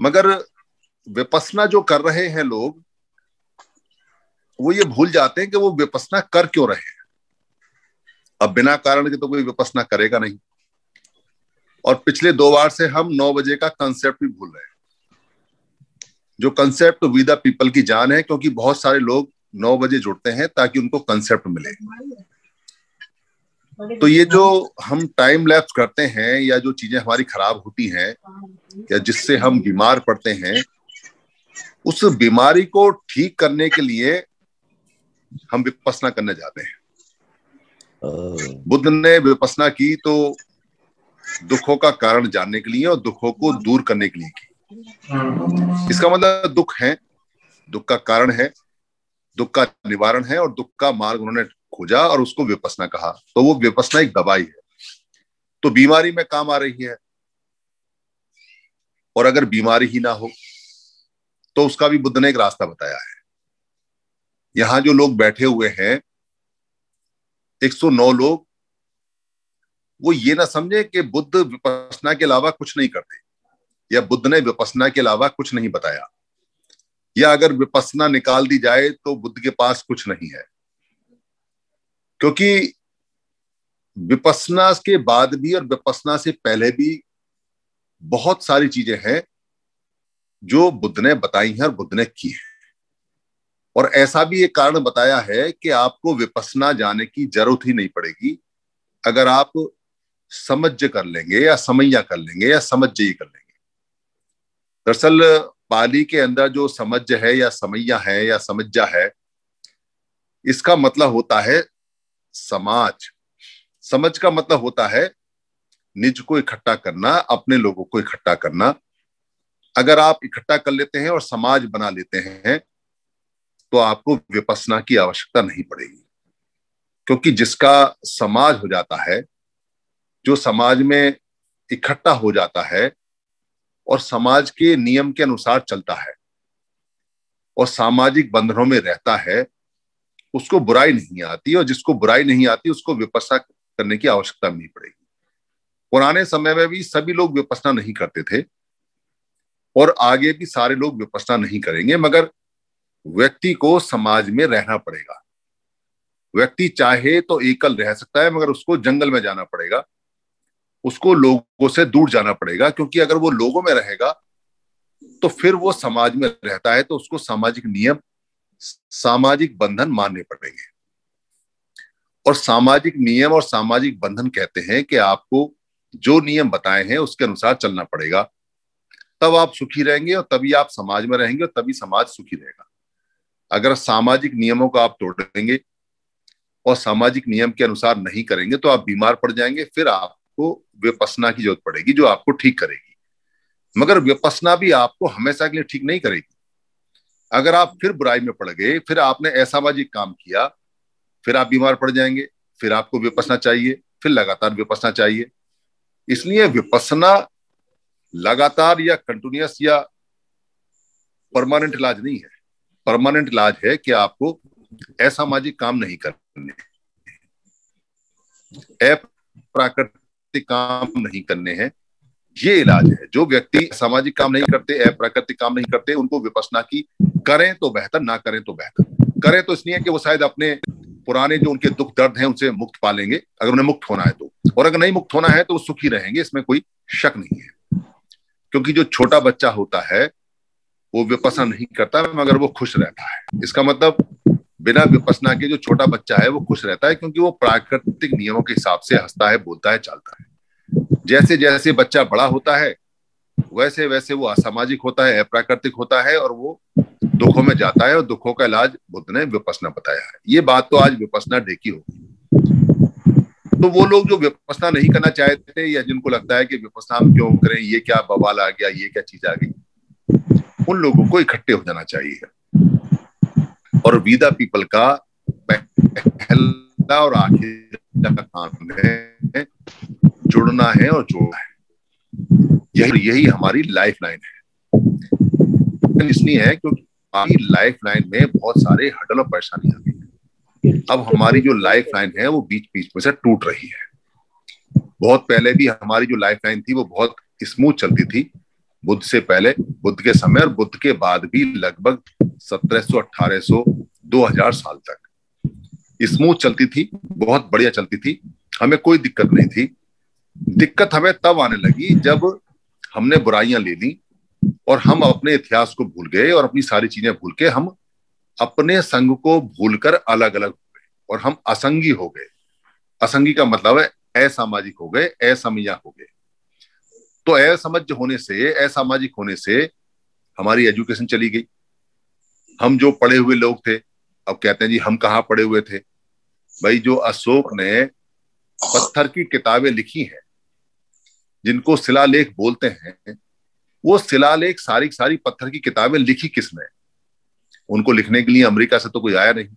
मगर विपස්සना जो कर रहे हैं लोग, वो ये भूल जाते हैं कि वो विपස්සना कर क्यों रहे हैं। अब बिना कारण के तो कोई विपස්සना करेगा नहीं। और पिछले 2 बार से हम 9 बजे का कंसेप्ट भी भूल रहे हैं, जो कंसेप्ट वी द पीपल की जान है, क्योंकि बहुत सारे लोग 9 बजे जुड़ते हैं ताकि उनको कंसेप्ट मिले। तो ये जो हम टाइम लैप्स करते हैं या जो चीजें हमारी खराब होती हैं या जिससे हम बीमार पड़ते हैं, उस बीमारी को ठीक करने के लिए हम विपස්සना करने जाते हैं। बुद्ध ने विपස්සना की तो दुखों का कारण जानने के लिए और दुखों को दूर करने के लिए की। इसका मतलब दुख है, दुख का कारण है, दुख का निवारण है, और दुख का मार्ग उन्होंने खोजा और उसको विपස්සना कहा। तो वो विपස්සना एक दवाई है, तो बीमारी में काम आ रही है। और अगर बीमारी ही ना हो तो उसका भी बुद्ध ने एक रास्ता बताया है। यहां जो लोग बैठे हुए हैं 109 लोग, वो ये ना समझे कि बुद्ध विपස්සना के अलावा कुछ नहीं करते या बुद्ध ने विपස්සना के अलावा कुछ नहीं बताया, या अगर विपස්සना निकाल दी जाए तो बुद्ध के पास कुछ नहीं है। क्योंकि विपස්සना के बाद भी और विपස්සना से पहले भी बहुत सारी चीजें हैं जो बुद्ध ने बताई हैं और बुद्ध ने की है। और ऐसा भी एक कारण बताया है कि आपको विपස්සना जाने की जरूरत ही नहीं पड़ेगी अगर आप समझ कर लेंगे या समैया कर लेंगे या समझ कर लेंगे। दरअसल पाली के अंदर जो समझ है या समैया है या समझा है, इसका मतलब होता है समाज। समझ का मतलब होता है निज को इकट्ठा करना, अपने लोगों को इकट्ठा करना। अगर आप इकट्ठा कर लेते हैं और समाज बना लेते हैं तो आपको विपස්සना की आवश्यकता नहीं पड़ेगी। क्योंकि जिसका समाज हो जाता है, जो समाज में इकट्ठा हो जाता है और समाज के नियम के अनुसार चलता है और सामाजिक बंधनों में रहता है, उसको बुराई नहीं आती। और जिसको बुराई नहीं आती उसको विपස්සना करने की आवश्यकता नहीं पड़ेगी। पुराने समय में भी सभी लोग विपස්සना नहीं करते थे और आगे भी सारे लोग विपස්සना नहीं करेंगे, मगर व्यक्ति को समाज में रहना पड़ेगा। व्यक्ति चाहे तो एकल रह सकता है, मगर उसको जंगल में जाना पड़ेगा, उसको लोगों से दूर जाना पड़ेगा। क्योंकि अगर वो लोगों में रहेगा तो फिर वो समाज में रहता है, तो उसको सामाजिक नियम, सामाजिक बंधन मानने पड़ेंगे। और सामाजिक नियम और सामाजिक बंधन कहते हैं कि आपको जो नियम बताए हैं उसके अनुसार चलना पड़ेगा, तब आप सुखी रहेंगे और तभी आप समाज में रहेंगे और तभी समाज सुखी रहेगा। अगर सामाजिक नियमों को आप तोड़ेंगे और सामाजिक नियम के अनुसार नहीं करेंगे तो आप बीमार पड़ जाएंगे। फिर आपको विपස්සना की जरूरत पड़ेगी जो आपको ठीक करेगी। मगर विपස්සना भी आपको हमेशा के लिए ठीक नहीं करेगी। अगर आप फिर बुराई में पड़ गए, फिर आपने असामाजिक काम किया, फिर आप बीमार पड़ जाएंगे। फिर आपको विपස්සना चाहिए, फिर लगातार विपස්සना चाहिए। इसलिए विपස්සना लगातार या कंटिन्यूअस या परमानेंट इलाज नहीं है। परमानेंट इलाज है कि आपको असामाजिक काम नहीं करने, अप्राकृतिक काम नहीं करने हैं। ये इलाज है। जो व्यक्ति सामाजिक काम नहीं करते, अप्राकृतिक काम नहीं करते, उनको विपස්සना की करें तो बेहतर, ना करें तो बेहतर। करें तो इसलिए कि वो शायद अपने पुराने जो उनके दुख दर्द हैं उनसे मुक्त पा लेंगे, अगर उन्हें मुक्त होना है तो। और अगर नहीं मुक्त होना है तो वो सुखी रहेंगे, इसमें कोई शक नहीं है। क्योंकि जो छोटा बच्चा होता है वो विपස්සना नहीं करता मगर वो खुश रहता है। इसका मतलब बिना विपස්සना के जो छोटा बच्चा है वो खुश रहता है, क्योंकि वो प्राकृतिक नियमों के हिसाब से हंसता है, बोलता है, चालता है। जैसे जैसे बच्चा बड़ा होता है वैसे वैसे वो असामाजिक होता है, अप्राकृतिक होता है और वो दुखों में जाता है। और दुखों का इलाज बुद्ध ने विपස්සना बताया है। ये बात तो आज विपස්සना डे की होगी। तो वो लोग जो विपස්සना नहीं करना चाहते या जिनको लगता है कि विपස්සना हम क्यों करें, ये क्या बवाल आ गया, ये क्या चीज आ गई, उन लोगों को इकट्ठे हो जाना चाहिए। और वी द पीपल का पहला और आखिरी काम है जुड़ना है और जोड़ना है। यही हमारी लाइफ लाइन है। इसलिए है क्योंकि हमारी लाइफ लाइन में बहुत सारे हडल और परेशानी आ गई। अब हमारी जो लाइफ लाइन है वो बीच बीच में से टूट रही है। बहुत पहले भी हमारी जो लाइफ लाइन थी वो बहुत स्मूथ चलती थी, बुद्ध से पहले, बुद्ध के समय और बुद्ध के बाद भी लगभग 1700, 1800, 2000 साल तक स्मूथ चलती थी, बहुत बढ़िया चलती थी, हमें कोई दिक्कत नहीं थी। दिक्कत हमें तब आने लगी जब हमने बुराइयां ले ली और हम अपने इतिहास को भूल गए और अपनी सारी चीजें भूल के हम अपने संग को भूलकर अलग अलग हो गए और हम असंगी हो गए। असंगी का मतलब है असामाजिक हो गए, असमया हो गए। तो असमझ होने से, असामाजिक होने से हमारी एजुकेशन चली गई। हम जो पढ़े हुए लोग थे, अब कहते हैं जी हम कहाँ पढ़े हुए थे। भाई जो अशोक ने पत्थर की किताबें लिखी हैं, जिनको शिलालेख बोलते हैं, वो शिलालेख सारी सारी पत्थर की किताबें लिखी किसने? उनको लिखने के लिए अमेरिका से तो कोई आया नहीं।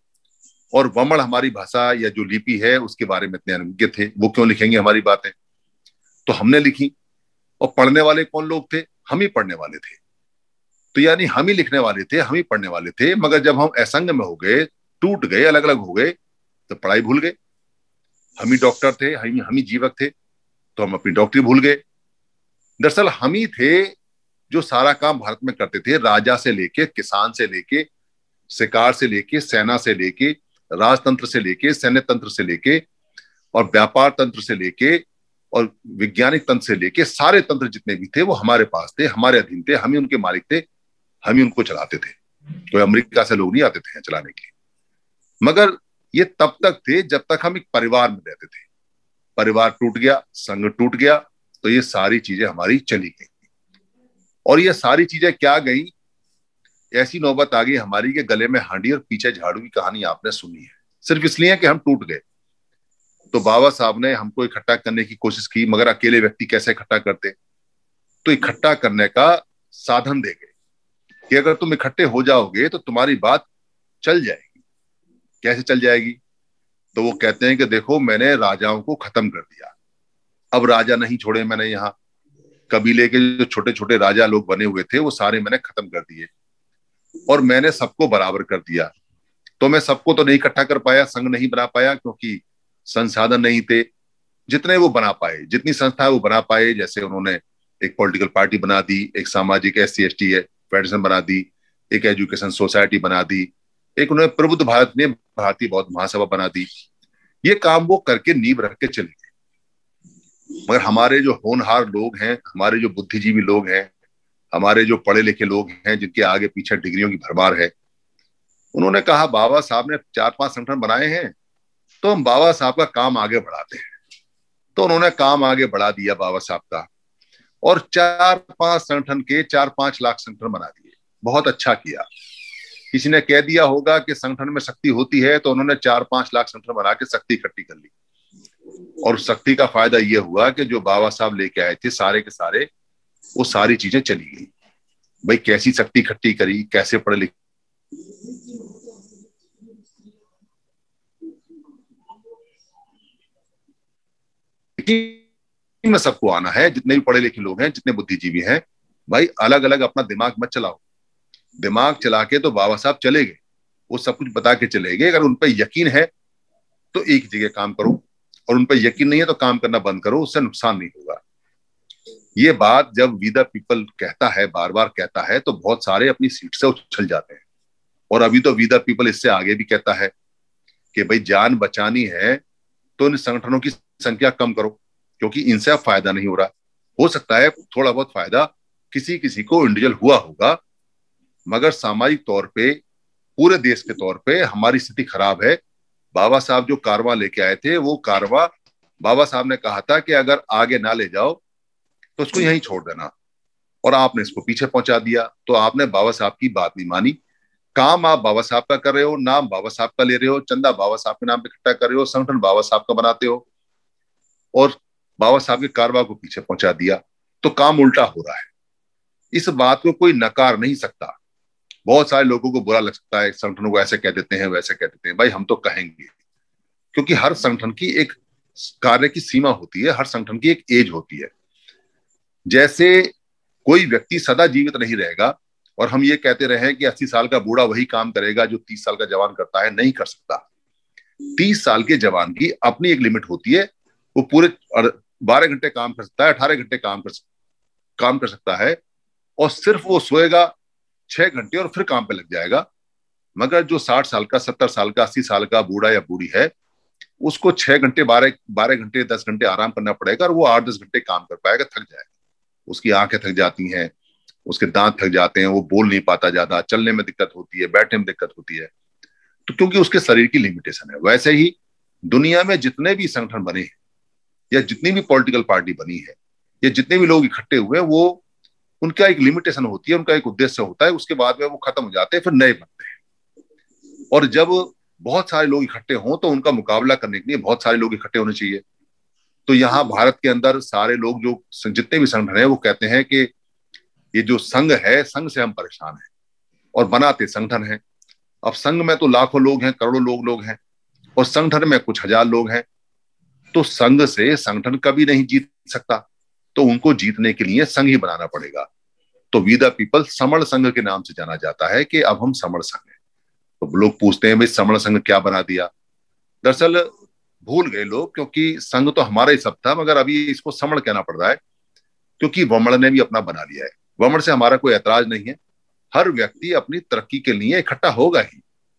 और वमण हमारी भाषा या जो लिपि है उसके बारे में इतने अनभिज्ञ थे, वो क्यों लिखेंगे हमारी बातें? तो हमने लिखी। और पढ़ने वाले कौन लोग थे? हम ही पढ़ने वाले थे। तो यानी हम ही लिखने वाले थे, हम ही पढ़ने वाले थे। मगर जब हम असंग में हो गए, टूट गए, अलग अलग हो गए, तो पढ़ाई भूल गए। हम ही डॉक्टर थे, हम ही जीवक थे, तो हम अपनी डॉक्टरी भूल गए। दरअसल हम ही थे जो सारा काम भारत में करते थे, राजा से लेके, किसान से लेके, शिकार से लेके, सेना से लेके, राजतंत्र से लेके, सैन्य तंत्र से लेके, और व्यापार तंत्र से लेके, और वैज्ञानिक तंत्र से लेके, सारे तंत्र जितने भी थे वो हमारे पास थे, हमारे अधीन थे, हम ही उनके मालिक थे, हम ही उनको चलाते थे। कोई अमेरिका से लोग नहीं आते थे चलाने के लिए। मगर ये तब तक थे जब तक हम एक परिवार में रहते थे। परिवार टूट गया, संघ टूट गया, तो ये सारी चीजें हमारी चली गई। और ये सारी चीजें क्या गई, ऐसी नौबत आ गई हमारी कि गले में हांडी और पीछे झाड़ू की कहानी आपने सुनी है, सिर्फ इसलिए कि हम टूट गए। तो बाबा साहब ने हमको इकट्ठा करने की कोशिश की, मगर अकेले व्यक्ति कैसे इकट्ठा करते? तो इकट्ठा करने का साधन दे गए कि अगर तुम इकट्ठे हो जाओगे तो तुम्हारी बात चल जाएगी। कैसे चल जाएगी? तो वो कहते हैं कि देखो, मैंने राजाओं को खत्म कर दिया, अब राजा नहीं छोड़े मैंने। यहाँ कबीले के जो छोटे छोटे राजा लोग बने हुए थे वो सारे मैंने खत्म कर दिए, और मैंने सबको बराबर कर दिया। तो मैं सबको तो नहीं इकट्ठा कर पाया, संघ नहीं बना पाया, क्योंकि संसाधन नहीं थे। जितने वो बना पाए, जितनी संस्था वो बना पाए, जैसे उन्होंने एक पॉलिटिकल पार्टी बना दी, एक सामाजिक SC/ST फेडरेशन बना दी, एक एजुकेशन सोसाइटी बना दी, एक उन्होंने प्रबुद्ध भारत में भारतीय बौद्ध महासभा बना दी। ये काम वो करके नींव रख के चले गए। मगर हमारे जो होनहार लोग हैं, हमारे जो बुद्धिजीवी लोग हैं, हमारे जो पढ़े लिखे लोग हैं, जिनके आगे पीछे डिग्रियों की भरमार है, उन्होंने कहा बाबा साहब ने 4-5 संगठन बनाए हैं, तो हम बाबा साहब का काम आगे बढ़ाते हैं। तो उन्होंने काम आगे बढ़ा दिया बाबा साहब का, और 4-5 संगठन के 4-5 लाख संगठन बना दिए। बहुत अच्छा किया। किसी ने कह दिया होगा कि संगठन में शक्ति होती है, तो उन्होंने 4-5 लाख संगठन बना के शक्ति इकट्ठी कर ली। और शक्ति का फायदा यह हुआ कि जो बाबा साहब लेके आए थे सारे के सारे, वो सारी चीजें चली गई। भाई कैसी शक्ति इकट्ठी करी, कैसे पढ़े लिखे में सबको आना है, जितने भी पढ़े लिखे लोग हैं, जितने बुद्धिजीवी हैं। भाई अलग अलग अपना दिमाग मत चलाओ। दिमाग चला के तो बाबा साहब चले गए, वो सब कुछ बता के चले गए। अगर उन पर यकीन है तो एक जगह काम करो, और उन पर यकीन नहीं है तो काम करना बंद करो, उससे नुकसान नहीं होगा। ये बात जब वी द पीपल कहता है, बार बार कहता है, तो बहुत सारे अपनी सीट से उछल जाते हैं। और अभी तो वी द पीपल इससे आगे भी कहता है कि भाई जान बचानी है तो इन संगठनों की संख्या कम करो, क्योंकि इनसे अब फायदा नहीं हो रहा। हो सकता है थोड़ा बहुत फायदा किसी किसी को इंडिविजुअल हुआ होगा, मगर सामाजिक तौर पे, पूरे देश के तौर पे हमारी स्थिति खराब है। बाबा साहब जो कारवां लेके आए थे, वो कारवां बाबा साहब ने कहा था कि अगर आगे ना ले जाओ तो उसको यहीं छोड़ देना, और आपने इसको पीछे पहुंचा दिया। तो आपने बाबा साहब की बात नहीं मानी। काम आप बाबा साहब का कर रहे हो, नाम बाबा साहब का ले रहे हो, चंदा बाबा साहब के नाम पे इकट्ठा कर रहे हो, संगठन बाबा साहब का बनाते हो, और बाबा साहब के कारवां को पीछे पहुंचा दिया। तो काम उल्टा हो रहा है। इस बात को कोई नकार नहीं सकता। बहुत सारे लोगों को बुरा लग सकता है, संगठनों को ऐसे कह देते हैं, वैसे कह देते हैं। भाई हम तो कहेंगे, क्योंकि हर संगठन की एक कार्य की सीमा होती है, हर संगठन की एक एज होती है। जैसे कोई व्यक्ति सदा जीवित नहीं रहेगा, और हम ये कहते रहे कि 80 साल का बूढ़ा वही काम करेगा जो 30 साल का जवान करता है, नहीं कर सकता। 30 साल के जवान की अपनी एक लिमिट होती है। वो पूरे 12 घंटे काम कर सकता है, 18 घंटे काम कर सकता है, काम कर सकता है, और सिर्फ वो सोएगा 6 घंटे और फिर काम पे लग जाएगा। मगर जो 60 साल का, 70 साल का, 80 साल का बूढ़ा या बूढ़ी है, उसको 6 घंटे, 12 घंटे, 10 घंटे आराम करना पड़ेगा, और वो 8-10 घंटे काम कर पाएगा, थक जाएगा। उसकी आंखें थक जाती हैं, उसके दांत थक जाते हैं, वो बोल नहीं पाता, ज्यादा चलने में दिक्कत होती है, बैठने में दिक्कत होती है, तो क्योंकि उसके शरीर की लिमिटेशन है। वैसे ही दुनिया में जितने भी संगठन बने हैं, या जितनी भी पॉलिटिकल पार्टी बनी है, या जितने भी लोग इकट्ठे हुए हैं, वो उनका एक लिमिटेशन होती है, उनका एक उद्देश्य होता है, उसके बाद में वो खत्म हो जाते हैं, फिर नए बनते हैं। और जब बहुत सारे लोग इकट्ठे हों तो उनका मुकाबला करने के लिए बहुत सारे लोग इकट्ठे होने चाहिए। तो यहाँ भारत के अंदर सारे लोग, जो जितने भी संगठन है, वो कहते हैं कि ये जो संघ है, संघ से हम परेशान हैं, और बनाते संगठन है। अब संघ में तो लाखों लोग हैं, करोड़ों लोग हैं, और संगठन में कुछ हजार लोग हैं। तो संघ से संगठन कभी नहीं जीत सकता, तो उनको जीतने के लिए संघ ही बनाना पड़ेगा। तो वी द पीपल समण संघ के नाम से जाना जाता है कि अब हम समण संघ हैं। तो लोग पूछते हैं भाई समण संघ क्या बना दिया। दरअसल भूल गए लोग, क्योंकि संघ तो हमारा ही सब था, मगर अभी इसको समण कहना पड़ रहा है, क्योंकि वमण ने भी अपना बना लिया है। वमण से हमारा कोई ऐतराज नहीं है, हर व्यक्ति अपनी तरक्की के लिए इकट्ठा होगा ही,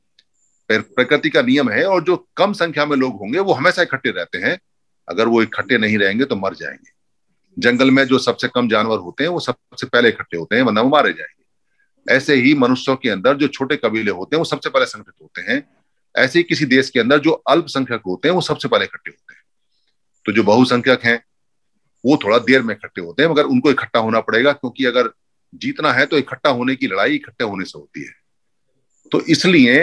प्रकृति का नियम है। और जो कम संख्या में लोग होंगे वो हमेशा इकट्ठे रहते हैं, अगर वो इकट्ठे नहीं रहेंगे तो मर जाएंगे। जंगल में जो सबसे कम जानवर होते हैं वो सबसे पहले इकट्ठे होते हैं, वरना वो मारे जाएंगे। ऐसे ही मनुष्यों के अंदर जो छोटे कबीले होते हैं वो सबसे पहले संगठित होते हैं। ऐसे ही किसी देश के अंदर जो अल्पसंख्यक होते हैं वो सबसे पहले इकट्ठे होते हैं। तो जो बहुसंख्यक हैं वो थोड़ा देर में इकट्ठे होते हैं, मगर उनको इकट्ठा होना पड़ेगा, क्योंकि अगर जीतना है तो इकट्ठा होने की लड़ाई इकट्ठे होने से होती है। तो इसलिए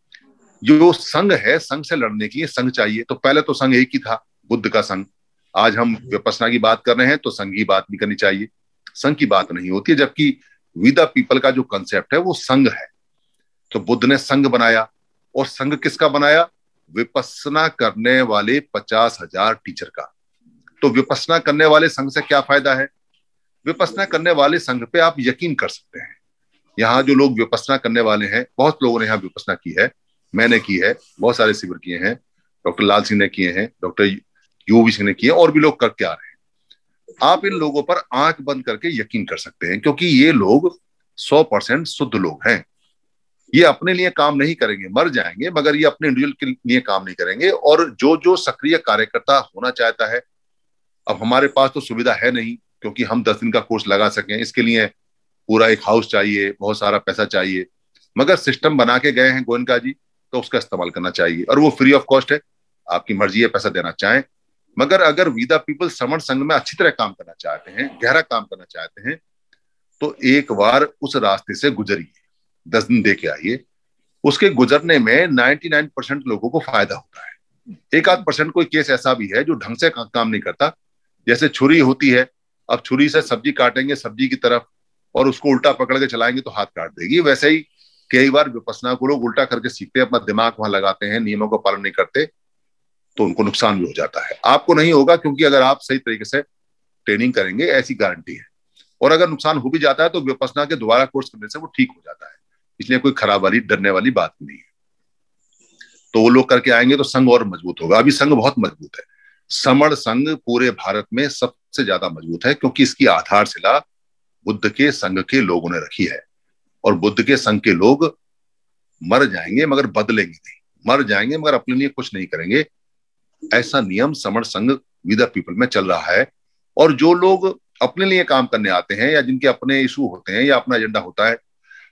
जो संघ है, संघ से लड़ने के लिए संघ चाहिए। तो पहले तो संघ एक ही था, बुद्ध का संघ। आज हम विपश्यना की बात कर रहे हैं तो संघ की बात भी करनी चाहिए, संघ की बात नहीं होती है। जबकि वी द पीपल का जो कंसेप्ट है वो संघ है। तो बुद्ध ने संघ बनाया, और संघ किसका बनाया? विपश्यना करने वाले 50,000 टीचर का। तो विपश्यना करने वाले संघ से क्या फायदा है? विपश्यना करने वाले संघ पे आप यकीन कर सकते हैं। यहाँ जो लोग विपश्यना करने वाले हैं, बहुत लोगों ने यहाँ विपश्यना की है, मैंने की है, बहुत सारे शिविर किए हैं, डॉक्टर लाल सिंह ने किए हैं, डॉक्टर यूवी सिंह ने किए, और भी लोग करके आ रहे हैं। आप इन लोगों पर आंख बंद करके यकीन कर सकते हैं, क्योंकि ये लोग 100% शुद्ध लोग हैं। ये अपने लिए काम नहीं करेंगे, मर जाएंगे, मगर ये अपने इंडिविजुअल के लिए काम नहीं करेंगे। और जो जो सक्रिय कार्यकर्ता होना चाहता है, अब हमारे पास तो सुविधा है नहीं, क्योंकि हम 10 दिन का कोर्स लगा सकें, इसके लिए पूरा एक हाउस चाहिए, बहुत सारा पैसा चाहिए। मगर सिस्टम बना के गए हैं गोयनका जी, तो उसका इस्तेमाल करना चाहिए, और वो फ्री ऑफ कॉस्ट है। आपकी मर्जी है पैसा देना चाहें। मगर अगर वी द पीपल समण संघ में अच्छी तरह काम करना चाहते हैं, गहरा काम करना चाहते हैं, तो एक बार उस रास्ते से गुजरिए, 10 दिन दे के आइए। उसके गुजरने में 99% लोगों को फायदा होता है। 1-8% कोई केस ऐसा भी है जो ढंग से काम नहीं करता। जैसे छुरी होती है, अब छुरी से सब्जी काटेंगे सब्जी की तरफ, और उसको उल्टा पकड़ के चलाएंगे तो हाथ काट देगी। वैसे ही कई बार विपश्यना को लोग उल्टा करके सीखते हैं, अपना दिमाग वहां लगाते हैं, नियमों का पालन नहीं करते, तो उनको नुकसान भी हो जाता है। आपको नहीं होगा, क्योंकि अगर आप सही तरीके से ट्रेनिंग करेंगे, ऐसी गारंटी है। और अगर नुकसान हो भी जाता है तो विपश्यना के दोबारा कोर्स करने से वो ठीक हो जाता है, इसलिए कोई खराब वाली, डरने वाली बात नहीं है। तो वो लोग करके आएंगे तो संघ और मजबूत होगा। अभी संघ बहुत मजबूत है। समण संघ पूरे भारत में सबसे ज्यादा मजबूत है, क्योंकि इसकी आधारशिला बुद्ध के संघ के लोगों ने रखी है। और बुद्ध के संघ के लोग मर जाएंगे मगर बदलेंगे नहीं, मर जाएंगे मगर अपने लिए कुछ नहीं करेंगे। ऐसा नियम समण संघ वी द पीपल में चल रहा है। और जो लोग अपने लिए काम करने आते हैं, या जिनके अपने इशू होते हैं, या अपना एजेंडा होता है,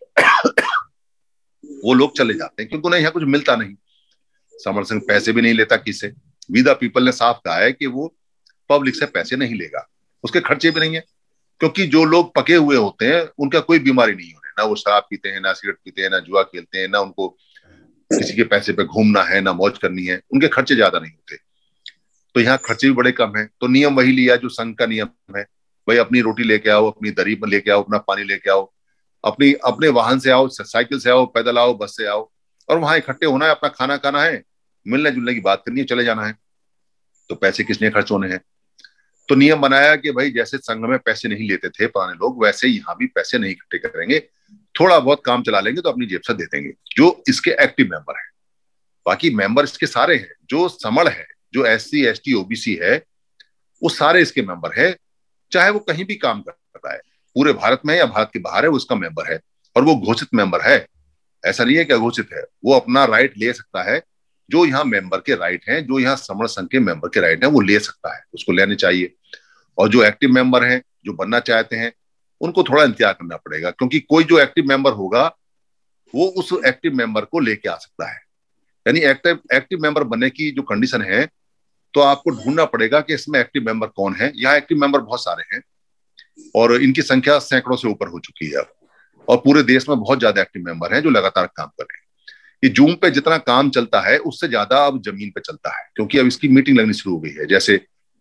वो लोग चले जाते हैं, क्योंकि उन्हें यहाँ कुछ मिलता नहीं। समण संघ पैसे भी नहीं लेता किसी से। वी द पीपल ने साफ कहा है कि वो पब्लिक से पैसे नहीं लेगा, उसके खर्चे भी नहीं है। क्योंकि जो लोग पके हुए होते हैं उनका कोई बीमारी नहीं होने, ना वो शराब पीते हैं, ना सिगरेट पीते हैं, ना जुआ खेलते हैं, ना उनको किसी के पैसे पे घूमना है, ना मौज करनी है, उनके खर्चे ज्यादा नहीं होते। तो यहाँ खर्चे भी बड़े कम है। तो नियम वही लिया जो संघ का नियम है, भाई अपनी रोटी लेके आओ, अपनी दरी में लेके आओ, अपना पानी लेके आओ, अपनी अपने वाहन से आओ, साइकिल से आओ, पैदल आओ, बस से आओ, और वहां इकट्ठे होना है, अपना खाना खाना है, मिलने जुलने की बात करनी है, चले जाना है। तो पैसे किसने खर्च होने हैं? तो नियम बनाया कि भाई जैसे संघ में पैसे नहीं लेते थे पुराने लोग, वैसे यहाँ भी पैसे नहीं इकट्ठे करेंगे, थोड़ा बहुत काम चला लेंगे तो अपनी जेब से दे देंगे, जो इसके एक्टिव मेंबर है। बाकी मेंबर इसके सारे हैं, जो समण है, जो SC ST OBC है, वो सारे इसके मेंबर है, चाहे वो कहीं भी काम कर रहा है, पूरे भारत में या भारत के बाहर है, वो उसका मेंबर है और वो घोषित मेंबर है। ऐसा नहीं है कि अघोषित है, वो अपना राइट ले सकता है। जो यहाँ मेंबर के राइट हैं, जो यहाँ समण संघ के मेंबर के राइट हैं, वो ले सकता है, उसको लेने चाहिए। और जो एक्टिव मेंबर हैं, जो बनना चाहते हैं, उनको थोड़ा इंतजार करना पड़ेगा, क्योंकि कोई जो एक्टिव मेंबर होगा वो उस एक्टिव मेंबर को लेके आ सकता है। यानी एक्टिव एक्टिव मेंबर बनने की जो कंडीशन है, तो आपको ढूंढना पड़ेगा कि इसमें एक्टिव मेंबर कौन है। यहाँ एक्टिव मेंबर बहुत सारे हैं और इनकी संख्या सैकड़ों से ऊपर हो चुकी है, और पूरे देश में बहुत ज्यादा एक्टिव मेंबर हैं जो लगातार काम कर रहे हैं। ये जूम पे जितना काम चलता है उससे ज्यादा अब जमीन पे चलता है, क्योंकि अब इसकी मीटिंग लगनी शुरू हो गई है। जैसे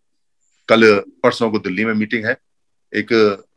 कल परसों को दिल्ली में मीटिंग है, एक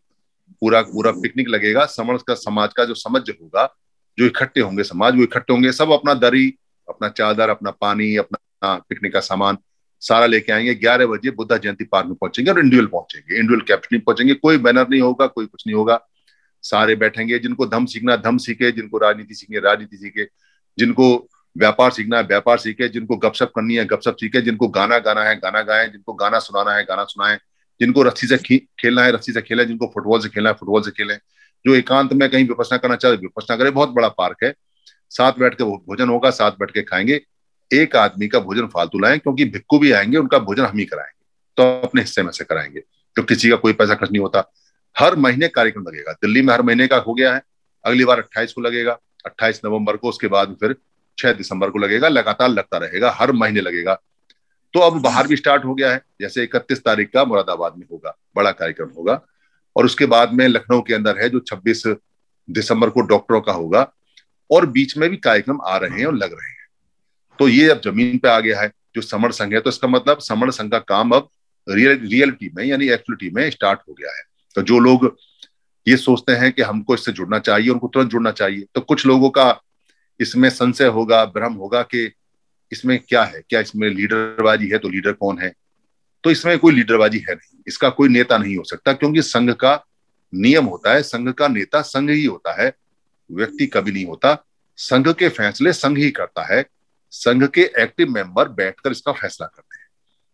पूरा पूरा पिकनिक लगेगा, समाज का जो समझ होगा, जो इकट्ठे होंगे समाज, वो इकट्ठे होंगे, सब अपना दरी, अपना चादर, अपना पानी, अपना पिकनिक का सामान सारा लेके आएंगे। 11 बजे बुद्धा जयंती पार्क में पहुंचेंगे और इंडिविजुअल पहुंचेंगे, इंडिविजुअल कैप्चर पहुंचेंगे। कोई बैनर नहीं होगा, कोई कुछ नहीं होगा, सारे बैठेंगे। जिनको धम सीखना धम सीखे, जिनको राजनीति सीखनी राजनीति सीखे, जिनको व्यापार सीखना है व्यापार सीखे, जिनको गपशप करनी है गपशप सीखे, जिनको गाना गाना है गाना गाए, जिनको गाना सुनाना है गाना सुनाए, जिनको रस्सी से खेलना है रस्सी से खेले, जिनको फुटबॉल से खेलना है फुटबॉल से खेलें। जो एकांत में कहीं विपස්සना करना चाहे विपස්සना करे। बहुत बड़ा पार्क है, साथ बैठ के भोजन होगा, साथ बैठ के खाएंगे। एक आदमी का भोजन फालतू लाएं, क्योंकि भिक्खु भी आएंगे, उनका भोजन हम ही कराएंगे, तो अपने हिस्से में से कराएंगे, तो किसी का कोई पैसा खर्च नहीं होता। हर महीने कार्यक्रम लगेगा, दिल्ली में हर महीने का हो गया है, अगली बार 28 को लगेगा, 28 नवंबर को, उसके बाद फिर 6 दिसंबर को लगेगा, लगातार लगता रहेगा, हर महीने लगेगा। तो अब बाहर भी स्टार्ट हो गया है, जैसे 31 तारीख का मुरादाबाद में होगा, बड़ा कार्यक्रम होगा, और उसके बाद में लखनऊ के अंदर है जो 26 दिसंबर को डॉक्टरों का होगा, और बीच में भी कार्यक्रम आ रहे हैं और लग रहे हैं। तो ये अब जमीन पे आ गया है जो समण संघ है, तो इसका मतलब समण संघ का काम अब रियलिटी में यानी एक्चुअलिटी में स्टार्ट हो गया है। तो जो लोग ये सोचते हैं कि हमको इससे जुड़ना चाहिए, उनको तुरंत जुड़ना चाहिए। तो कुछ लोगों का इसमें संशय होगा, भ्रम होगा कि इसमें क्या है, क्या इसमें लीडरबाजी है, तो लीडर कौन है? तो इसमें कोई लीडरबाजी है नहीं, इसका कोई नेता नहीं हो सकता, क्योंकि संघ का नियम होता है, संघ का नेता संघ ही होता है, व्यक्ति कभी नहीं होता। संघ के फैसले संघ ही करता है, संघ के एक्टिव मेंबर बैठकर इसका फैसला करते हैं।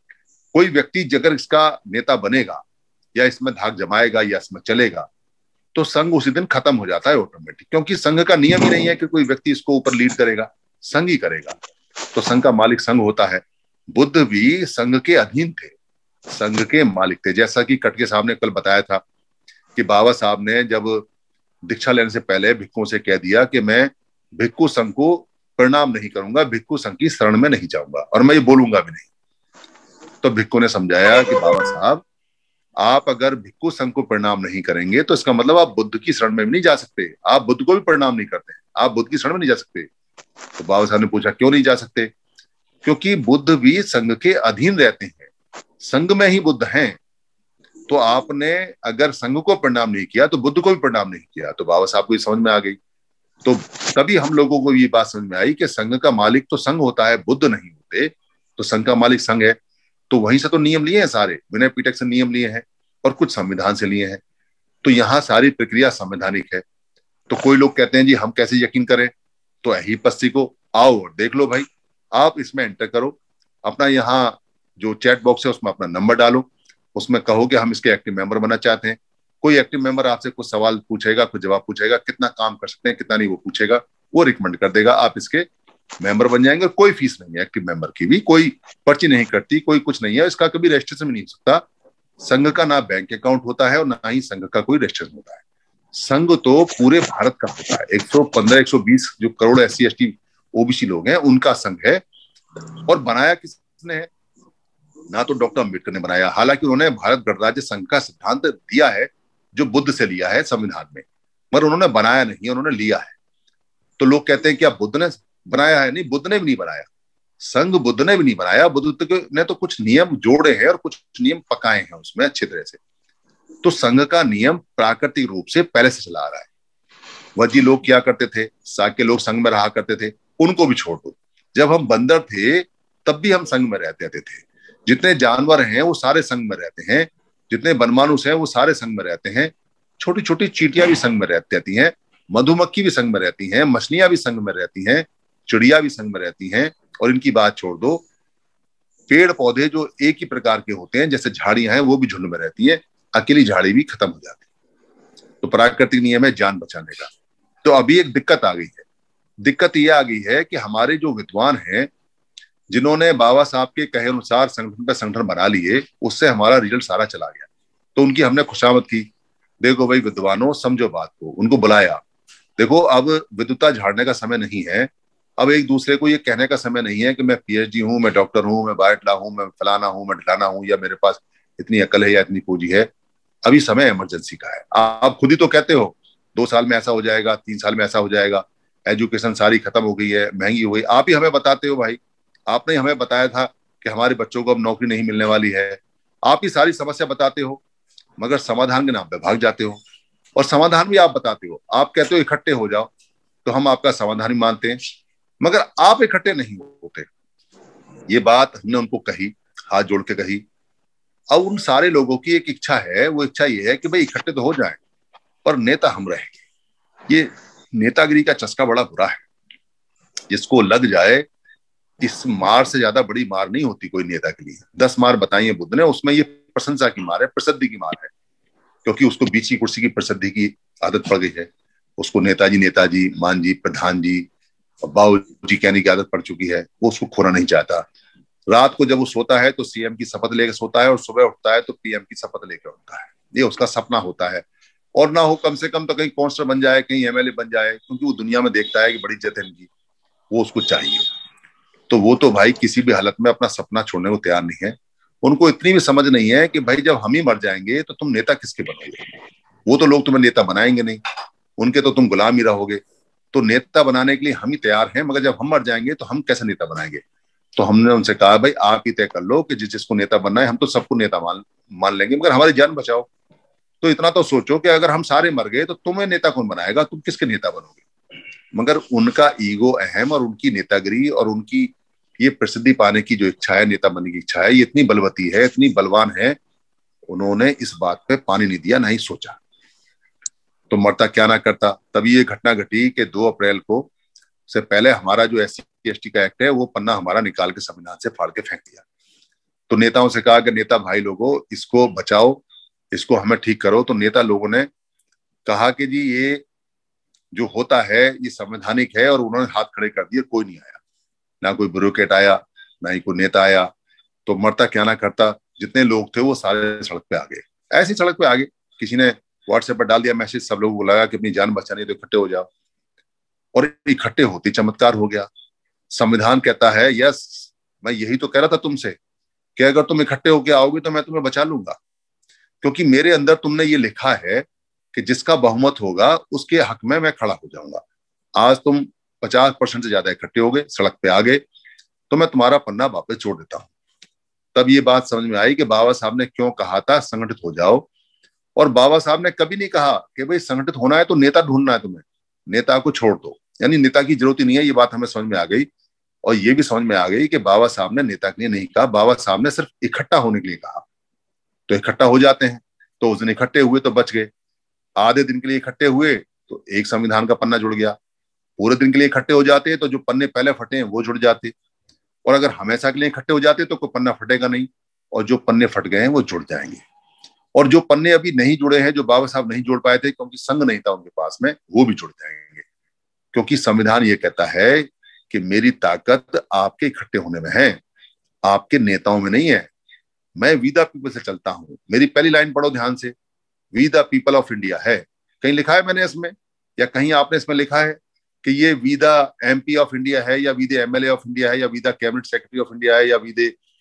कोई व्यक्ति अगर इसका नेता बनेगा या इसमें धाक जमाएगा या इसमें चलेगा, तो संघ उसी दिन खत्म हो जाता है ऑटोमेटिक, क्योंकि संघ का नियम ही नहीं है कि कोई व्यक्ति इसको ऊपर लीड करेगा, संघ ही करेगा। तो संघ का मालिक संघ होता है। बुद्ध भी संघ के अधीन थे, संघ के मालिक थे। जैसा कि कटके साहब ने कल बताया था कि बाबा साहब ने जब दीक्षा लेने से पहले भिक्खुओं से कह दिया कि मैं भिक्खु संघ को प्रणाम नहीं करूंगा, भिक्खु संघ की शरण में नहीं जाऊंगा, और मैं ये बोलूंगा भी नहीं। तो भिक्खु ने समझाया कि बाबा साहब, आप अगर भिक्खु संघ को प्रणाम नहीं करेंगे तो इसका मतलब आप बुद्ध की शरण में भी नहीं जा सकते, आप बुद्ध को भी प्रणाम नहीं करते, आप बुद्ध की शरण में नहीं जा सकते। तो बाबा साहब ने पूछा क्यों नहीं जा सकते? क्योंकि बुद्ध भी संघ के अधीन रहते हैं, संघ में ही बुद्ध हैं। तो आपने अगर संघ को प्रणाम नहीं किया तो बुद्ध को भी प्रणाम नहीं किया। तो बाबा साहब को ये समझ में आ गई। तो तभी हम लोगों को ये बात समझ में आई कि संघ का मालिक तो संघ होता है, बुद्ध नहीं होते। तो संघ का मालिक संघ है, तो वहीं से तो नियम लिए हैं, सारे विनय पिटक से नियम लिए हैं और कुछ संविधान से लिए हैं। तो यहाँ सारी प्रक्रिया संवैधानिक है। तो कोई लोग कहते हैं जी हम कैसे यकीन करें? तो यही पस्सी को आओ और देख लो भाई, आप इसमें एंटर करो, अपना यहाँ जो चैट बॉक्स है उसमें अपना नंबर डालो, उसमें कहो कि हम इसके एक्टिव मेंबर बनना चाहते हैं। कोई एक्टिव मेंबर आपसे कुछ सवाल पूछेगा, कुछ जवाब पूछेगा, कितना काम कर सकते हैं कितना नहीं वो पूछेगा, वो रिकमेंड कर देगा, आप इसके मेंबर बन जाएंगे। कोई फीस नहीं है एक्टिव मेंबर की भी, कोई पर्ची नहीं कटती, कोई कुछ नहीं है, इसका कभी रजिस्ट्रेशन भी नहीं हो सकता। संघ का ना बैंक अकाउंट होता है और ना ही संघ का कोई रजिस्ट्रेशन होता है। संघ तो पूरे भारत का होता है, 115-120 जो करोड़ SC ST OBC लोग हैं उनका संघ है। और बनाया किसने है? ना तो डॉक्टर अम्बेडकर ने बनाया, हालांकि उन्होंने भारत गणराज्य संघ का सिद्धांत दिया है जो बुद्ध से लिया है संविधान में, मगर उन्होंने बनाया नहीं, उन्होंने लिया है। तो लोग कहते हैं कि आप बुद्ध ने बनाया है? नहीं, बुद्ध ने भी नहीं बनाया, संघ बुद्ध ने भी नहीं बनाया। बुद्ध ने तो कुछ नियम जोड़े हैं और कुछ नियम पकाए हैं उसमें अच्छी तरह से। तो संघ का नियम प्राकृतिक रूप से पहले से चला आ रहा है। वजी लोग क्या करते थे, साके लोग संघ में रहा करते थे, उनको भी छोड़ दो। जब हम बंदर थे तब भी हम संघ में रहते थे। जितने जानवर हैं वो सारे संघ में रहते हैं, जितने बनमानुष हैं वो सारे संघ में रहते हैं। छोटी छोटी चींटियां भी संघ में रहती हैं, मधुमक्खी भी संघ में रहती हैं, मछलियां भी संघ में रहती हैं, चिड़िया भी संघ में रहती हैं। और इनकी बात छोड़ दो, पेड़ पौधे जो एक ही प्रकार के होते हैं जैसे झाड़ियां हैं वो भी झुंड में रहती है, अकेली झाड़ी भी खत्म हो जाती है। तो प्राकृतिक नियम है जान बचाने का। तो अभी एक दिक्कत आ गई है। दिक्कत ये आ गई है कि हमारे जो विद्वान हैं, जिन्होंने बाबा साहब के कहे अनुसार संगठन पे संगठन बना लिए, उससे हमारा रिजल्ट सारा चला गया। तो उनकी हमने खुशामद की, देखो भाई विद्वानों, समझो बात को, उनको बुलाया। देखो अब विद्वता झाड़ने का समय नहीं है। अब एक दूसरे को ये कहने का समय नहीं है कि मैं पीएचडी हूँ, मैं डॉक्टर हूँ, मैं बायटला हूँ, मैं फलाना हूँ, मैं ढलाना हूँ, या मेरे पास इतनी अकल है या इतनी पूंजी है। अभी समय इमरजेंसी का है। आप खुद ही तो कहते हो 2 साल में ऐसा हो जाएगा, 3 साल में ऐसा हो जाएगा, एजुकेशन सारी खत्म हो गई है, महंगी हो गई। आप ही हमें बताते हो भाई, आपने हमें बताया था कि हमारे बच्चों को अब नौकरी नहीं मिलने वाली है। आप ही सारी समस्या बताते हो, मगर समाधान के नाम पे भाग जाते हो। और समाधान भी आप बताते हो, आप कहते हो इकट्ठे हो जाओ, तो हम आपका समाधान ही मानते हैं, मगर आप इकट्ठे नहीं होते। ये बात हमने उनको कही, हाथ जोड़ के कही। अब उन सारे लोगों की एक इच्छा है, वो इच्छा ये है कि भाई इकट्ठे तो हो जाएं, पर नेता हम रहेंगे। ये नेतागिरी का चस्का बड़ा बुरा है, जिसको लग जाए। इस मार से ज्यादा बड़ी मार नहीं होती कोई नेता के लिए। 10 मार बताई है बुद्ध ने, उसमें ये प्रशंसा की मार है, प्रसिद्धि की मार है, क्योंकि उसको बीच की कुर्सी की प्रसिद्धि की आदत पड़ गई है। उसको नेताजी नेताजी, मान जी, प्रधान जी, बाबू जी कहने की आदत पड़ चुकी है। वो उसको खोना नहीं चाहता। रात को जब वो सोता है तो सीएम की शपथ लेकर सोता है, और सुबह उठता है तो पीएम की शपथ लेकर उठता है। ये उसका सपना होता है। और ना हो कम से कम तो कहीं काउंसलर बन जाए, कहीं एमएलए बन जाए, क्योंकि वो दुनिया में देखता है कि बड़ी इज्जत है इनकी, वो उसको चाहिए। तो वो तो भाई किसी भी हालत में अपना सपना छोड़ने को तैयार नहीं है। उनको इतनी भी समझ नहीं है कि भाई जब हम ही मर जाएंगे तो तुम नेता किसके बनोगे। वो तो लोग तुम्हें नेता बनाएंगे नहीं, उनके तो तुम गुलाम ही रहोगे। तो नेता बनाने के लिए हम ही तैयार हैं, मगर जब हम मर जाएंगे तो हम कैसे नेता बनाएंगे। तो हमने उनसे कहा भाई आप ही तय कर लो कि जिसको नेता बनना है, हम तो सबको नेता मान लेंगे, मगर हमारी जान बचाओ। तो इतना तो सोचो कि अगर हम सारे मर गए तो तुम्हें नेता कौन बनाएगा, तुम किसके नेता बनोगे। मगर उनका ईगो अहम, और उनकी नेतागिरी और उनकी ये प्रसिद्धि पाने की जो इच्छा है, नेता बनने की इच्छा है, ये इतनी बलवती है, इतनी बलवान है, उन्होंने इस बात पे पानी नहीं दिया, नहीं सोचा। तो मरता क्या ना करता। तभी ये घटना घटी कि 2 अप्रैल को से पहले हमारा जो SC/ST का एक्ट है, वो पन्ना हमारा निकाल के संविधान से फाड़ के फेंक दिया। तो नेताओं से कहा कि नेता भाई लोगों, इसको बचाओ, इसको हमें ठीक करो। तो नेता लोगों ने कहा कि जी ये जो होता है ये संवैधानिक है, और उन्होंने हाथ खड़े कर दिए। कोई नहीं आया, ना कोई ब्यूरोक्रेट आया, ना ही कोई नेता आया। तो मरता क्या ना करता, जितने लोग थे वो सारे सड़क पे आ गए। ऐसी सड़क पे आ गए, किसी ने व्हाट्सएप पर डाल दिया मैसेज, सब लोगों को लगा कि अपनी जान बचानी है तो इकट्ठे हो जाओ। और इकट्ठे होते चमत्कार हो गया। संविधान कहता है, यस, मैं यही तो कह रहा था तुमसे, कि अगर तुम इकट्ठे होके आओगे तो मैं तुम्हें बचा लूंगा, क्योंकि मेरे अंदर तुमने ये लिखा है कि जिसका बहुमत होगा उसके हक में मैं खड़ा हो जाऊंगा। आज तुम 50% से ज्यादा इकट्ठे हो गए, सड़क पे आ गए, तो मैं तुम्हारा पन्ना वापस छोड़ देता हूं। तब ये बात समझ में आई कि बाबा साहब ने क्यों कहा था संगठित हो जाओ। और बाबा साहब ने कभी नहीं कहा कि भाई संगठित होना है तो नेता ढूंढना है तुम्हें, नेता को छोड़ दो, यानी नेता की जरूरत ही नहीं है। ये बात हमें समझ में आ गई। और ये भी समझ में आ गई कि बाबा साहब ने नेता के लिए नहीं कहा, बाबा साहब ने सिर्फ इकट्ठा होने के लिए कहा। तो इकट्ठा हो जाते हैं। तो उस दिन इकट्ठे हुए तो बच गए। आधे दिन के लिए इकट्ठे हुए तो एक संविधान का पन्ना जुड़ गया। पूरे दिन के लिए इकट्ठे हो जाते हैं तो जो पन्ने पहले फटे हैं वो जुड़ जाते। और अगर हमेशा के लिए इकट्ठे हो जाते तो कोई पन्ना फटेगा नहीं, और जो पन्ने फट गए हैं वो जुड़ जाएंगे। और जो पन्ने अभी नहीं जुड़े हैं, जो बाबा साहब नहीं जोड़ पाए थे क्योंकि संघ नहीं था उनके पास में, वो भी जुड़ जाएंगे। क्योंकि संविधान ये कहता है कि मेरी ताकत आपके इकट्ठे होने में है, आपके नेताओं में नहीं है। मैं वी द पीपल से चलता हूं। मेरी पहली लाइन पढ़ो ध्यान से, we the people of India है। कहीं लिखा है मैंने इसमें, या कहीं आपने इसमें लिखा है कि ये we the MP of India है, या we the MLA of India है, या we the cabinet secretary of India है, या we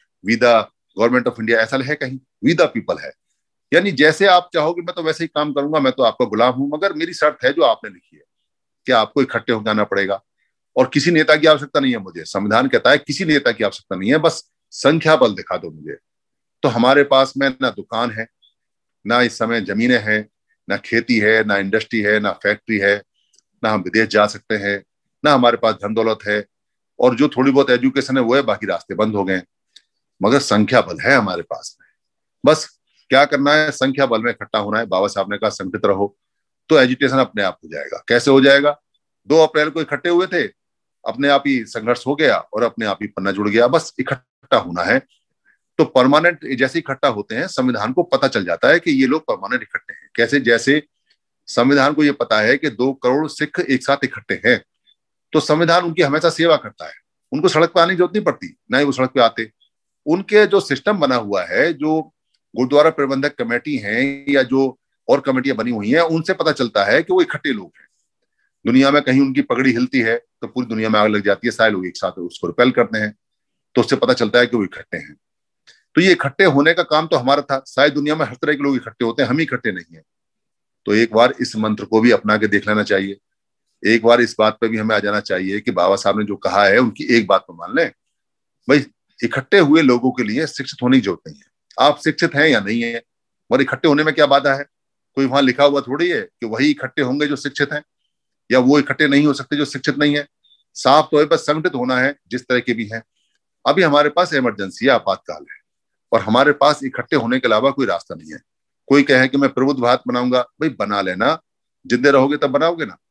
the government of India, ऐसा है कहीं? वी द पीपल है। यानी जैसे आप चाहोगे मैं तो वैसे ही काम करूंगा, मैं तो आपका गुलाम हूं, मगर मेरी शर्त है जो आपने लिखी है कि आपको इकट्ठे हो जाना पड़ेगा। और किसी नेता की आवश्यकता नहीं है मुझे, संविधान कहता है किसी नेता की आवश्यकता नहीं है, बस संख्या बल दिखा दो मुझे। तो हमारे पास में ना दुकान है, ना इस समय जमीनें हैं, ना खेती है, ना इंडस्ट्री है, ना फैक्ट्री है, ना हम विदेश जा सकते हैं, ना हमारे पास धन दौलत है, और जो थोड़ी बहुत एजुकेशन है वो है, बाकी रास्ते बंद हो गए। मगर संख्या बल है हमारे पास में। बस क्या करना है, संख्या बल में इकट्ठा होना है। बाबा साहब ने कहा संगठित रहो, तो एजुटेशन अपने आप हो जाएगा। कैसे हो जाएगा? 2 अप्रैल को इकट्ठे हुए थे, अपने आप ही संघर्ष हो गया और अपने आप ही पन्ना जुड़ गया। बस इकट्ठा होना है। तो परमानेंट जैसे इकट्ठा होते हैं, संविधान को पता चल जाता है कि ये लोग परमानेंट इकट्ठे हैं। कैसे? जैसे संविधान को ये पता है कि 2 करोड़ सिख एक साथ इकट्ठे हैं, तो संविधान उनकी हमेशा सेवा करता है। उनको सड़क पे आने की जरूरत नहीं पड़ती, ना ही वो सड़क पे आते। उनके जो सिस्टम बना हुआ है, जो गुरुद्वारा प्रबंधक कमेटी है या जो और कमेटियां बनी हुई हैं, उनसे पता चलता है कि वो इकट्ठे लोग हैं। दुनिया में कहीं उनकी पगड़ी हिलती है तो पूरी दुनिया में आग लग जाती है, सारे लोग एक साथ उसको रिपेल करते हैं, तो उससे पता चलता है कि वो इकट्ठे हैं। तो ये इकट्ठे होने का काम तो हमारा था। शायद दुनिया में हर तरह के लोग इकट्ठे होते हैं, हम ही इकट्ठे नहीं है। तो एक बार इस मंत्र को भी अपना के देख लेना चाहिए। एक बार इस बात पर भी हमें आ जाना चाहिए कि बाबा साहब ने जो कहा है उनकी एक बात को मान लें। भाई, इकट्ठे हुए लोगों के लिए शिक्षित होने की जरूरत नहीं है। आप शिक्षित हैं या नहीं है, और इकट्ठे होने में क्या बाधा है? कोई वहां लिखा हुआ थोड़ी है कि वही इकट्ठे होंगे जो शिक्षित हैं, या वो इकट्ठे नहीं हो सकते जो शिक्षित नहीं है। साफ तौर पर संगठित होना है, जिस तरह के भी हैं। अभी हमारे पास इमरजेंसी है, आपातकाल है, और हमारे पास इकट्ठे होने के अलावा कोई रास्ता नहीं है। कोई कहे कि मैं प्रबुद्ध भारत बनाऊंगा, भाई बना लेना, जिंदे रहोगे तब बनाओगे ना।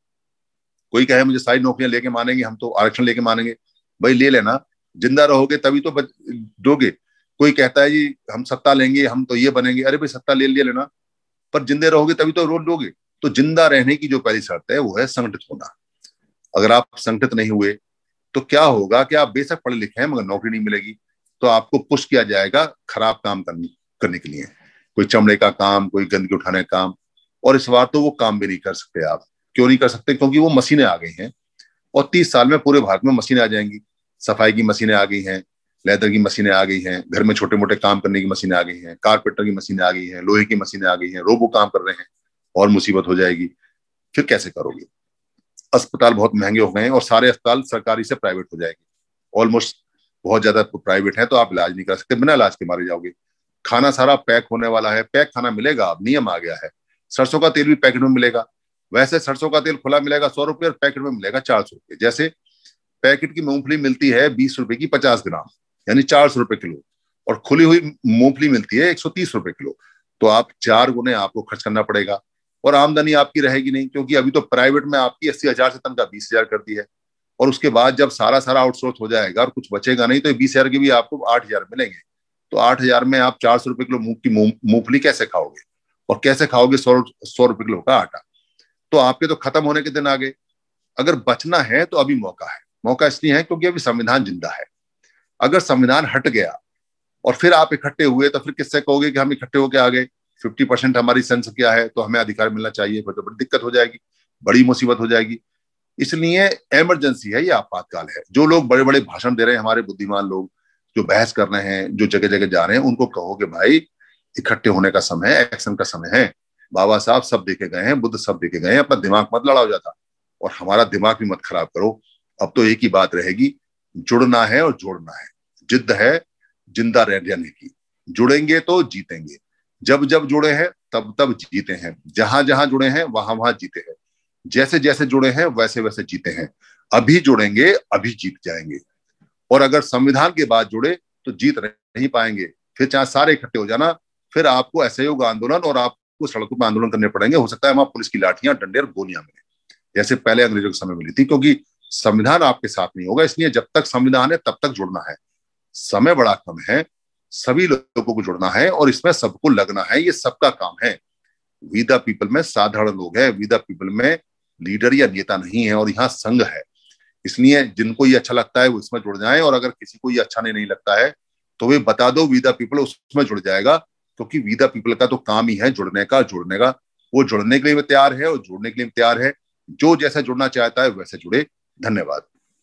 कोई कहे मुझे सारी नौकरियां लेके मानेंगे, हम तो आरक्षण लेके मानेंगे, भाई ले लेना, जिंदा रहोगे तभी तो दोगे। कोई कहता है जी हम सत्ता लेंगे, हम तो ये बनेंगे, अरे भाई सत्ता ले लेना, पर जिंदे रहोगे तभी तो रोड लोगे। तो जिंदा रहने की जो पहली शर्त है वो है संगठित होना। अगर आप संगठित नहीं हुए तो क्या होगा कि आप बेशक पढ़े लिखे हैं मगर नौकरी नहीं मिलेगी, तो आपको पुश किया जाएगा खराब काम करने के लिए। कोई चमड़े का काम, कोई गंदगी उठाने का काम, और इस बार तो वो काम भी नहीं कर सकते आप। क्यों नहीं कर सकते? क्योंकि वो मशीनें आ गई हैं, और 30 साल में पूरे भारत में मशीनें आ जाएंगी। सफाई की मशीनें आ गई हैं, लेदर की मशीनें आ गई हैं, घर में छोटे मोटे काम करने की मशीनें आ गई हैं, कारपेंटर की मशीनें आ गई हैं, लोहे की मशीनें आ गई हैं, रोबो काम कर रहे हैं, और मुसीबत हो जाएगी। फिर कैसे करोगे? अस्पताल बहुत महंगे हो गए हैं, और सारे अस्पताल सरकारी से प्राइवेट हो जाएंगे। ऑलमोस्ट बहुत ज्यादा प्राइवेट है, तो आप इलाज नहीं कर सकते, बिना इलाज के मारे जाओगे। खाना सारा पैक होने वाला है, पैक खाना मिलेगा, अब नियम आ गया है। सरसों का तेल भी पैकेट में मिलेगा। वैसे सरसों का तेल खुला मिलेगा 100 रुपये, और पैकेट में मिलेगा 400 रुपये। जैसे पैकेट की मूंगफली मिलती है 20 रुपए की 50 ग्राम, यानी 400 रुपये किलो, और खुली हुई मूंगफली मिलती है 130 रुपए किलो। तो आप 4 गुने आपको खर्च करना पड़ेगा, और आमदनी आपकी रहेगी नहीं, क्योंकि अभी तो प्राइवेट में आपकी 80,000 से तनख्वाह 20,000 कर दी है। और उसके बाद जब सारा सारा आउटसोर्स हो जाएगा और कुछ बचेगा नहीं, तो 20,000 की भी आपको 8,000 मिलेंगे। तो 8,000 में आप 400 रुपये किलो मूंग की मूंगफली कैसे खाओगे? और कैसे खाओगे 100 रुपये किलो का आटा? तो आपके तो खत्म होने के दिन आ गए। अगर बचना है तो अभी मौका है। मौका इसलिए है क्योंकि अभी संविधान जिंदा है। अगर संविधान हट गया और फिर आप इकट्ठे हुए, तो फिर किससे कहोगे कि हम इकट्ठे होकर आ गए, 50% हमारी संख्या है तो हमें अधिकार मिलना चाहिए? फिर तो बड़ी दिक्कत हो जाएगी, बड़ी मुसीबत हो जाएगी। इसलिए इमरजेंसी है, ये आपातकाल है। जो लोग बड़े बड़े भाषण दे रहे हैं, हमारे बुद्धिमान लोग जो बहस कर रहे हैं, जो जगह जगह जा रहे हैं, उनको कहो कि भाई इकट्ठे होने का समय है, एक्शन का समय है। बाबा साहब सब देखे गए हैं, बुद्ध सब देखे गए हैं, अपना दिमाग मत लड़ाओ जाता, और हमारा दिमाग भी मत खराब करो। अब तो एक ही बात रहेगी, जुड़ना है और जोड़ना है। जिद्द है जिंदा रहने की। जुड़ेंगे तो जीतेंगे। जब जब जुड़े हैं तब तब जीते हैं। जहां जहां जुड़े हैं वहां वहां जीते हैं। जैसे जैसे जुड़े हैं वैसे वैसे जीते हैं। अभी जुड़ेंगे अभी जीत जाएंगे। और अगर संविधान के बाद जुड़े तो जीत नहीं पाएंगे। फिर चाहे सारे इकट्ठे हो जाना, फिर आपको असहयोग आंदोलन और आपको सड़कों पर आंदोलन करने पड़ेंगे। हो सकता है वहां पुलिस की लाठियां, डंडे और गोलियां मिले, जैसे पहले अंग्रेजों के समय मिली थी। क्योंकि संविधान आपके साथ नहीं होगा। इसलिए जब तक संविधान है तब तक जुड़ना है। समय बड़ा कम है, सभी लोगों को जुड़ना है, और इसमें सबको लगना है। ये सबका काम है। वी द पीपल में साधारण लोग हैं, वी द पीपल में लीडर या नेता नहीं है, और यहाँ संघ है। इसलिए जिनको ये अच्छा लगता है वो इसमें जुड़ जाए, और अगर किसी को ये अच्छा नहीं लगता है तो वे बता दो, वी द पीपल उसमें जुड़ जाएगा। क्योंकि वी द पीपल का तो काम ही है जुड़ने का, जुड़ने का। वो जुड़ने के लिए भी तैयार है और जुड़ने के लिए भी तैयार है। जो जैसे जुड़ना चाहता है वैसे जुड़े। धन्यवाद।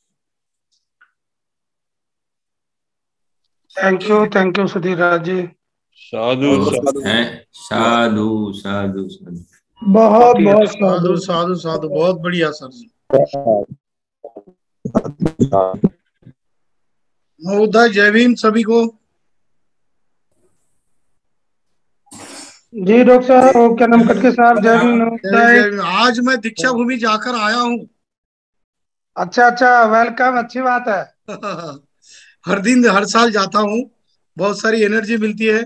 Thank you Sudhir Raj ji. साधु हैं, साधु साधु साधु। बहुत बहुत साधु साधु साधु, बहुत बढ़िया सर जी। महोदय जय भीम सभी को। जी डॉक्टर साहब, क्या नाम कटके साहब, जय भीम। जय भीम। आज मैं दीक्षा भूमि जाकर आया हूँ। अच्छा अच्छा, वेलकम, अच्छी बात है। हर दिन हर साल जाता हूँ, बहुत सारी एनर्जी मिलती है।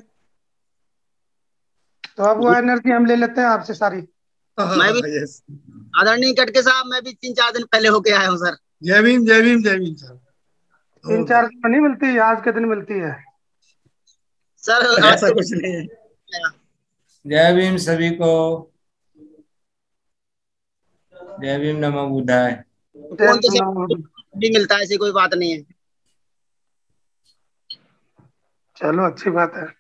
तो अब वो एनर्जी हम ले लेते हैं आपसे सारी। मैं भी यस। आदरणीय कटके साहब, मैं भी 3-4 दिन पहले होके आया हूँ सर। जय भीम जय भीम जय भीम सर। 3-4 दिन नहीं मिलती, आज के दिन मिलती है सर आज ऐसा कुछ नहीं है। जय भीम सभी को। जय भीम नमो बुद्धाय। फोन तो सब भी मिलता है, ऐसी कोई बात नहीं है। चलो अच्छी बात है।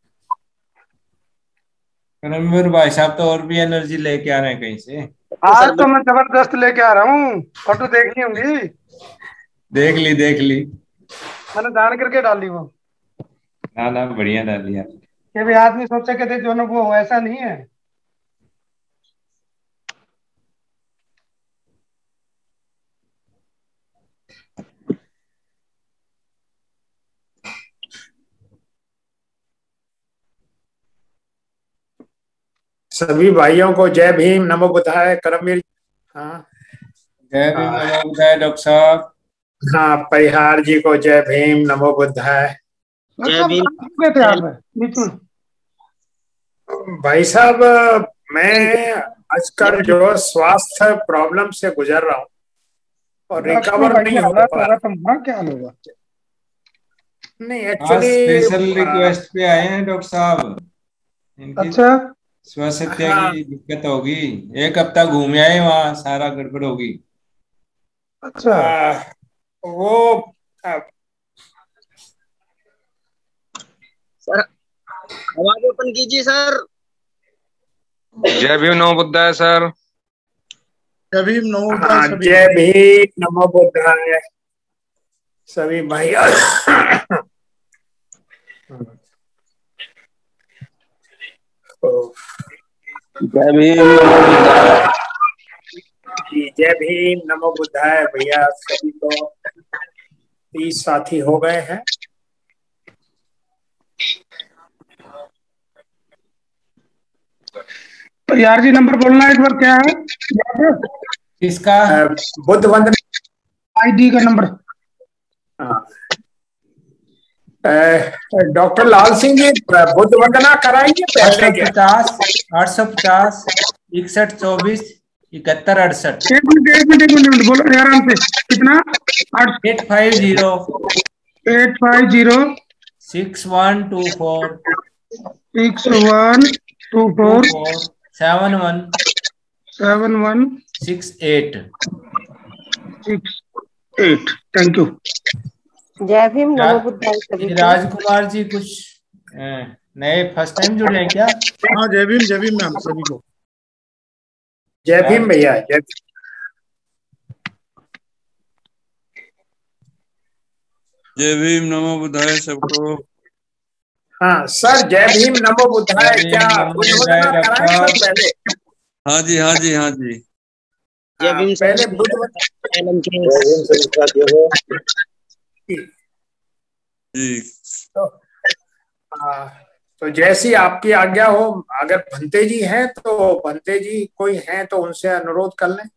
रणवीर भाई साहब तो और भी एनर्जी लेके आ रहे हैं कहीं से। आज तो मैं जबरदस्त लेके आ रहा हूँ। फोटो देखनी होंगी। देख ली देख ली। मैंने जान करके डाली वो, ना ना बढ़िया डाल दिया। कि भी आदमी सोचे कि देख दोनों वो, ऐसा नहीं है। सभी भाइयों को जय भीम नमो बुद्धाय। करमवीर। हाँ जय भीम नमो बुद्धाय डॉक्टर साहब। हाँ, परिहार जी को जय भीम नमो बुद्धाय। जय भीम। गए थे आप बीच में? भाई साहब, मैं आजकल जो स्वास्थ्य प्रॉब्लम से गुजर रहा हूँ और रिकवर नहीं हो पा रहा। तुम्हारा क्या हाल होगा? नहीं, आज एक्चुअली स्पेशल रिक्वेस्ट पे आए हैं डॉक्टर साहब। इनकी अच्छा। स्वास्थ्य हाँ, की दिक्कत होगी। एक हफ्ता घूम आए, वहाँ सारा गड़बड़ होगी। अच्छा। वो सर आवाज ओपन कीजिए सर। जय भीम नमो बुद्धाय सर। जय भीम नमो बुद्धाय हाँ, सभी। जय भीम नमो बुद्धाय सभी भाई। जय भीम नमो बुद्धाय। जी, जय भीम नमो बुद्धाय भैया। सभी को 30 साथी हो गए हैं। तो यार जी नंबर बोलना एक बार, क्या है किसका? बुद्ध वंदना आईडी का नंबर? डॉक्टर लाल सिंह जी बुद्ध वंदना कराएंगे पहले क्या? 850 61 24 71 68। एक मिनट बोलो आराम से। कितना? 850 850 6124 6124 71 7168। 68। Thank you. जय भीम नमो बुद्धाय सभी को। राजकुमार जी कुछ नए फर्स्ट टाइम जुड़े हैं क्या? हाँ जय भीम मैम सभी को। जय भीम भैया। जय भीम नमो बुद्धाय सबको। हाँ सर, जय भीम नमो बुद्धाय। क्या बुद्ध वंदना कराएं सर पहले? हाँ जी हाँ जी हाँ जी। जय भीम सर। पहले बुद्ध जी। तो जैसी आपकी आज्ञा हो। अगर भंते जी हैं तो भंते जी कोई हैं तो उनसे अनुरोध कर लें।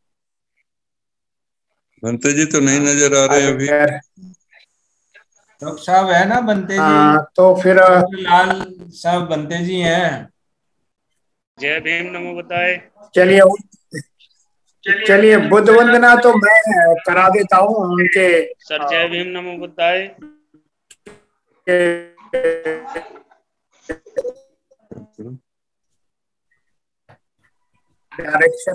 भंते जी तो नहीं नजर आ रहे अभी। डॉक्टर साहब है ना बनते जी? तो फिर लाल साहब बनते जी हैं। जय भीम नमो बुद्धाय। चलिए बुद्ध वंदना तो मैं करा देता हूँ उनके। सर जय भीम नमो बुद्धाय। डायरेक्शन।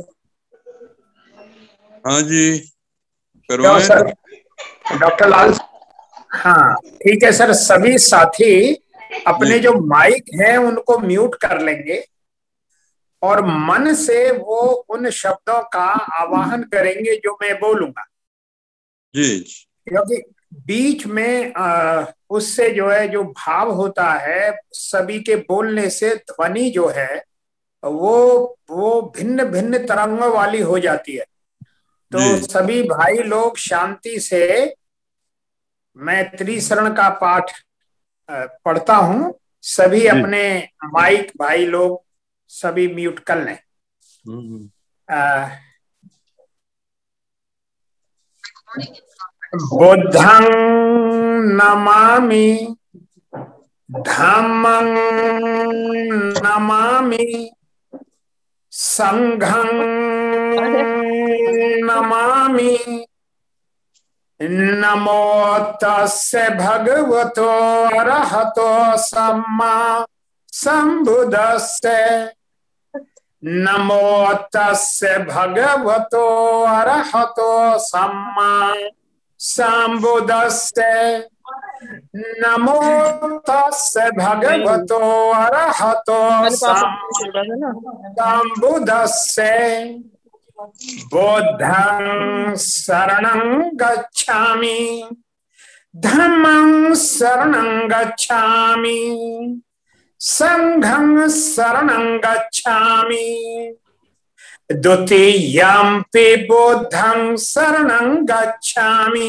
हाँ जी करवाएं। Sir doctor Lal. हाँ ठीक है सर। सभी साथी अपने जो माइक हैं उनको म्यूट कर लेंगे और मन से वो उन शब्दों का आवाहन करेंगे जो मैं बोलूंगा। जी। क्योंकि बीच में उससे जो है जो भाव होता है, सभी के बोलने से ध्वनि जो है वो भिन्न भिन्न तरंगों वाली हो जाती है। तो सभी भाई लोग शांति से, मैं त्रिशरण का पाठ पढ़ता हूं, सभी अपने माइक भाई लोग सभी म्यूट कर लें। बुद्धं नमामि धम्मं नमामि संघं नमामि। नमो तस्य भगवतो अरहतो सम्मा संबुद्धस्य। नमो तस्य भगवतो अरहतो सम्मा संबुद्धस्य। नमो तस्य भगवतो अरहतो संबुद्धस्य। बुद्धं शरणं गच्छामि, धम्मं शरणं गच्छामि, संघं शरणं गच्छामि। द्वितीयंपि बुद्धं शरणं गच्छामि,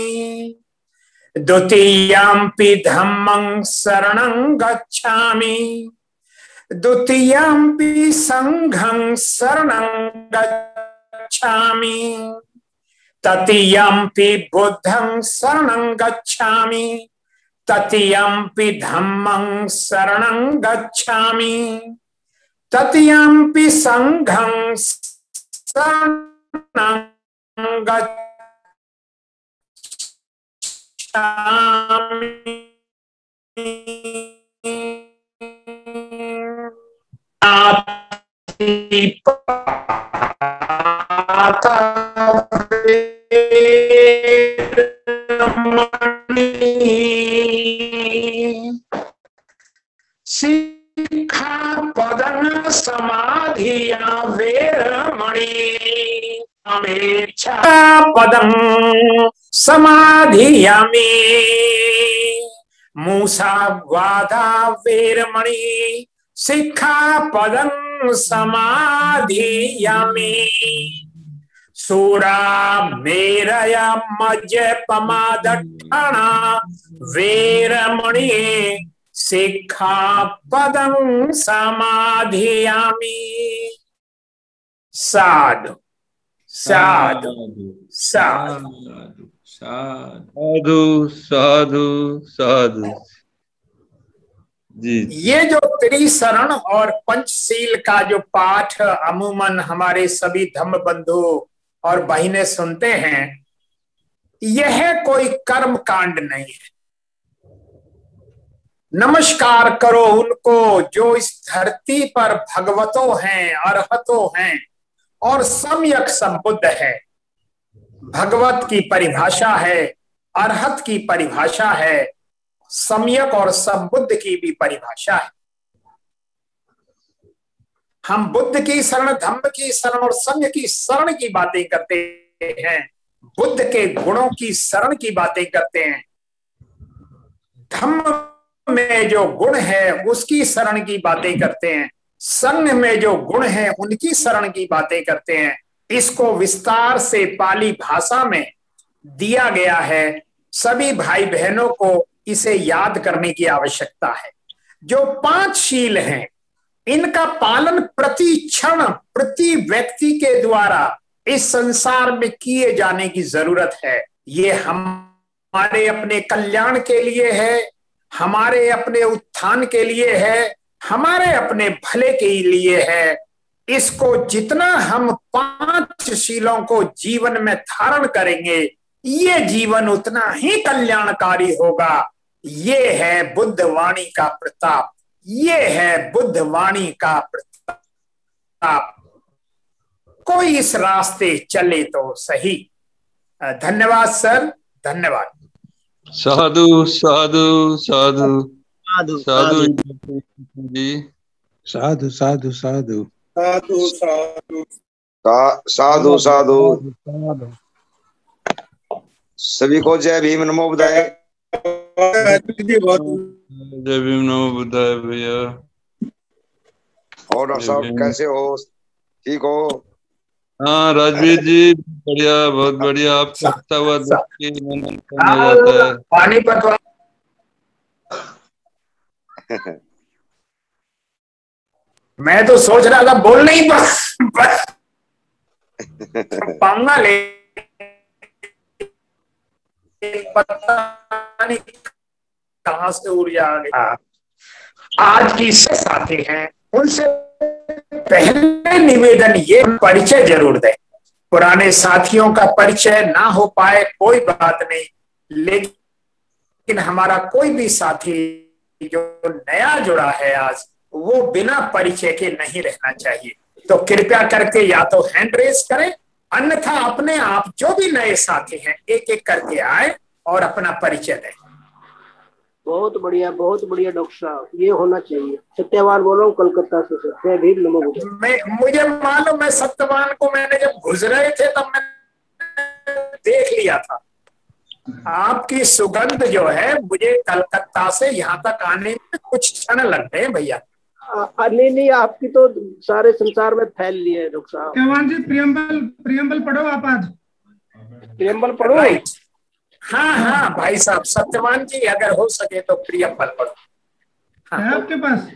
द्वितीयंपि धम्मं शरणं गच्छामि, द्वितीयंपि संघं शरणं गच्छामि, तृतीयंपि बुद्धं शरणं गच्छामि, तृतीयंपि धम्मं शरणं गच्छामि, तृतीयंपि संघं शरणं गच्छामि। सिक्खापदं समाधिया वेरमणि। पदं समाधियामि, मूसावादा वेरमणि। सिक्खापदं समाधियामि, सूरा मेरया मज्जपमादठ्ठना वेरमणि। सिक्खापदं समाधियामि। साधु साधु साधु साधु साधु साधु जी। ये जो त्रिशरण और पंचशील का जो पाठ अमूमन हमारे सभी धम्म बंधु और बहिनें सुनते हैं, यह कोई कर्म कांड नहीं है। नमस्कार करो उनको जो इस धरती पर भगवतो हैं, अरहतो हैं और सम्यक संबुद्ध है। भगवत की परिभाषा है, अरहत की परिभाषा है, सम्यक और संबुद्ध की भी परिभाषा है। हम बुद्ध की शरण, धम्म की शरण और संघ की शरण की बातें करते हैं, बुद्ध के गुणों की शरण की बातें करते हैं, धम्म में जो गुण है उसकी शरण की बातें करते हैं, संघ में जो गुण है उनकी शरण की बातें करते हैं। इसको विस्तार से पाली भाषा में दिया गया है। सभी भाई बहनों को इसे याद करने की आवश्यकता है। जो 5 शील हैं, इनका पालन प्रति क्षण प्रति व्यक्ति के द्वारा इस संसार में किए जाने की जरूरत है। ये हमारे अपने कल्याण के लिए है, हमारे अपने उत्थान के लिए है, हमारे अपने भले के लिए है। इसको जितना हम 5 शीलों को जीवन में धारण करेंगे, ये जीवन उतना ही कल्याणकारी होगा। ये है बुद्ध वाणी का प्रताप, ये है बुद्ध वाणी का प्रताप। कोई इस रास्ते चले तो सही। धन्यवाद सर, धन्यवाद। साधु साधु साधु साधु साधु जी। साधु साधु साधु साधु साधु साधु साधु। सभी को जय भीम नमो बुद्धाय। जय भीम नमो बुद्धाय भैया। और डॉक्टर साहब कैसे हो, ठीक हो? हाँ राजवीर जी बढ़िया, बहुत बढ़िया। आप करता हुआ देख के मन हो जाता है। पानी पटवा मैं तो सोच रहा था बोल नहीं पाऊंगा, ले पता नहीं कहां से ऊर्जा आ गई। आज की साथी हैं, उनसे पहले निवेदन ये परिचय जरूर दें। पुराने साथियों का परिचय ना हो पाए कोई बात नहीं, लेकिन हमारा कोई भी साथी जो नया जुड़ा है आज, वो बिना परिचय के नहीं रहना चाहिए। तो कृपया करके या तो हैंड रेस करें, अन्यथा अपने आप जो भी नए साथी हैं एक एक करके आए और अपना परिचय दें। बहुत बढ़िया डॉक्टर साहब, ये होना चाहिए। सत्यवान बोल रहा हूँ कलकत्ता से सर। जय भीम नमो बुद्धाय। मुझे मालूम है सत्यवान को, मैंने जब गुजरे थे तब मैंने देख लिया था। आपकी सुगंध जो है मुझे कलकत्ता से यहाँ तक आने में कुछ क्षण लगते हैं भैया। नहीं, आपकी तो सारे संसार में फैल ली है डॉक्टर साहब। सत्यवान जी प्रियम्बल पढ़ो आप आज। प्रियम्बल पढ़ो। राइट, हाँ भाई साहब, सत्यवान जी अगर हो सके तो प्रियम्बल पढ़ो। है आपके पास?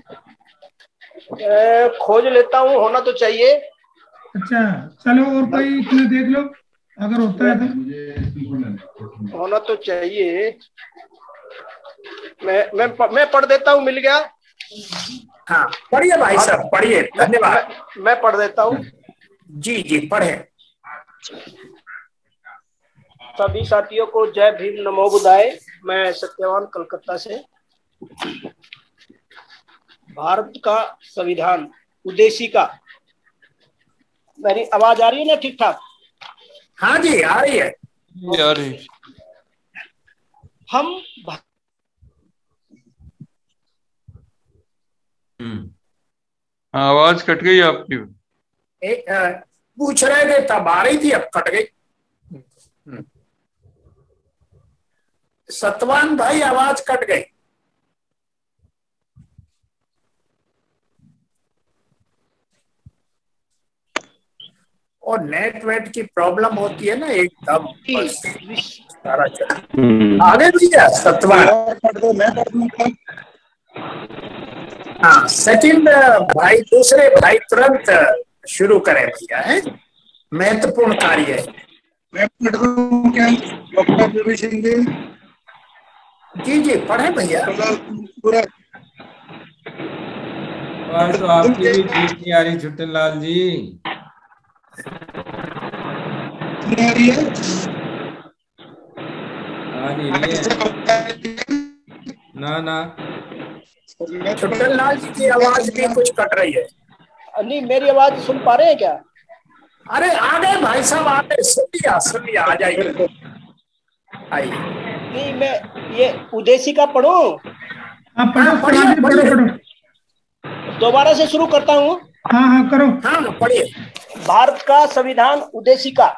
खोज लेता हूँ, होना तो चाहिए। अच्छा चलो, और कोई तुम्हें देख लो अगर होता है तो। होना तो चाहिए। मैं पढ़ देता हूँ, मिल गया। हाँ पढ़िए भाई साहब, पढ़िए, धन्यवाद। मैं पढ़ देता हूँ। जी पढ़े। सभी साथियों को जय भीम नमो बुद्धाय। मैं सत्यवान कलकत्ता से। भारत का संविधान उद्देशिका, मेरी आवाज आ रही है ना ठीक ठाक? हाँ जी आ रही है। हम आवाज कट गई आपकी। पूछ रहे थे तब आ रही थी, अब कट गई। सतवान भाई आवाज कट गई। और नेट वेट की प्रॉब्लम होती है ना एकदम, सारा चल आगे भैया। सतवान हाँ, सेकंड भाई, दूसरे भाई तुरंत शुरू करें भैया। है महत्वपूर्ण कार्य है। मैं पढ़ रहा हूँ क्या डॉक्टर सिंह जी? जी पढ़े भैया। पूरा आवाज तो आपकी भी ठीक नहीं आ रही छुट्टन लाल जी। आ रही है? आ नहीं रही है ना। छुट्टन लाल जी की आवाज भी कुछ कट रही है। नहीं, मेरी आवाज सुन पा रहे हैं क्या? अरे आ गए भाई साहब, आ गए। सुनिए आ जाइए, आइए। नहीं, मैं ये उद्देशिका पढ़ो। पढ़ो। दोबारा से शुरू करता हूँ। हाँ करो। हाँ पढ़िए। भारत का संविधान उद्देशिका।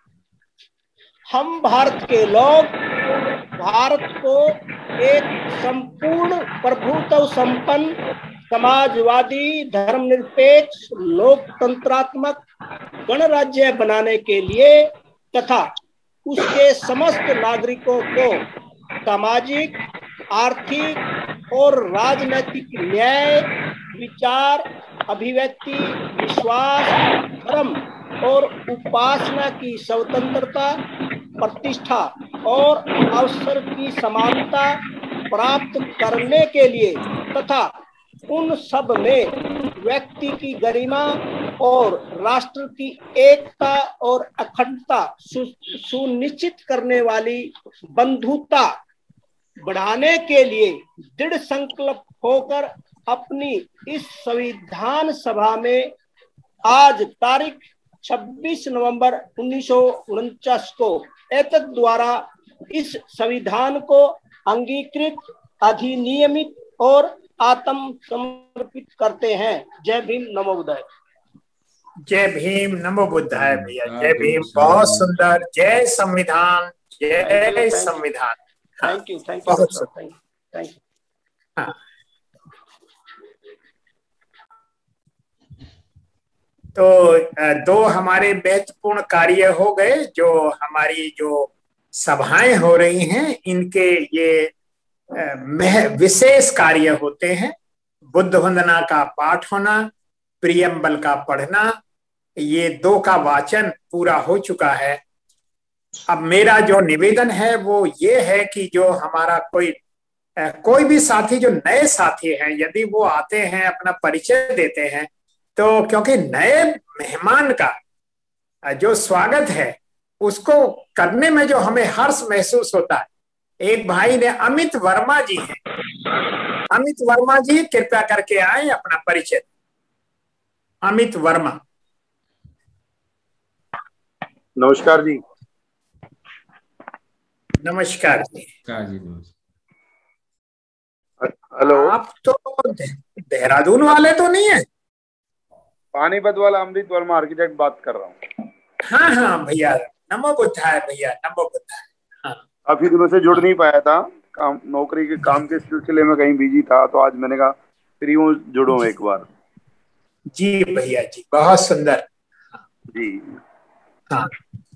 हम भारत के लोग भारत को एक संपूर्ण प्रभुत्व संपन्न समाजवादी धर्मनिरपेक्ष लोकतंत्रात्मक गणराज्य बनाने के लिए तथा उसके समस्त नागरिकों को सामाजिक, आर्थिक और राजनैतिक न्याय, विचार, अभिव्यक्ति, विश्वास, धर्म और उपासना की स्वतंत्रता, प्रतिष्ठा और अवसर की समानता प्राप्त करने के लिए तथा उन सब में व्यक्ति की गरिमा और राष्ट्र की एकता और अखंडता सुनिश्चित करने वाली बंधुता बढ़ाने के लिए दृढ़ संकल्प होकर अपनी इस संविधान सभा में आज तारीख 26 नवंबर 1949 को एतद द्वारा इस संविधान को अंगीकृत, अधिनियमित और आत्म समर्पित करते हैं। जय भीम नमो बुद्धाय। जय भीम नमो बुद्धाय भैया। जय भीम, बहुत सुंदर। जय संविधान, जय संविधान। थैंक यू बहुत सुंदर। Thank you. हाँ तो दो हमारे महत्वपूर्ण कार्य हो गए। जो हमारी जो सभाएं हो रही हैं इनके ये विशेष कार्य होते हैं। बुद्ध वंदना का पाठ होना, प्रियम्बल का पढ़ना, ये दो का वाचन पूरा हो चुका है। अब मेरा जो निवेदन है वो ये है कि जो हमारा कोई भी साथी, जो नए साथी हैं, यदि वो आते हैं अपना परिचय देते हैं तो, क्योंकि नए मेहमान का जो स्वागत है उसको करने में जो हमें हर्ष महसूस होता है। एक भाई ने, अमित वर्मा जी हैं, अमित वर्मा जी कृपया करके आए, अपना परिचय। अमित वर्मा। नमस्कार जी। नमस्कार जी। हेलो। आप तो देहरादून वाले तो नहीं है? पानीपत वाला अमृत वर्मा आर्किटेक्ट बात कर रहा हूँ। हाँ हाँ भैया, नमो बुद्धाय भैया, नमो बुद्धाय। हाँ, काफी दिनों से जुड़ नहीं पाया था, काम नौकरी के काम के सिलसिले में कहीं बिजी था, तो आज मैंने कहा फ्री हूँ, जुड़ो एक बार। जी भैया जी, बहुत सुंदर जी। हाँ,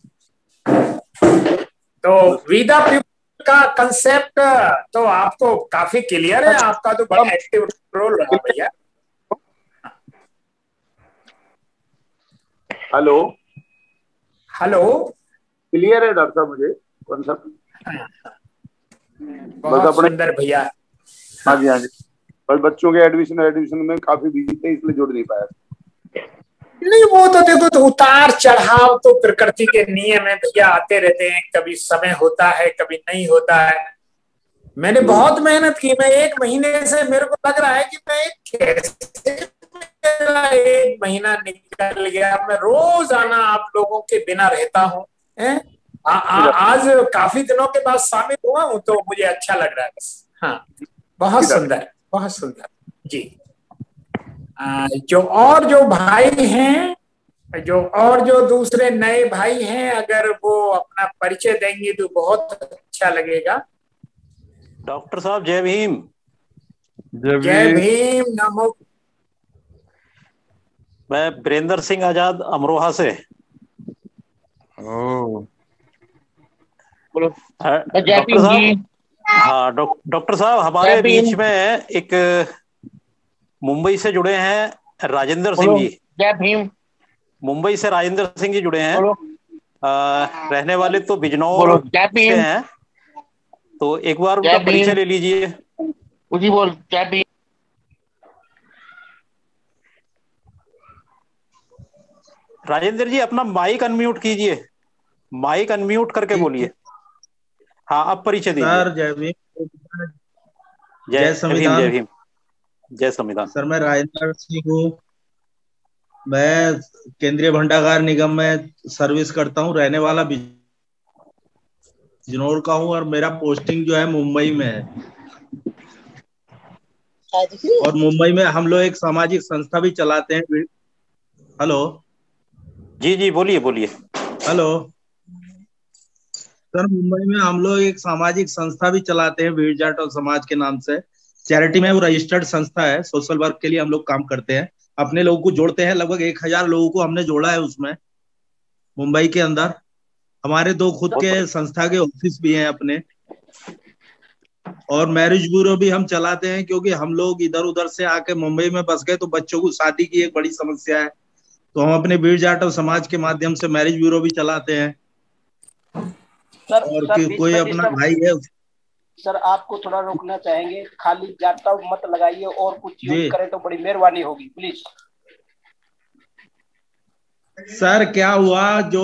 तो विदा पीपल का कंसेप्ट तो आपको काफी क्लियर है, आपका तो बड़ा एक्टिव रोल रहा भैया। हेलो हेलो, क्लियर है डॉक्टर साहब मुझे कॉन्सेप्ट? बहुत सुंदर भैया। हाँ जी हाँ जी, बस बच्चों के एडमिशन में काफी बिजी थे, इसलिए जुड़ नहीं पाया। नहीं, वो तो देखो, तो उतार चढ़ाव तो प्रकृति के नियम है भैया, आते रहते हैं, कभी समय होता है कभी नहीं होता है। मैंने बहुत मेहनत की, मैं 1 महीने से मेरे को लग रहा है कि मैं कैसे 1 महीना निकल गया। मैं रोजाना आप लोगों के बिना रहता हूँ। आज काफी दिनों के बाद शामिल हुआ हूँ, तो मुझे अच्छा लग रहा है बस। हाँ, बहुत सुंदर, बहुत सुंदर जी। जो भाई हैं, जो दूसरे नए भाई हैं, अगर वो अपना परिचय देंगे तो बहुत अच्छा लगेगा। डॉक्टर साहब जय भीम। जय भीम। नमो। मैं वीरेंद्र सिंह आजाद अमरोहा से। डॉक्टर साहब, हाँ डॉक्टर साहब, हमारे बीच में एक मुंबई से जुड़े हैं राजेंद्र सिंह जी। जय भीम। मुंबई से राजेंद्र सिंह जी जुड़े हैं। रहने वाले तो बिजनौर से हैं, तो एक बार उनका परिचय ले लीजिए। जी बोल। जय भीम। राजेंद्र जी अपना माइक अनम्यूट कीजिए, माइक अनम्यूट करके बोलिए। हाँ, अब परिचय दीजिए। सर जय भीम। जय संविधान। जय भीम। जय संविधान। सर मैं राजेंद्र सिंह हूँ, मैं केंद्रीय भंडागार निगम में सर्विस करता हूँ, रहने वाला बिजनौर का हूँ और मेरा पोस्टिंग जो है मुंबई में है। और मुंबई में हम लोग एक सामाजिक संस्था भी चलाते हैं। हेलो जी जी, बोलिए बोलिए। हेलो सर, मुंबई में हम लोग एक सामाजिक संस्था भी चलाते हैं, वीर जाट और समाज के नाम से। चैरिटी में वो रजिस्टर्ड संस्था है, सोशल वर्क के लिए हम लोग काम करते हैं, अपने लोगों को जोड़ते हैं। लगभग 1000 लोगों को हमने जोड़ा है उसमें, मुंबई के अंदर। हमारे 2 खुद के संस्था के ऑफिस भी हैं अपने, और मैरिज ब्यूरो भी हम चलाते हैं, क्योंकि हम लोग इधर उधर से आके मुंबई में बस गए तो बच्चों को शादी की एक बड़ी समस्या है, तो हम अपने वीर जाट और समाज के माध्यम से मैरिज ब्यूरो भी चलाते हैं। और कोई अपना भाई है। सर आपको थोड़ा रोकना चाहेंगे, खाली जाता मत लगाइए और कुछ यूज करें तो बड़ी मेहरबानी होगी, प्लीज। सर क्या हुआ, जो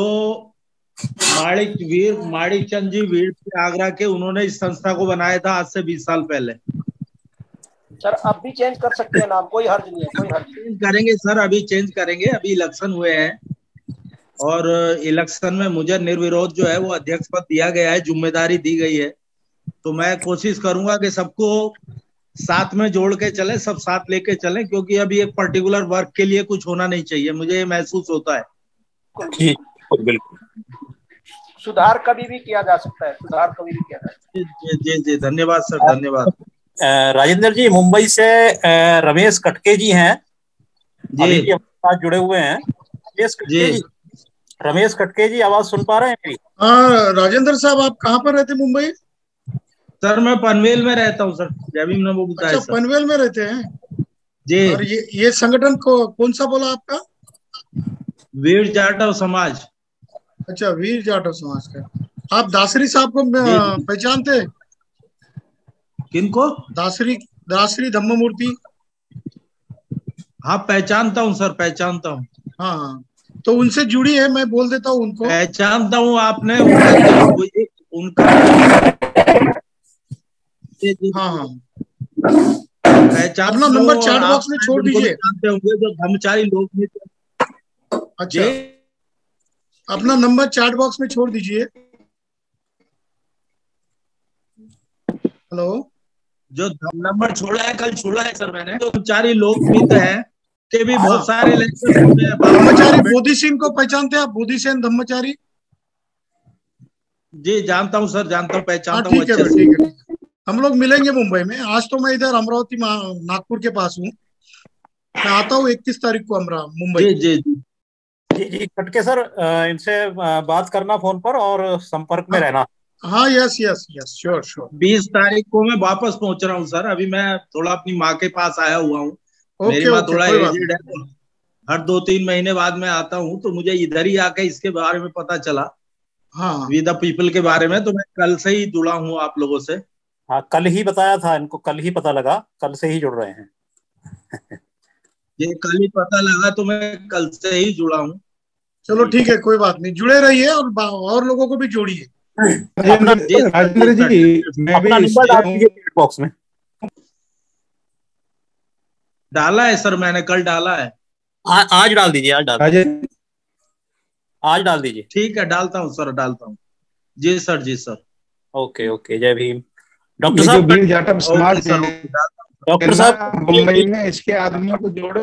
माणिक चंद जी वीर आगरा के, उन्होंने इस संस्था को बनाया था आज से 20 साल पहले। सर अब भी चेंज कर सकते हैं नाम, कोई हर्ज नहीं है, कोई हर्ज नहीं। करेंगे सर, अभी चेंज करेंगे। अभी इलेक्शन हुए हैं और इलेक्शन में मुझे निर्विरोध जो है वो अध्यक्ष पद दिया गया है, जिम्मेदारी दी गई है। तो मैं कोशिश करूंगा कि सबको साथ में जोड़ के चले, सब साथ लेके चले, क्योंकि अभी एक पर्टिकुलर वर्क के लिए कुछ होना नहीं चाहिए, मुझे ये महसूस होता है। बिल्कुल। सुधार कभी भी किया जा सकता है, सुधार कभी भी किया जा सकता है। जी जी, धन्यवाद सर, धन्यवाद। राजेंद्र जी, मुंबई से रमेश कटके जी हैं, अभी भी हमारे साथ जुड़े हुए हैं। रमेश कटके जी, आवाज सुन पा रहे हैं मेरी? हाँ राजेंद्र साहब, आप कहाँ पर रहते मुंबई? सर मैं पनवेल में रहता हूँ सर। जय भीम नमो बुद्धाय। अच्छा, पनवेल में रहते हैं जी। और ये संगठन को कौन सा बोला आपका? वीर जाट और समाज। अच्छा, वीर जाट और समाज का। आप दासरी साहब को पहचानते? किनको? दासरी धम्ममूर्ति। हाँ पहचानता हूँ सर, पहचानता हूँ। हाँ, तो उनसे जुड़ी है, मैं बोल देता हूँ उनको। पहचानता हूँ। आपने उनका हाँ पहचान अपना लो नंबर और चैट आप बॉक्स में शायद छोड़ उनको भी दीजिए। जानते होंगे जो ब्रह्मचारी लोग भी थे। अच्छा, जी अपना नंबर चैट बॉक्स में छोड़ दीजिए। हेलो, जो नंबर छोड़ा है कल छोड़ा है सर मैंने, जो ब्रह्मचारी लोकमित्र है के भी बहुत सारे इलेक्शन हुए हैं। धम्मचारी बोधि सिंह को पहचानते हैं आप? बोधि सेन धम्मचारी। जी जानता हूँ सर, जानता हूँ, हाँ पहचानता हूँ ठीक है अच्छे भाई, से। ठीक है। हम लोग मिलेंगे मुंबई में। आज तो मैं इधर अमरावती नागपुर के पास हूँ। मैं आता हूँ 31 तारीख को मुंबई। जी जी जी जी जी खटके सर, इनसे बात करना फोन पर और संपर्क में रहना। हाँ, yes yes yes, sure sure. 20 तारीख को मैं वापस पहुंच रहा हूँ सर। अभी मैं थोड़ा अपनी माँ के पास आया हुआ हूँ। मेरी ओके माँ ओके, थोड़ा कोई बात एजेड है, तो हर 2-3 महीने बाद मैं आता हूँ, तो मुझे इधर ही आके इसके बारे में पता चला, हाँ वी द पीपल के बारे में। तो मैं कल से ही जुड़ा हूँ आप लोगों से। हाँ, कल ही बताया था इनको, कल ही पता लगा, कल से ही जुड़ रहे हैं। ये कल ही पता लगा, तो मैं कल से ही जुड़ा हूँ। चलो ठीक है, कोई बात नहीं, जुड़े रहिए और लोगों को भी जोड़िए। राजेंद्र जी, मैं भी अपना नंबर डाल दीजिए चैट बॉक्स में। डाला है सर, मैंने कल डाला है। आज डाल दीजिए, आज डाल दीजिए। ठीक है, डालता हूँ सर, डालता हूँ। जी सर, जी सर। ओके ओके, जय भीम। डॉक्टर ये जो साहब, भील जाटव समाज ओके सर, है ओके, डालता हूँ। डॉक्टर ना, साहब मुंबई में इसके आदमियों को जोड़े।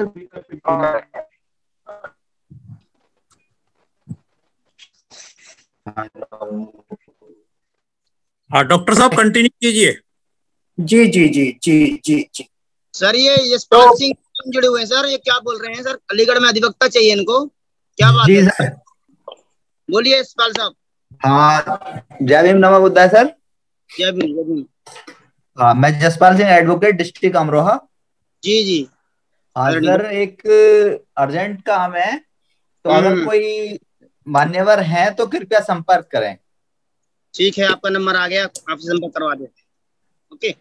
हाँ डॉक्टर साहब कंटिन्यू कीजिए। जी जी जी जी जी जी। सर ये यशपाल सिंह जुड़े हुए हैं सर, ये क्या बोल रहे हैं सर? अलीगढ़ में अधिवक्ता चाहिए इनको, क्या बात जी है? सर। बोलिए यशपाल साहब। हाँ, जय भीम नमो बुद्धाय सर। जय भीम, जय भीम। हाँ, मैं जसपाल सिंह, एडवोकेट, डिस्ट्रिक्ट अमरोहा। जी जी। हाँ सर, एक अर्जेंट काम है, तो अगर कोई मान्यवर है तो कृपया संपर्क करें। ठीक है, आपका नंबर आ गया, आपसे संपर्क करवा देते हैं। ओके।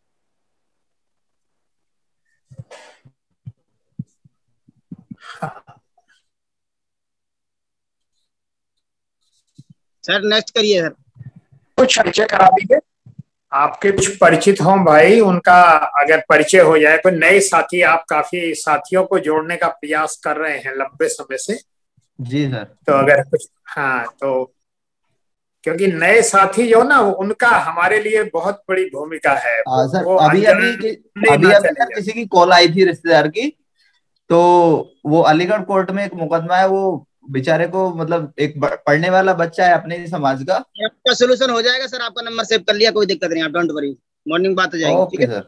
सर नेक्स्ट करिए सर। कुछ परिचय करा दीजिए, आपके कुछ परिचित हों भाई, उनका अगर परिचय हो जाए। कोई नए साथी, आप काफी साथियों को जोड़ने का प्रयास कर रहे हैं लंबे समय से। जी सर। तो अगर कुछ, हाँ, तो क्योंकि नए साथी जो ना, उनका हमारे लिए बहुत बड़ी भूमिका है। हाँ सर, वो अभी सर किसी की कॉल आई थी रिश्तेदार की, तो वो अलीगढ़ कोर्ट में एक मुकदमा है, वो बेचारे को, मतलब एक पढ़ने वाला बच्चा है अपने ही समाज का। आपका सोल्यूशन हो जाएगा सर, आपका नंबर सेव कर लिया, कोई दिक्कत नहीं, आप डोंट वरी। मॉर्निंग बात हो जाएगी। ठीक ओके है सर।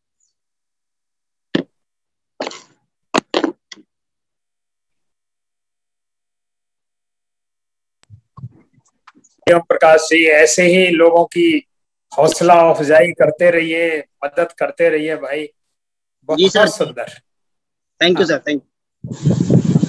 ओम प्रकाश जी, ऐसे ही लोगों की हौसला अफजाई करते रहिए, मदद करते रहिए भाई। जी सर, बहुत सुंदर। Thank you sir, thank you.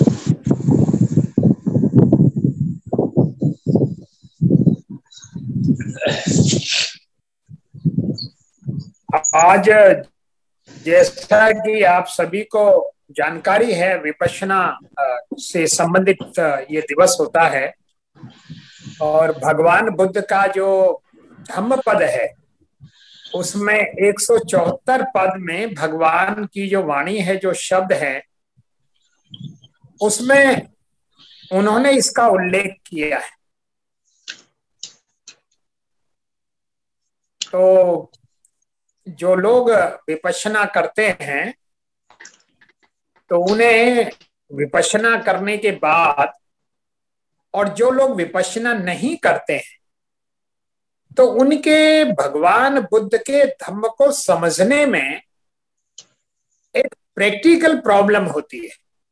आज जैसा कि आप सभी को जानकारी है, विपश्यना से संबंधित ये दिवस होता है, और भगवान बुद्ध का जो धम्म पद है, उसमें 174 पद में भगवान की जो वाणी है, जो शब्द है, उसमें उन्होंने इसका उल्लेख किया है। तो जो लोग विपश्यना करते हैं, तो उन्हें विपश्यना करने के बाद, और जो लोग विपश्यना नहीं करते हैं, तो उनके भगवान बुद्ध के धम्म को समझने में एक प्रैक्टिकल प्रॉब्लम होती है।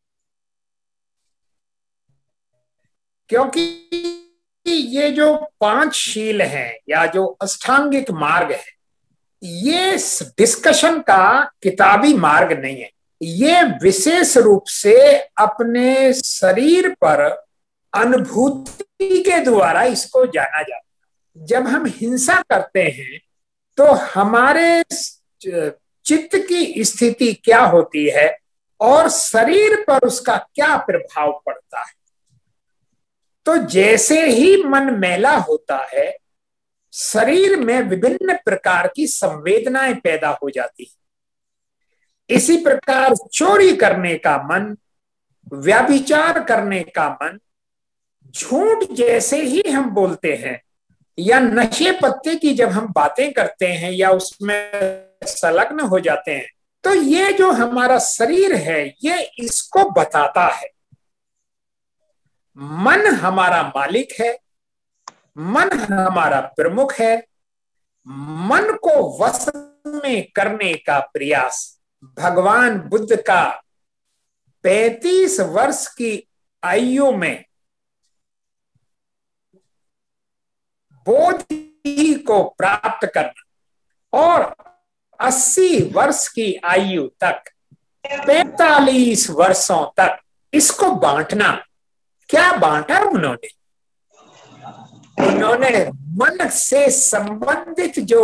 क्योंकि ये जो 5 शील हैं, या जो अष्टांगिक मार्ग है, ये डिस्कशन का किताबी मार्ग नहीं है। ये विशेष रूप से अपने शरीर पर अनुभूति के द्वारा इसको जाना जाता है। जब हम हिंसा करते हैं, तो हमारे चित्त की स्थिति क्या होती है और शरीर पर उसका क्या प्रभाव पड़ता है। तो जैसे ही मन मैला होता है, शरीर में विभिन्न प्रकार की संवेदनाएं पैदा हो जाती हैं। इसी प्रकार चोरी करने का मन, व्यभिचार करने का मन, झूठ जैसे ही हम बोलते हैं या नशे पत्ते की जब हम बातें करते हैं या उसमें संलग्न हो जाते हैं, तो ये जो हमारा शरीर है ये इसको बताता है। मन हमारा मालिक है, मन हमारा प्रमुख है। मन को वश में करने का प्रयास भगवान बुद्ध का 35 वर्ष की आयु में बोधि को प्राप्त करना और 80 वर्ष की आयु तक 45 वर्षों तक इसको बांटना। क्या बांटा उन्होंने? उन्होंने मन से संबंधित जो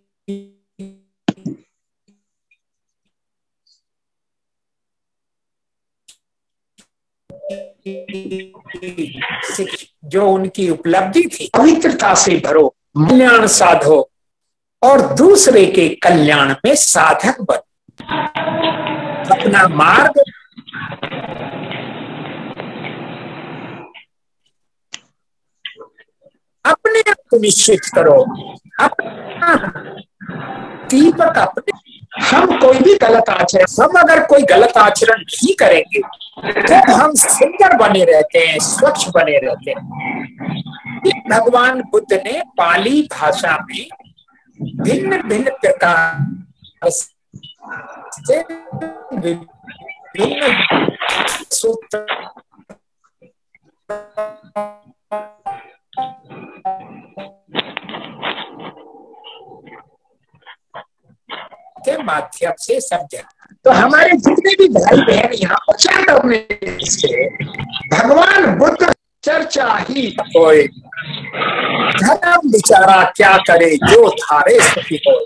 उनकी उपलब्धि थी, पवित्रता से भरो, कल्याण साधो और दूसरे के कल्याण में साधक बनो। अपना मार्ग अपने आप को निश्चित करो, अपना दीपक अपने। हम कोई भी गलत आचरण, हम अगर कोई गलत आचरण नहीं करेंगे तो हम सुंदर बने रहते हैं, स्वच्छ बने रहते हैं। भगवान बुद्ध ने पाली भाषा में भिन्न भिन्न प्रकार से विभिन्न सूत्र के माध्यम से समझा। तो हमारे जितने भी भाई बहन यहाँ प्रचार करने से भगवान बुद्ध चर्चा ही होए, धर्म बिचारा क्या करे जो धारे सही हो।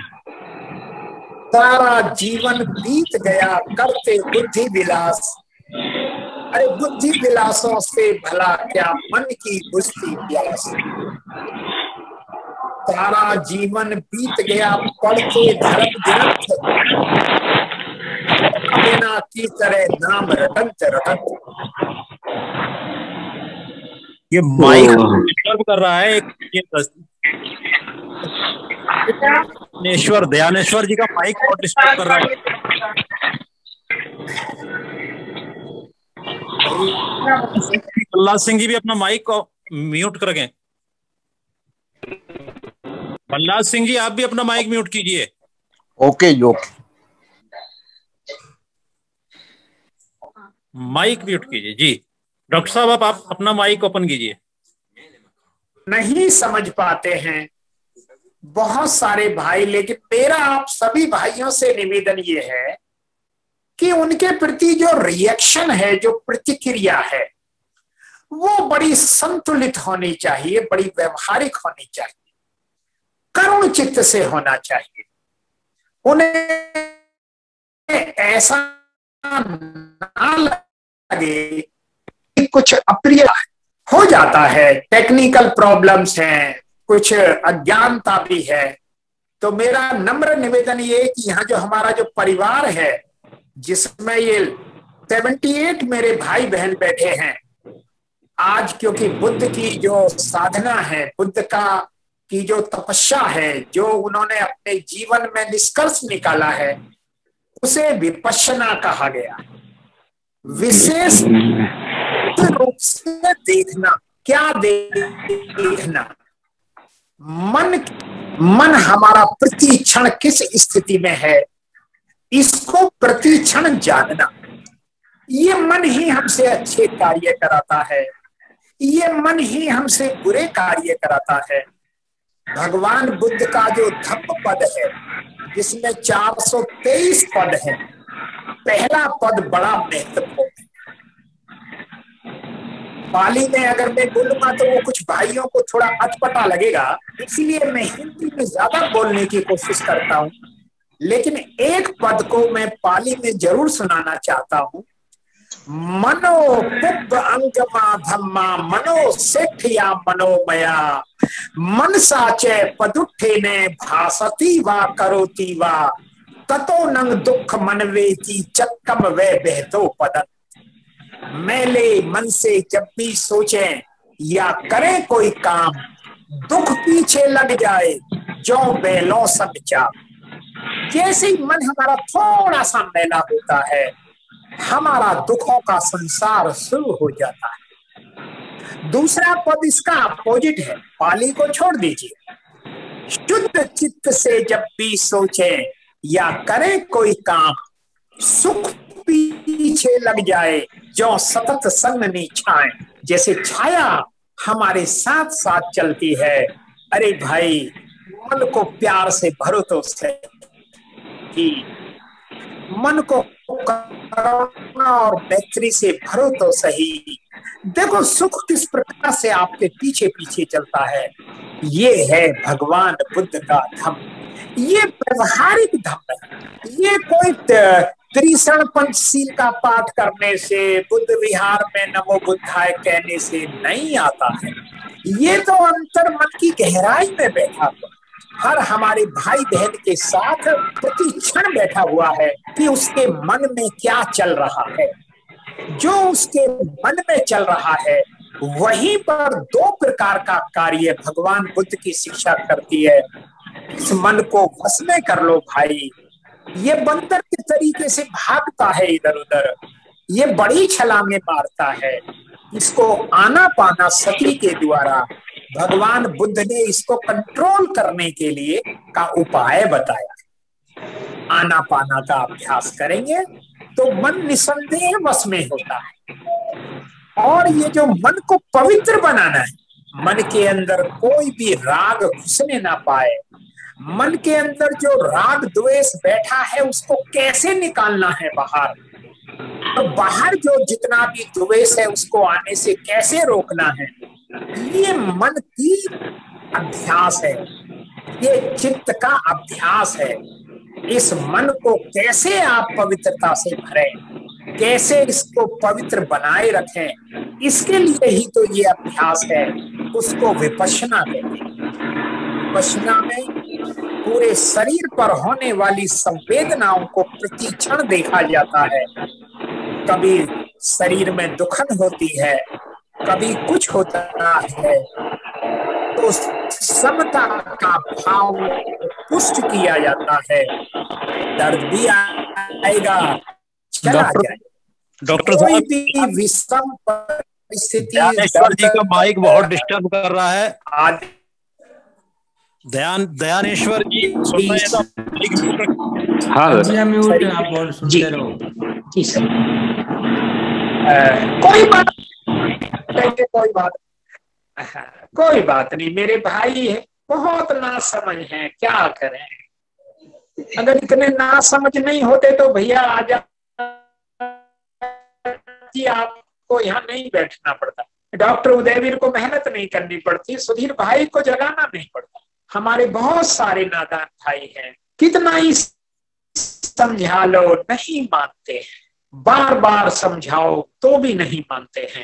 सारा जीवन बीत गया करते बुद्धि विलास, अरे बुद्धि विलासों से भला क्या मन की बुझती प्यास। सारा जीवन बीत गया पढ़ते धर्म ग्रंथ, बिना की तरह नाम रटंत रटंत। ये माइक डिस्टर्ब कर रहा है। दयानेश्वर जी का माइक बहुत डिस्टर्ब कर रहा है। प्रहलाद सिंह जी भी अपना माइक को म्यूट कर रखें। प्रहलाद सिंह जी आप भी अपना माइक म्यूट कीजिए। ओके जो माइक म्यूट कीजिए जी। डॉक्टर साहब आप अपना माइक ओपन कीजिए। नहीं समझ पाते हैं बहुत सारे भाई, लेकिन मेरा आप सभी भाइयों से निवेदन ये है कि उनके प्रति जो रिएक्शन है, जो प्रतिक्रिया है, वो बड़ी संतुलित होनी चाहिए, बड़ी व्यवहारिक होनी चाहिए, करुण चित्त से होना चाहिए। उन्हें ऐसा ना लगे कि कुछ अप्रिय हो जाता है, टेक्निकल प्रॉब्लम्स हैं, कुछ अज्ञानता भी है। तो मेरा नम्र निवेदन ये कि यहाँ जो हमारा जो परिवार है, जिसमें ये 78 मेरे भाई बहन बैठे हैं आज, क्योंकि बुद्ध की जो साधना है, बुद्ध की जो तपस्या है, जो उन्होंने अपने जीवन में निष्कर्ष निकाला है, उसे विपश्यना कहा गया। विशेष रूप से देखना। क्या देखना? मन हमारा प्रति क्षण किस स्थिति में है, इसको प्रति क्षण जानना। ये मन ही हमसे अच्छे कार्य कराता है, ये मन ही हमसे बुरे कार्य कराता है। भगवान बुद्ध का जो धम्म पद है, जिसमें 423 पद है, पहला पद बड़ा महत्वपूर्ण है। पाली में अगर मैं बोलूंगा तो वो कुछ भाइयों को थोड़ा अटपटा लगेगा, इसलिए मैं हिंदी में ज्यादा बोलने की कोशिश करता हूँ, लेकिन एक पद को मैं पाली में जरूर सुनाना चाहता हूँ। मनो पुब्ब अंगमा धम्मा मनो सेठ या मनोमया मनसा च पदुठे ने भासती वा करोती वा ततो नंग दुख मनवे की चक्कम वे बहतो पदन। मैले मन से जब भी सोचे या करें कोई काम, दुख पीछे लग जाए जो बेलों सब जा। जैसे ही मन हमारा थोड़ा सा मैला होता है, हमारा दुखों का संसार शुरू हो जाता है। दूसरा पद इसका अपोजिट है, पाली को छोड़ दीजिए। शुद्ध चित्त से जब भी सोचे या करे कोई काम, सुख पीछे लग जाए जो सतत संग निछाए। जैसे छाया हमारे साथ साथ चलती है। अरे भाई, मन को प्यार से भरो तो सही, मन को करुणा और मैत्री से भरो तो सही। देखो सुख किस प्रकार से आपके पीछे पीछे चलता है। ये है भगवान बुद्ध का धम्म। ये व्यवहारिक धम्म है। ये कोई त्रिशण पंचशील का पाठ करने से, बुद्ध विहार में नमो बुद्धाय कहने से नहीं आता है। ये तो अंतर मन की गहराई में बैठा हुआ, हर हमारे भाई बहन के साथ प्रति क्षण बैठा हुआ है कि उसके मन में क्या चल रहा है। जो उसके मन में चल रहा है वहीं पर दो प्रकार का कार्य भगवान बुद्ध की शिक्षा करती है। इस मन को वश में कर लो भाई। ये बंदर के तरीके से भागता है इधर उधर, ये बड़ी छलांगे मारता है। इसको आना पाना सती के द्वारा भगवान बुद्ध ने इसको कंट्रोल करने के लिए का उपाय बताया। आना पाना का अभ्यास करेंगे तो मन निसंदेह वश में होता है। और ये जो मन को पवित्र बनाना है, मन के अंदर कोई भी राग घुसने ना पाए, मन के अंदर जो राग द्वेष बैठा है उसको कैसे निकालना है बाहर, और बाहर जो जितना भी द्वेष है उसको आने से कैसे रोकना है, ये मन की अभ्यास है, ये चित्त का अभ्यास है। इस मन को कैसे आप पवित्रता से भरें, कैसे इसको पवित्र बनाए रखें, इसके लिए ही तो ये अभ्यास है। उसको विपश्यना कहते हैं। विपश्यना में पूरे शरीर पर होने वाली संवेदनाओं को प्रति क्षण देखा जाता है। कभी शरीर में दुखन होती है, कभी कुछ होता है, तो समता का भाव पुष्ट किया जाता है। दर्द भी आएगा, चला जाएगा। डॉक्टर कोई साहब, भी विषम परिस्थिति, ध्यानेश्वर जी का माइक बहुत डिस्टर्ब कर रहा है। ध्यानेश्वर जी सुन रहे हैं तो हाँ जी, म्यूट आप बोल सुनते रहो। जी सर, कोई बात नहीं मेरे भाई है, बहुत नासमझ है, क्या करें। अगर इतने नासमझ नहीं होते तो भैया आजा जी, आपको यहाँ नहीं बैठना पड़ता, डॉक्टर उदयवीर को मेहनत नहीं करनी पड़ती, सुधीर भाई को जगाना नहीं पड़ता। हमारे बहुत सारे नादान भाई हैं, कितना ही समझा लो नहीं मानते हैं, बार बार समझाओ तो भी नहीं मानते हैं,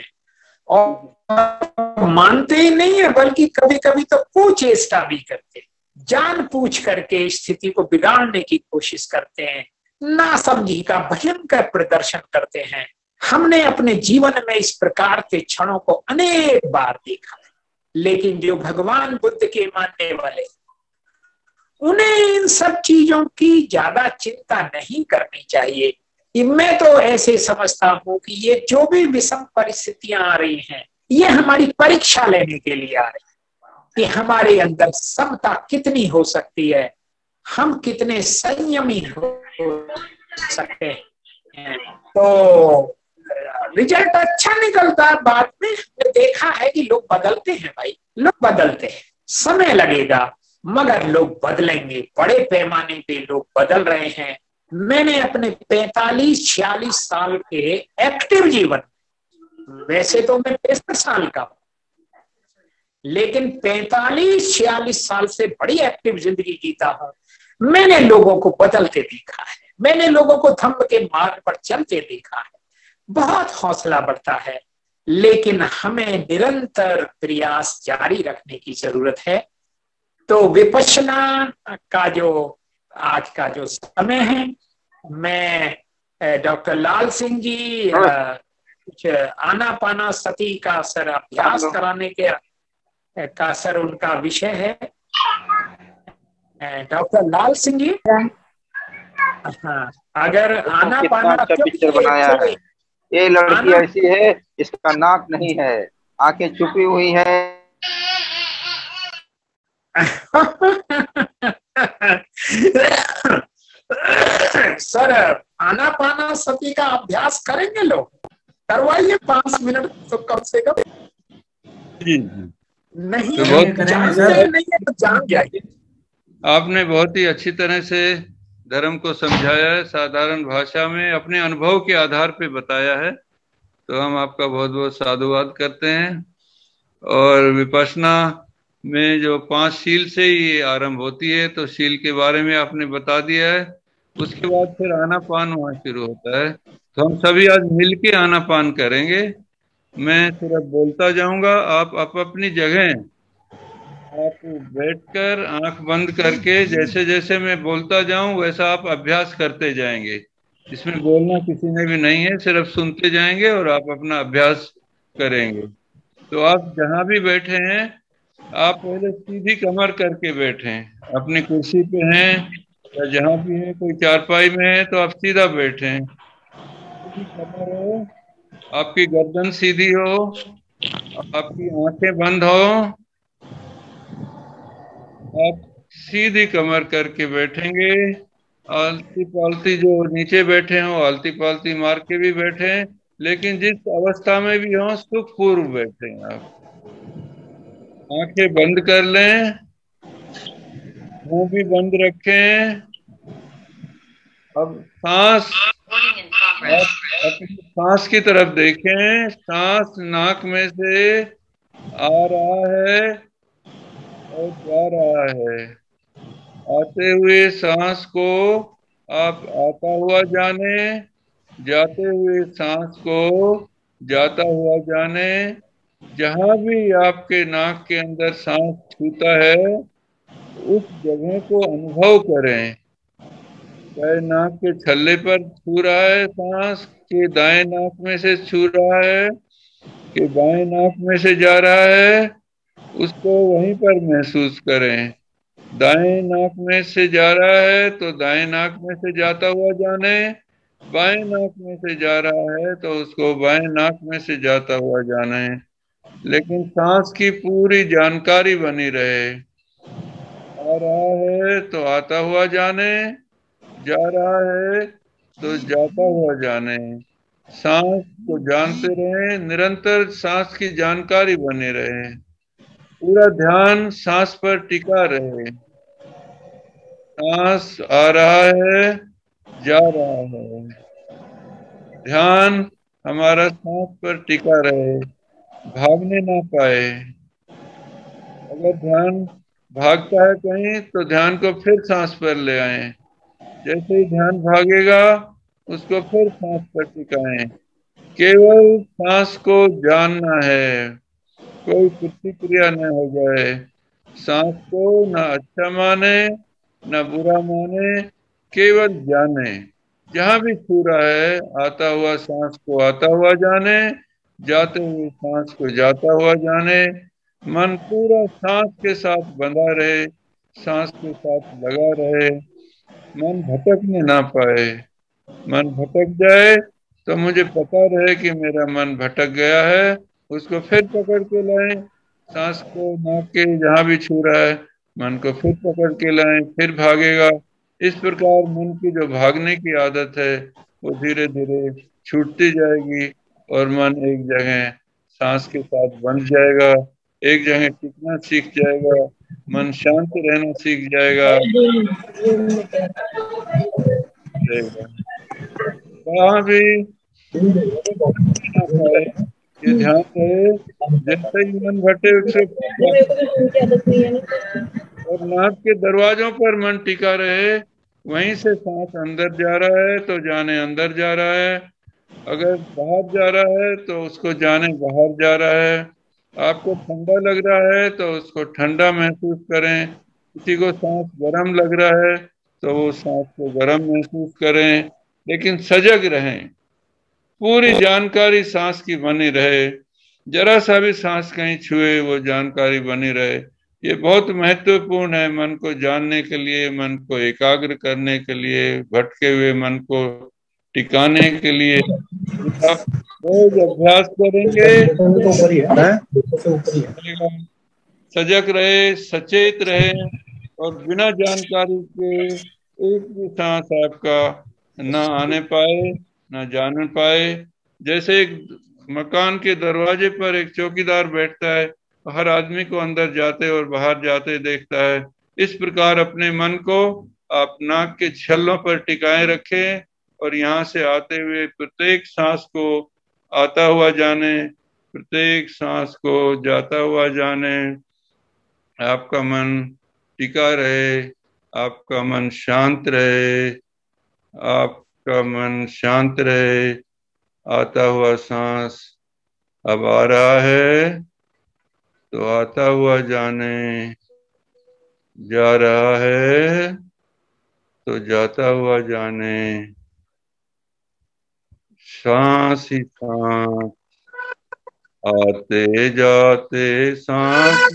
और मानते ही नहीं है बल्कि कभी कभी तो कुचेष्टा भी करते, जान पूछ करके स्थिति को बिगाड़ने की कोशिश करते हैं, नासमझी का भयंकर प्रदर्शन करते हैं। हमने अपने जीवन में इस प्रकार के क्षणों को अनेक बार देखा है। लेकिन जो भगवान बुद्ध के मानने वाले, उन्हें इन सब चीजों की ज्यादा चिंता नहीं करनी चाहिए। मैं तो ऐसे समझता हूं कि ये जो भी विषम परिस्थितियां आ रही हैं, ये हमारी परीक्षा लेने के लिए आ रही है कि हमारे अंदर समता कितनी हो सकती है, हम कितने संयमी हो सकते हैं। तो रिजल्ट अच्छा निकलता है बाद में। देखा है कि लोग बदलते हैं भाई, लोग बदलते हैं, समय लगेगा मगर लोग बदलेंगे। बड़े पैमाने पे लोग बदल रहे हैं। मैंने अपने 45-46 साल के एक्टिव जीवन, वैसे तो मैं 65 साल का हूं, लेकिन 45-46 साल से बड़ी एक्टिव जिंदगी जीता हूं। मैंने लोगों को बदलते देखा है, मैंने लोगों को धम्म के मार्ग पर चलते देखा है। बहुत हौसला बढ़ता है, लेकिन हमें निरंतर प्रयास जारी रखने की जरूरत है। तो विपश्यना का जो आज का जो समय है, मैं डॉक्टर लाल सिंह जी कुछ आनापाना सती का सर अभ्यास कराने के का सर उनका विषय है। डॉक्टर लाल सिंह जी, हाँ, अगर आनापाना अच्छा पिक्चर बनाया है। ये लड़की ऐसी है, इसका नाक नहीं है, आंखें छुपी हुई है। सर आनापाना सती का अभ्यास करेंगे लोग, करवाइए 5 मिनट तो कम से कम। नहीं जानते नहीं है तो जान जाइए। आपने बहुत ही अच्छी तरह से धर्म को समझाया है, साधारण भाषा में अपने अनुभव के आधार पे बताया है, तो हम आपका बहुत बहुत साधुवाद करते हैं। और विपश्यना में जो 5 शील से ये आरंभ होती है, तो शील के बारे में आपने बता दिया है। उसके बाद फिर आनापान वहाँ शुरू होता है, तो हम सभी आज मिलके आनापान करेंगे। मैं सिर्फ बोलता जाऊंगा, आप अपनी जगह आप बैठकर आंख बंद करके जैसे जैसे मैं बोलता जाऊं वैसा आप अभ्यास करते जाएंगे। इसमें बोलना किसी ने भी नहीं है, सिर्फ सुनते जाएंगे और आप अपना अभ्यास करेंगे। तो आप जहां भी बैठे हैं, आप पहले सीधी कमर करके बैठें। अपनी कुर्सी पे हैं या जहां भी हैं, कोई चारपाई में है तो आप सीधा बैठें, सीधी कमर हो, आपकी गर्दन सीधी हो, आपकी आंखें बंद हो, आप सीधी कमर करके बैठेंगे। आलती पालती जो नीचे बैठे हो, आलती पालती मार के भी बैठे, लेकिन जिस अवस्था में भी हो सुखपूर्व बैठे। आप आंखें बंद कर लें, मुंह भी बंद रखें। अब सांस, आप अपनी सांस की तरफ देखें। सांस नाक में से आ रहा है और जा रहा है। आते हुए सांस को आप आता हुआ जाने, जाते हुए सांस को जाता हुआ जाने। जहां भी आपके नाक के अंदर सांस छूता है, उस जगह को अनुभव करें। चाहे नाक के छल्ले पर छू रहा है सांस, के दाएं नाक में से छू रहा है, कि बाएं नाक में से जा रहा है, उसको वहीं पर महसूस करें। दाएं नाक में से जा रहा है तो दाएं नाक में से जाता हुआ जाने, बाएं नाक में से जा रहा है तो उसको बाएं नाक में से जाता हुआ जाने। लेकिन सांस की पूरी जानकारी बनी रहे। आ रहा है तो आता हुआ जाने, जा रहा है तो जाता हुआ जाने। सांस को जानते रहे, निरंतर सांस की जानकारी बनी रहे। पूरा ध्यान सांस पर टिका रहे। सांस आ रहा है, जा रहा है, ध्यान हमारा सांस पर टिका रहे, भागने ना पाए। अगर ध्यान भागता है कहीं तो ध्यान को फिर सांस पर ले आए। जैसे ही ध्यान भागेगा उसको फिर सांस पर टिकाएं। केवल सांस को जानना है, कोई प्रतिक्रिया न हो जाए। सांस को ना अच्छा माने ना बुरा माने, केवल जाने। जहां भी छू रहा है, आता हुआ सांस को आता हुआ जाने, जाते हुए सांस को जाता हुआ जाने। मन पूरा सांस के साथ बंधा रहे, सांस के साथ लगा रहे, मन भटकने ना पाए। मन भटक जाए तो मुझे पता रहे कि मेरा मन भटक गया है, उसको फिर पकड़ के लाएं। सांस को नाक के जहां भी छू रहा है, मन को फिर पकड़ के लाएं, फिर भागेगा। इस प्रकार मन की जो भागने की आदत है वो धीरे धीरे छूटती जाएगी और मन एक जगह सांस के साथ बंध जाएगा, एक जगह टिकना सीख जाएगा, मन शांत रहना सीख जाएगा। कहाँ भी ये ध्यान रहे, जैसे ही मन भटे और नाक के दरवाजों पर मन टिका रहे। वहीं से सांस अंदर जा रहा है तो जाने अंदर जा रहा है, अगर बाहर जा रहा है तो उसको जाने बाहर जा रहा है। आपको ठंडा लग रहा है तो उसको ठंडा महसूस करें। किसी को सांस गर्म लग रहा है तो वो सांस को गर्म महसूस करें, लेकिन सजग रहें। पूरी जानकारी सांस की बनी रहे, जरा सा भी सांस कहीं छुए वो जानकारी बनी रहे। ये बहुत महत्वपूर्ण है मन को जानने के लिए, मन को एकाग्र करने के लिए, भटके हुए मन को टिकाने के लिए। आप रोज अभ्यास करेंगे, सजग रहे, सचेत रहे, और बिना जानकारी के एक भी सांस आपका ना आने पाए ना जान पाए। जैसे एक मकान के दरवाजे पर एक चौकीदार बैठता है, हर आदमी को अंदर जाते और बाहर जाते देखता है, इस प्रकार अपने मन को आप नाक के छल्लों पर टिकाए रखें और यहाँ से आते हुए प्रत्येक सांस को आता हुआ जाने, प्रत्येक सांस को जाता हुआ जाने। आपका मन टिका रहे, आपका मन शांत रहे, आपका मन शांत रहे। आता हुआ सांस अब आ रहा है तो आता हुआ जाने, जा रहा है तो जाता हुआ जाने। सांस ही सांस, आते जाते सांस,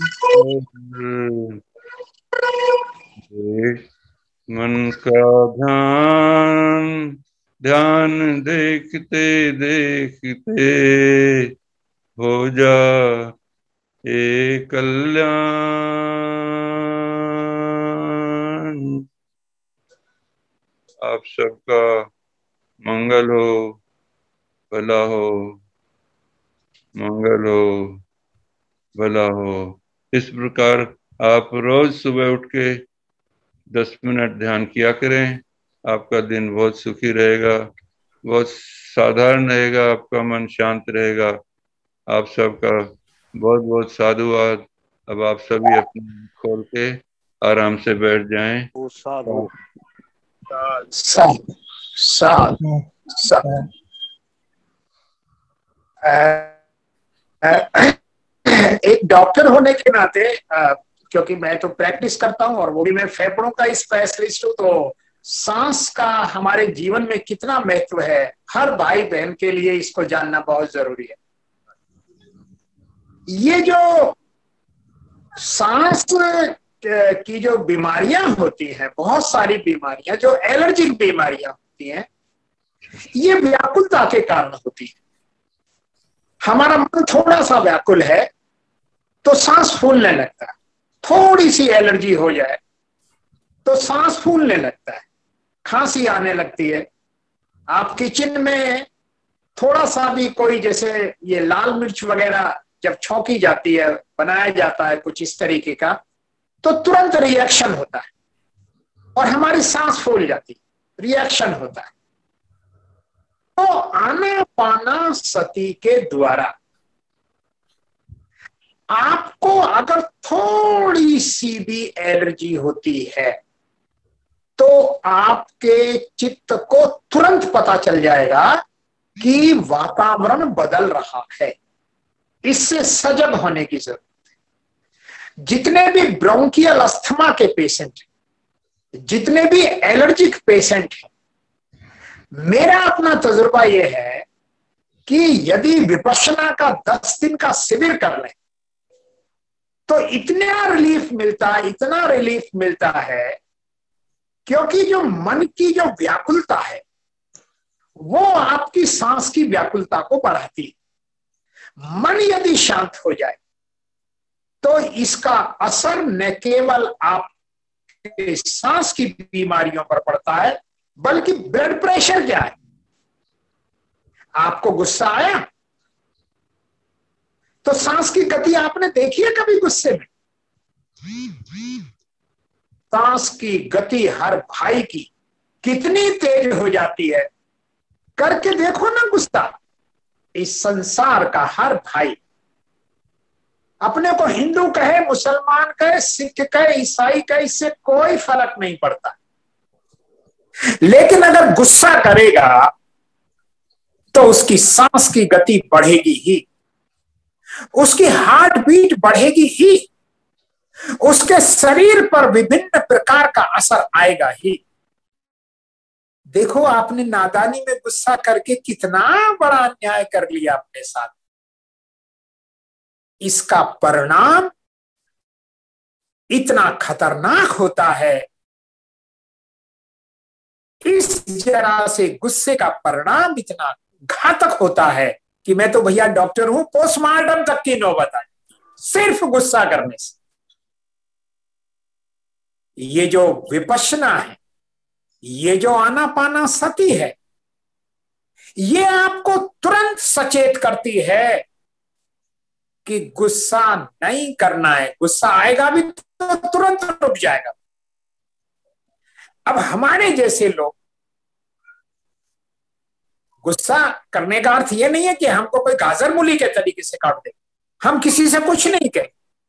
मन का ध्यान, ध्यान देखते देखते हो जा ए कल्याण। आप सबका मंगल हो, भला हो, मंगल हो, भला हो। इस प्रकार आप रोज सुबह उठ के 10 मिनट ध्यान किया करें। आपका दिन बहुत सुखी रहेगा, बहुत साधारण रहेगा, आपका मन शांत रहेगा। आप सबका बहुत बहुत साधुवाद। अब आप सभी अपने खोल के आराम से बैठ जाएं। साधु साधु साधु साधु। एक डॉक्टर होने के नाते, क्योंकि मैं तो प्रैक्टिस करता हूं और वो भी मैं फेफड़ों का स्पेशलिस्ट हूं, तो सांस का हमारे जीवन में कितना महत्व है, हर भाई बहन के लिए इसको जानना बहुत जरूरी है। ये जो सांस की जो बीमारियां होती हैं, बहुत सारी बीमारियां जो एलर्जिक बीमारियां होती हैं, ये व्याकुलता के कारण होती है। हमारा मन थोड़ा सा व्याकुल है तो सांस फूलने लगता है, थोड़ी सी एलर्जी हो जाए तो सांस फूलने लगता है, खांसी आने लगती है। आप किचन में थोड़ा सा भी कोई, जैसे ये लाल मिर्च वगैरह जब छौंकी जाती है, बनाया जाता है कुछ इस तरीके का, तो तुरंत रिएक्शन होता है और हमारी सांस फूल जाती है, रिएक्शन होता है। तो आनापानसति के द्वारा आपको अगर थोड़ी सी भी एलर्जी होती है तो आपके चित्त को तुरंत पता चल जाएगा कि वातावरण बदल रहा है। इससे सजग होने की जरूरत है। जितने भी ब्रोंकियल अस्थमा के पेशेंट हैं, जितने भी एलर्जिक पेशेंट हैं, मेरा अपना तजुर्बा यह है कि यदि विपश्यना का 10 दिन का शिविर कर लें तो इतना रिलीफ मिलता है, इतना रिलीफ मिलता है, क्योंकि जो मन की जो व्याकुलता है वो आपकी सांस की व्याकुलता को बढ़ाती है। मन यदि शांत हो जाए तो इसका असर न केवल आपके सांस की बीमारियों पर पड़ता है, बल्कि ब्लड प्रेशर क्या है। आपको गुस्सा आया तो सांस की गति आपने देखी है कभी गुस्से में? सांस की गति हर भाई की कितनी तेज हो जाती है, करके देखो ना गुस्सा। इस संसार का हर भाई, अपने को हिंदू कहे, मुसलमान कहे, सिख कहे, ईसाई कहे, इससे कोई फर्क नहीं पड़ता, लेकिन अगर गुस्सा करेगा तो उसकी सांस की गति बढ़ेगी ही, उसकी हार्ट बीट बढ़ेगी ही, उसके शरीर पर विभिन्न प्रकार का असर आएगा ही। देखो आपने नादानी में गुस्सा करके कितना बड़ा अन्याय कर लिया अपने साथ। इसका परिणाम इतना खतरनाक होता है, इस जरा से गुस्से का परिणाम इतना घातक होता है कि मैं तो भैया डॉक्टर हूं, पोस्टमार्टम तक की नौबत आई सिर्फ गुस्सा करने से। ये जो विपश्यना है, ये जो आनापाना सती है, ये आपको तुरंत सचेत करती है कि गुस्सा नहीं करना है। गुस्सा आएगा भी तो तुरंत रुक जाएगा। अब हमारे जैसे लोग, गुस्सा करने का अर्थ ये नहीं है कि हमको कोई गाजर मूली के तरीके से काट दे, हम किसी से कुछ नहीं कहें।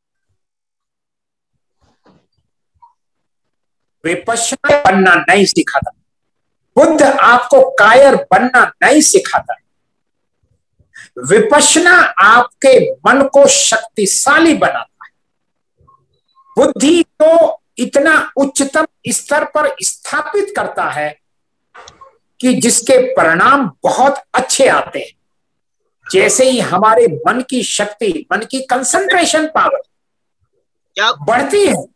विपश्यना बनना नहीं सिखाता, बुद्ध आपको कायर बनना नहीं सिखाता। विपश्यना आपके मन को शक्तिशाली बनाता है, बुद्धि को इतना उच्चतम स्तर पर स्थापित करता है कि जिसके परिणाम बहुत अच्छे आते हैं। जैसे ही हमारे मन की शक्ति, मन की कंसंट्रेशन पावर बढ़ती है,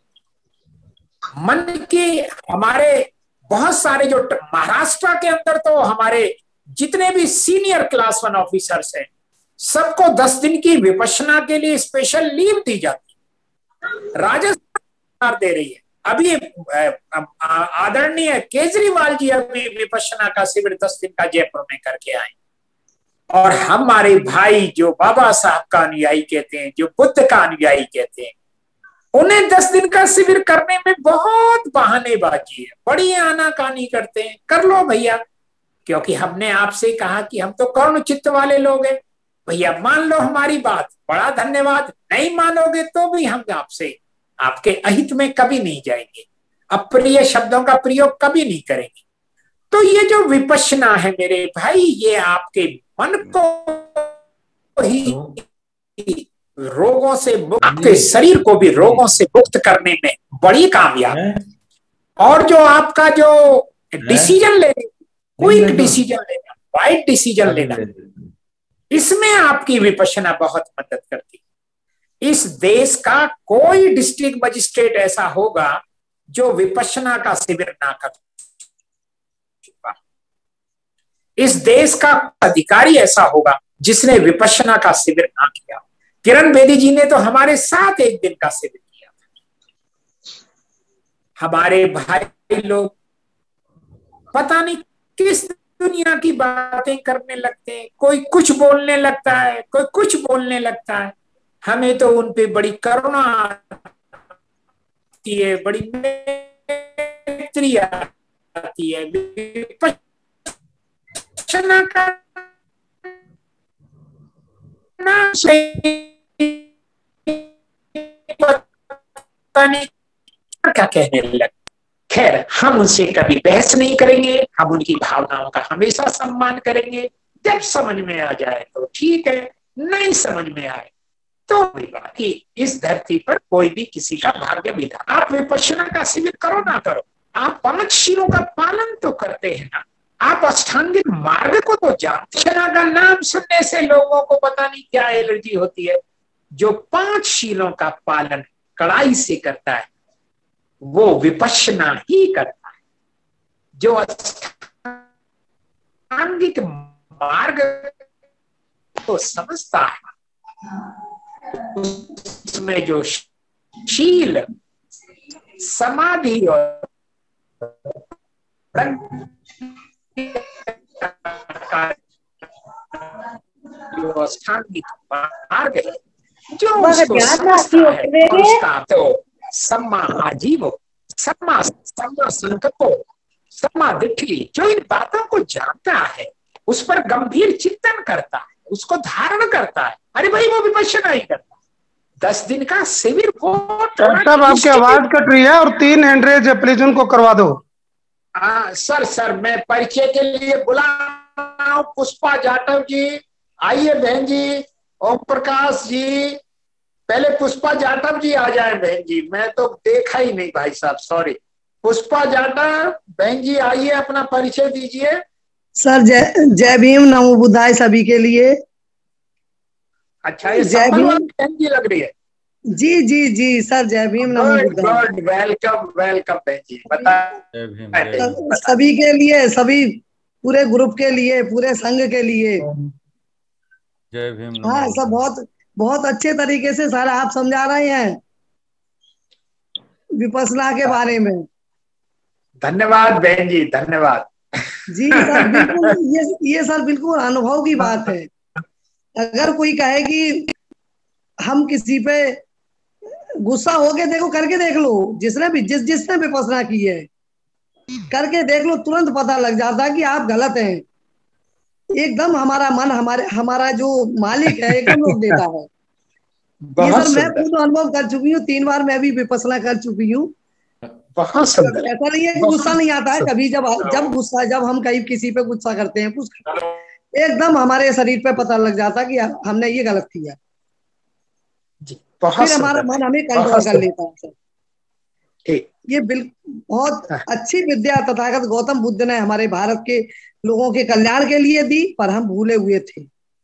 मन की, हमारे बहुत सारे जो महाराष्ट्र के अंदर तो हमारे जितने भी सीनियर क्लास 1 ऑफिसर्स हैं, सबको 10 दिन की विपश्यना के लिए स्पेशल लीव दी जाती है। राजस्थान दे रही है। अभी आदरणीय केजरीवाल जी अभी विपश्यना का शिविर 10 दिन का जयपुर में करके आए। और हमारे भाई जो बाबा साहब का अनुयायी कहते हैं, जो बुद्ध का अनुयायी कहते हैं, उन्हें 10 दिन का शिविर करने में बहुत बहानेबाजी है, बड़ी आनाकानी करते हैं। कर लो भैया, क्योंकि हमने आपसे कहा कि हम तो करुण चित्त वाले लोग हैं, भैया मान लो हमारी बात, बड़ा धन्यवाद। नहीं मानोगे तो भी हम आपसे, आपके अहित में कभी नहीं जाएंगे, अप्रिय शब्दों का प्रयोग कभी नहीं करेंगे। तो ये जो विपश्यना है मेरे भाई, ये आपके मन को ही रोगों से मुक्त, आपके शरीर को भी रोगों से मुक्त करने में बड़ी कामयाब है। और जो आपका जो डिसीजन लेने, क्विक डिसीजन लेना, वाइट डिसीजन लेना, इसमें आपकी विपश्यना बहुत मदद करती है। इस देश का कोई डिस्ट्रिक्ट मजिस्ट्रेट ऐसा होगा जो विपश्यना का शिविर ना कर, इस देश का अधिकारी ऐसा होगा जिसने विपश्यना का शिविर ना किया। किरण बेदी जी ने तो हमारे साथ एक दिन का शिविर किया था। हमारे भाई लोग पता नहीं किस दुनिया की बातें करने लगते हैं, कोई कुछ बोलने लगता है, कोई कुछ बोलने लगता है। हमें तो उन पे बड़ी करुणा आती है, बड़ी मैत्री आती है। विपश्यना का नाम से पता नहीं क्या कहने लगे। खैर, हम उनसे कभी बहस नहीं करेंगे, हम उनकी भावनाओं का हमेशा सम्मान करेंगे। जब समझ में आ जाए तो ठीक है, नहीं समझ में आए तो बाकी इस धरती पर कोई भी किसी का भाग्य विधान। आप विपश्यना का शिविर करो ना करो, आप 5 शीलों का पालन तो करते हैं ना, आप अष्टांगिक मार्ग को तो जानते हैं। का नाम सुनने से लोगों को पता नहीं क्या एलर्जी होती है। जो 5 शीलों का पालन कड़ाई से करता है वो विपश्यना ही करता है। जो अष्टांगिक मार्ग को समझता है, उसमें जो शील, समाधि और जो अष्टांगिक मार्ग है, जो उसको समझता है, और उसका तो सम्मा आजीवो, सम्मा संकल्पो, सम्मा दिट्ठी, जो इन बातों को जानता है, उस पर गंभीर चिंतन करता है, उसको धारण करता है, अरे भाई वो विपश्यना ही करता है। 10 दिन का शिविर वो साहब आपकी आवाज कट रही है और 3 हैंड रेज है, प्लीज उनको करवा दो। सर मैं परिचय के लिए बुला रहा हूं। पुष्पा जाटव जी आइए, बहन जी। ओम प्रकाश जी, पहले पुष्पा जाटव जी आ जाए बहन जी, मैं तो देखा ही नहीं भाई साहब, सॉरी। पुष्पा जाटा बहन जी आइए, अपना परिचय दीजिए। सर जय भीम नमो बुद्धाय सभी के लिए। अच्छा, ये जय संभल भीम। वाली बहन जी लग रही है। जी जी जी सर, जय भीम नमो गुड बुद्धाय। गुड, वेलकम वेलकम बहन जी, बताइए। सभी के लिए, सभी पूरे ग्रुप के लिए, पूरे संघ के लिए। जय भीम। हाँ सब बहुत बहुत अच्छे तरीके से सर आप समझा रहे हैं विपස්සना के बारे में। धन्यवाद बहन जी, धन्यवाद। जी सर बिल्कुल, ये सर बिल्कुल अनुभव की बात है। अगर कोई कहे कि हम किसी पे गुस्सा हो के देखो, करके देख लो, जिसने विपස්සना की है करके देख लो, तुरंत पता लग जाता है कि आप गलत हैं। एकदम हमारा मन, हमारा जो मालिक है एकदम रोक देता है। ये सर मैं खुद अनुभव कर चुकी हूँ, 3 बार मैं भी विपස්සना कर चुकी हूँ। बहुत सुंदर। ऐसा नहीं है कि गुस्सा नहीं आता है कभी, जब हम कहीं किसी पे गुस्सा करते हैं कुछ, एकदम हमारे शरीर पे पता लग जाता कि हमने ये गलत किया। फिर हमारा मन हमें कंट्रोल कर लेता है सर। ये बिल्कुल बहुत अच्छी विद्या तथागत गौतम बुद्ध ने हमारे भारत के लोगों के कल्याण के लिए दी, पर हम भूले हुए थे।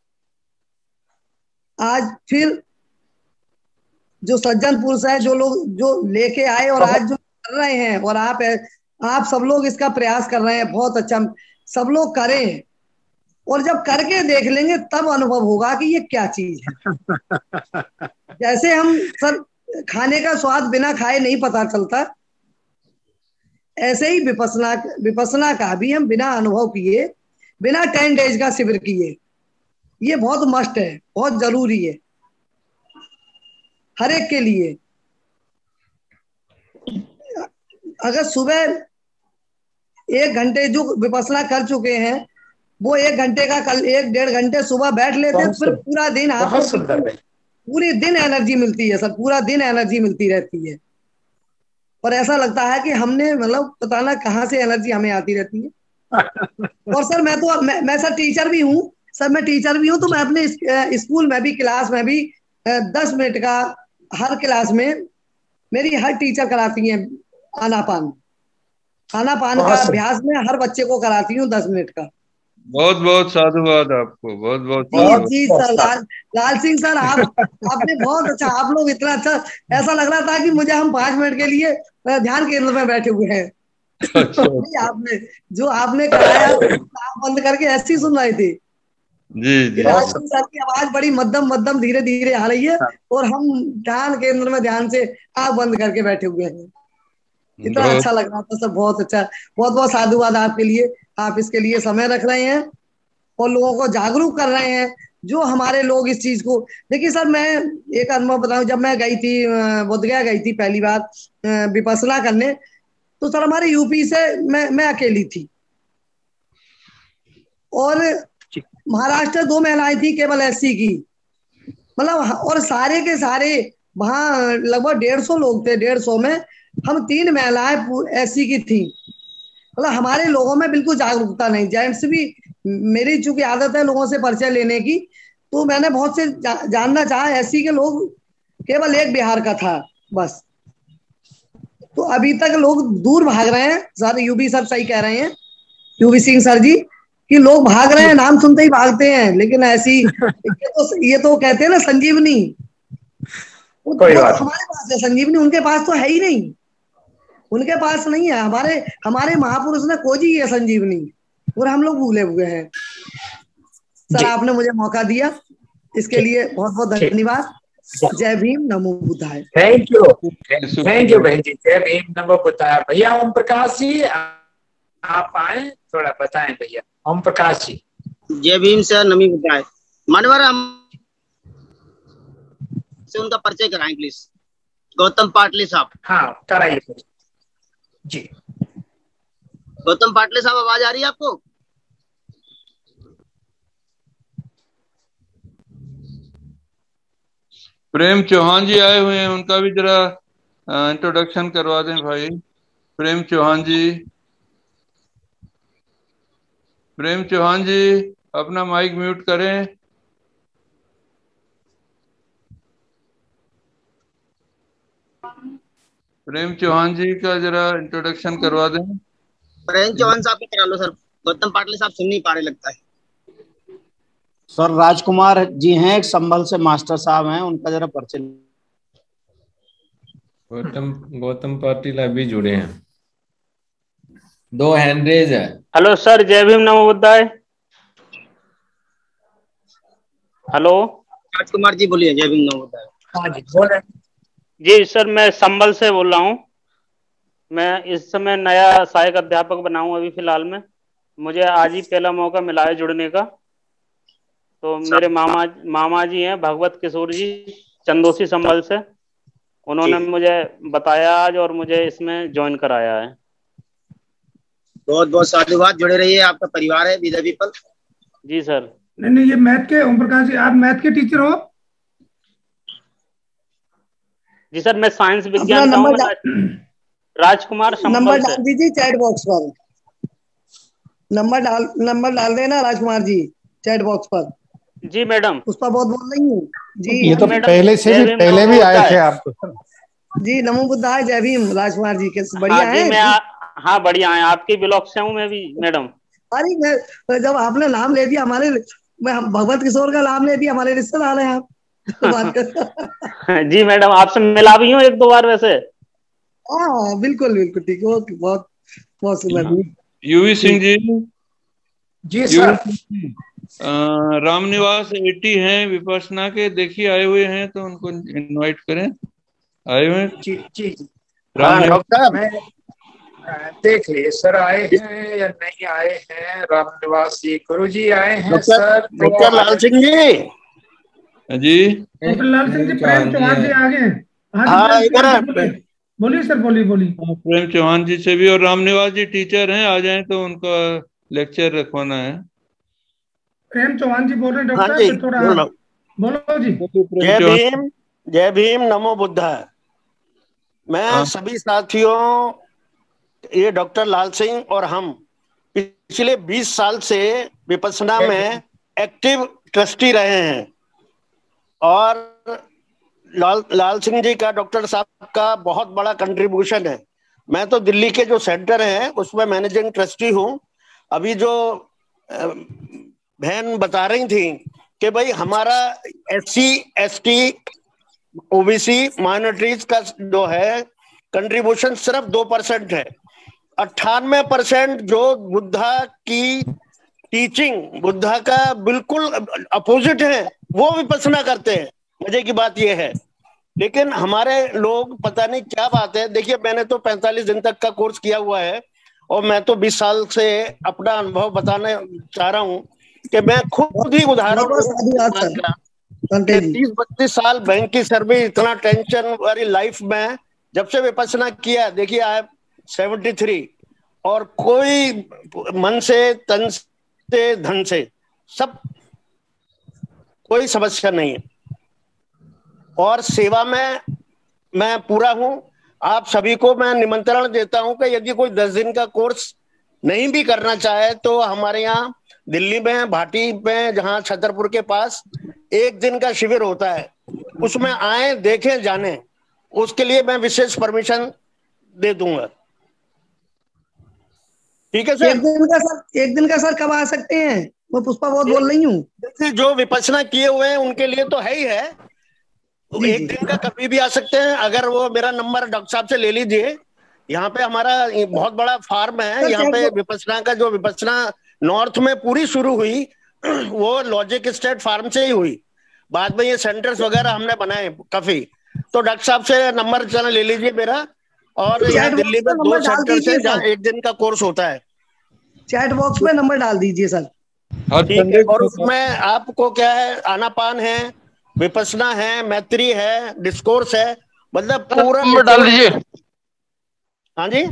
आज फिर जो सज्जन पुरुष है, जो लोग जो लेके आए और आज जो कर रहे हैं, और आप सब लोग इसका प्रयास कर रहे हैं, बहुत अच्छा। सब लोग करें, और जब करके देख लेंगे तब अनुभव होगा कि ये क्या चीज है। जैसे हम सर खाने का स्वाद बिना खाए नहीं पता चलता, ऐसे ही विपස්සना का भी हम बिना अनुभव किए, बिना 10 डेज का शिविर किए, ये बहुत मस्ट है, बहुत जरूरी है हर एक के लिए। अगर सुबह 1 घंटे जो विपස්සना कर चुके हैं, वो 1 घंटे का कल 1-1.5 घंटे सुबह बैठ लेते हैं, फिर पूरा दिन आपको पूरी दिन एनर्जी मिलती है सर, पूरा दिन एनर्जी मिलती रहती है। और ऐसा लगता है कि हमने मतलब पता ना कहाँ से एनर्जी हमें आती रहती है। और सर मैं सर टीचर भी हूँ सर, मैं टीचर भी हूँ, तो मैं अपने स्कूल में भी, क्लास में भी 10 मिनट का हर क्लास में मेरी हर टीचर कराती है आनापान का अभ्यास में हर बच्चे को कराती हूँ 10 मिनट का। बहुत बहुत साधुवाद आपको, बहुत बहुत जी सर। लाल सिंह सर आपने बहुत अच्छा, आप लोग इतना अच्छा, ऐसा लग रहा था कि मुझे हम 5 मिनट के लिए ध्यान केंद्र में बैठे हुए हैं। आपने कराया, आप बंद करके ऐसे ही सुन रहे थे। जी लाल सिंह सर की आवाज बड़ी मध्यम धीरे धीरे आ रही है, और हम ध्यान केंद्र में ध्यान से आँख बंद करके बैठे हुए हैं। इतना अच्छा लग रहा था सर, बहुत अच्छा। बहुत बहुत साधुवाद आपके लिए, आप इसके लिए समय रख रहे हैं और लोगों को जागरूक कर रहे हैं। जो हमारे लोग इस चीज को, देखिए सर मैं एक अनुभव बताऊं, जब मैं गई थी बोधगया गई थी पहली बार विपස්සना करने, तो सर हमारे यूपी से मैं अकेली थी, और महाराष्ट्र 2 महिलाएं थी केवल एससी की, मतलब, और सारे के सारे वहां लगभग 150 लोग थे। 150 में हम 3 महिलाएं एससी की थी। मतलब हमारे लोगों में बिल्कुल जागरूकता नहीं। जेंट्स भी, मेरी चूंकि आदत है लोगों से परिचय लेने की, तो मैंने बहुत से जानना चाहा। एससी के लोग केवल एक बिहार का था बस। तो अभी तक लोग दूर भाग रहे हैं सर, यूबी सर सही कह रहे हैं, यूबी सिंह सर जी, कि लोग भाग रहे हैं, नाम सुनते ही भागते हैं। लेकिन ऐसी ये तो कहते हैं ना संजीवनी, हमारे पास है संजीवनी, उनके पास तो है ही नहीं, उनके पास नहीं है। हमारे महापुरुष ने खोजी है संजीवनी, और हम लोग भूले हुए हैं। सर आपने मुझे मौका दिया, इसके लिए बहुत बहुत धन्यवाद। जय भीम नमो बुद्धाय। थैंक यू बहन जी, जय भीम नमो बुद्धाय। भैया ओम प्रकाश जी आप आए, थोड़ा बताएं भैया। ओम प्रकाश जी। जय भीम सर, नमी बुद्धाय। मानवर से उनका परिचय कराएं प्लीज। गौतम पाटले साहब। हाँ कराइए जी। गौतम पाटले साहब, आवाज आ रही है आपको? प्रेम चौहान जी आए हुए हैं, उनका भी जरा इंट्रोडक्शन करवा दें भाई। प्रेम चौहान जी, प्रेम चौहान जी अपना माइक म्यूट करें। प्रेम चौहान जी का जरा इंट्रोडक्शन करवा दें। प्रेम चौहान साहब को करा लो सर। गौतम पाटिल साहब सुन नहीं पा रहे लगता है। सर राजकुमार जी हैं, एक संभल से मास्टर साहब हैं, उनका जरा परिचय। गौतम पाटिल अभी जुड़े हैं, 2 हैंड रेज है। हेलो सर, जय भीम नमो बुद्धाय। हेलो राजकुमार जी बोलिए। जय भीम नमो बुद्धाय। हाँ जी बोले। जी सर, मैं संभल से बोल रहा हूँ। मैं इस समय नया सहायक अध्यापक बना हूँ अभी फिलहाल में। मुझे आज ही पहला मौका मिला है जुड़ने का। तो मेरे मामा जी हैं भगवत किशोर जी, चंदोसी संभल से। उन्होंने मुझे बताया आज और मुझे इसमें ज्वाइन कराया है। बहुत बहुत साधुवाद। जुड़े रहिए, आपका परिवार है विदा पीपल। जी सर। नहीं, ये मैथ के ओम प्रकाश जी, आप मैथ के टीचर हो? जी सर, मैं साइंस विज्ञान का हूँ। राजकुमार नंबर डाल दीजिए चैट बॉक्स पर। नंबर डाल देना राजकुमार जी चैट बॉक्स पर। जी मैडम। उस पर बहुत बोल रही हूँ जी। ये तो पहले भी आए थे आप तो। जी नमो बुद्धाय, जय भीम राजकुमार जी। कैसे बढ़िया है? हाँ बढ़िया है। आपके ब्लॉक से हूँ मैं भी मैडम। अरे मैं जब आपने नाम ले दिया हमारे, मैं भगवत किशोर का नाम ले दिया, हमारे रिश्तेदार हैं आप। बात कर। जी मैडम, आपसे मिला भी हूँ 1-2 बार वैसे। हाँ बिल्कुल बिल्कुल ठीक है। ओके, बहुत बहुत सुंदर। यूवी सिंह जी। जी सर। रामनिवास 80 हैं विपश्यना के, देखिए आए हुए हैं तो उनको इनवाइट करें। आए हुए हैं? जी जी। हाँ डॉक्टर, मैं देख लिए सर आए हैं या नहीं आए हैं। रामनिवास जी, गुरु जी आए हैं सर। डॉक्टर लाल सिंह जी। जी डॉक्टर लाल सिंह जी, प्रेम चौहान जी आ गए। हाँ इधर बोलिए सर, बोलिए। प्रेम चौहान जी से भी, और रामनिवास जी टीचर हैं, आ जाएं तो उनका लेक्चर रखवाना है। प्रेम चौहान जी बोल रहे हैं डॉक्टर। हाँ जी, थोड़ा बोलो जी। जय भीम नमो बुद्धाय। मैं सभी साथियों, ये डॉक्टर लाल सिंह और हम पिछले 20 साल से विपश्यना में एक्टिव ट्रस्टी रहे हैं। और लाल सिंह जी का, डॉक्टर साहब का बहुत बड़ा कंट्रीब्यूशन है। मैं तो दिल्ली के जो सेंटर है उसमें मैनेजिंग ट्रस्टी हूँ। अभी जो बहन बता रही थी कि भाई हमारा SC ST OBC माइनॉरिटीज का जो है कंट्रीब्यूशन सिर्फ 2% है। 98% जो बुद्धा की टीचिंग, बुद्धा का बिल्कुल अपोजिट है, वो विपश्यना करते हैं। मजे की बात यह है। लेकिन हमारे लोग, पता नहीं क्या बात है। देखिए, मैंने तो 45 दिन तक का कोर्स किया हुआ है और मैं तो 20 साल से अपना अनुभव बताने चाह रहा हूँ कि मैं खुद ही उदाहरण 30-32 साल बैंक की सर्विस, इतना टेंशन वाली लाइफ में जब से विपश्यना किया। देखिए आई 73 और कोई मन से, तन से, धन से सब कोई समस्या नहीं है। और सेवा में मैं पूरा हूं। आप सभी को मैं निमंत्रण देता हूं कि यदि कोई 10 दिन का कोर्स नहीं भी करना चाहे तो हमारे यहाँ दिल्ली में भाटी में, जहाँ छतरपुर के पास 1 दिन का शिविर होता है, उसमें आए, देखें, जाने। उसके लिए मैं विशेष परमिशन दे दूंगा। ठीक है सर। एक दिन का सर कब आ सकते हैं? मैं पुष्पा बहुत बोल रही हूँ। देखिए, जो विपश्यना किए हुए हैं उनके लिए तो है ही है। तो 1 दिन का कभी भी आ सकते हैं। अगर वो मेरा नंबर डॉक्टर साहब से ले लीजिए। यहाँ पे हमारा बहुत बड़ा फार्म है। यहाँ पे विपश्यना का, जो विपश्यना नॉर्थ में पूरी शुरू हुई वो लॉजिक स्टेट फार्म से ही हुई। बाद में ये सेंटर्स वगैरह हमने बनाए काफी। तो डॉक्टर साहब से नंबर चला ले लीजिए मेरा। और यहाँ दिल्ली में 2 सेंटर्स है जहाँ 1 दिन का कोर्स होता है। चैट बॉक्स में नंबर डाल दीजिए सर। ठीक है। और उसमें आपको क्या है, आनापान है, विपश्यना है, मैत्री है, डिस्कोर्स है, मतलब पूरा नंबर डाल दीजिए। हाँ जी।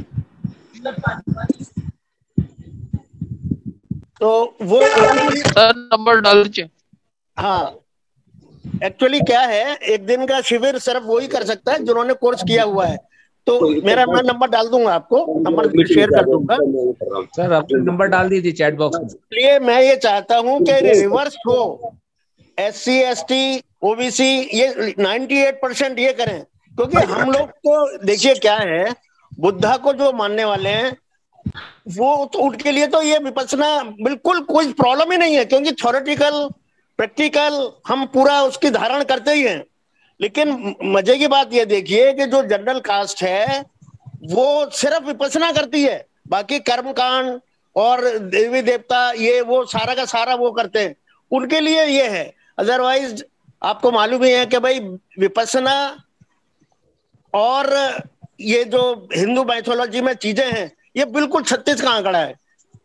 तो वो सर नंबर डाल दीजिए। हाँ, एक्चुअली क्या है, 1 दिन का शिविर सिर्फ वही कर सकता है जिन्होंने कोर्स किया हुआ है। तो मैं नंबर डाल दूंगा, आपको नंबर शेयर कर दूंगा। सर आप नंबर डाल दीजिए चैट बॉक्स में। इसलिए मैं ये चाहता हूं कि रिवर्स हो। SC ST OBC ये 98% ये करें क्योंकि हम लोग तो देखिए क्या है, बुद्धा को जो मानने वाले हैं वो तो उनके लिए तो ये विपश्यना बिल्कुल कोई प्रॉब्लम ही नहीं है, क्योंकि थ्योरेटिकल प्रैक्टिकल हम पूरा उसकी धारण करते ही हैं। लेकिन मजे की बात ये देखिए कि जो जनरल कास्ट है वो सिर्फ विपश्यना करती है, बाकी कर्म कांड और देवी देवता ये वो सारा का सारा वो करते हैं, उनके लिए ये है। अदरवाइज आपको मालूम ही है कि भाई विपश्यना और ये जो हिंदू माइथोलॉजी में चीजें हैं ये बिल्कुल 36 का आंकड़ा है।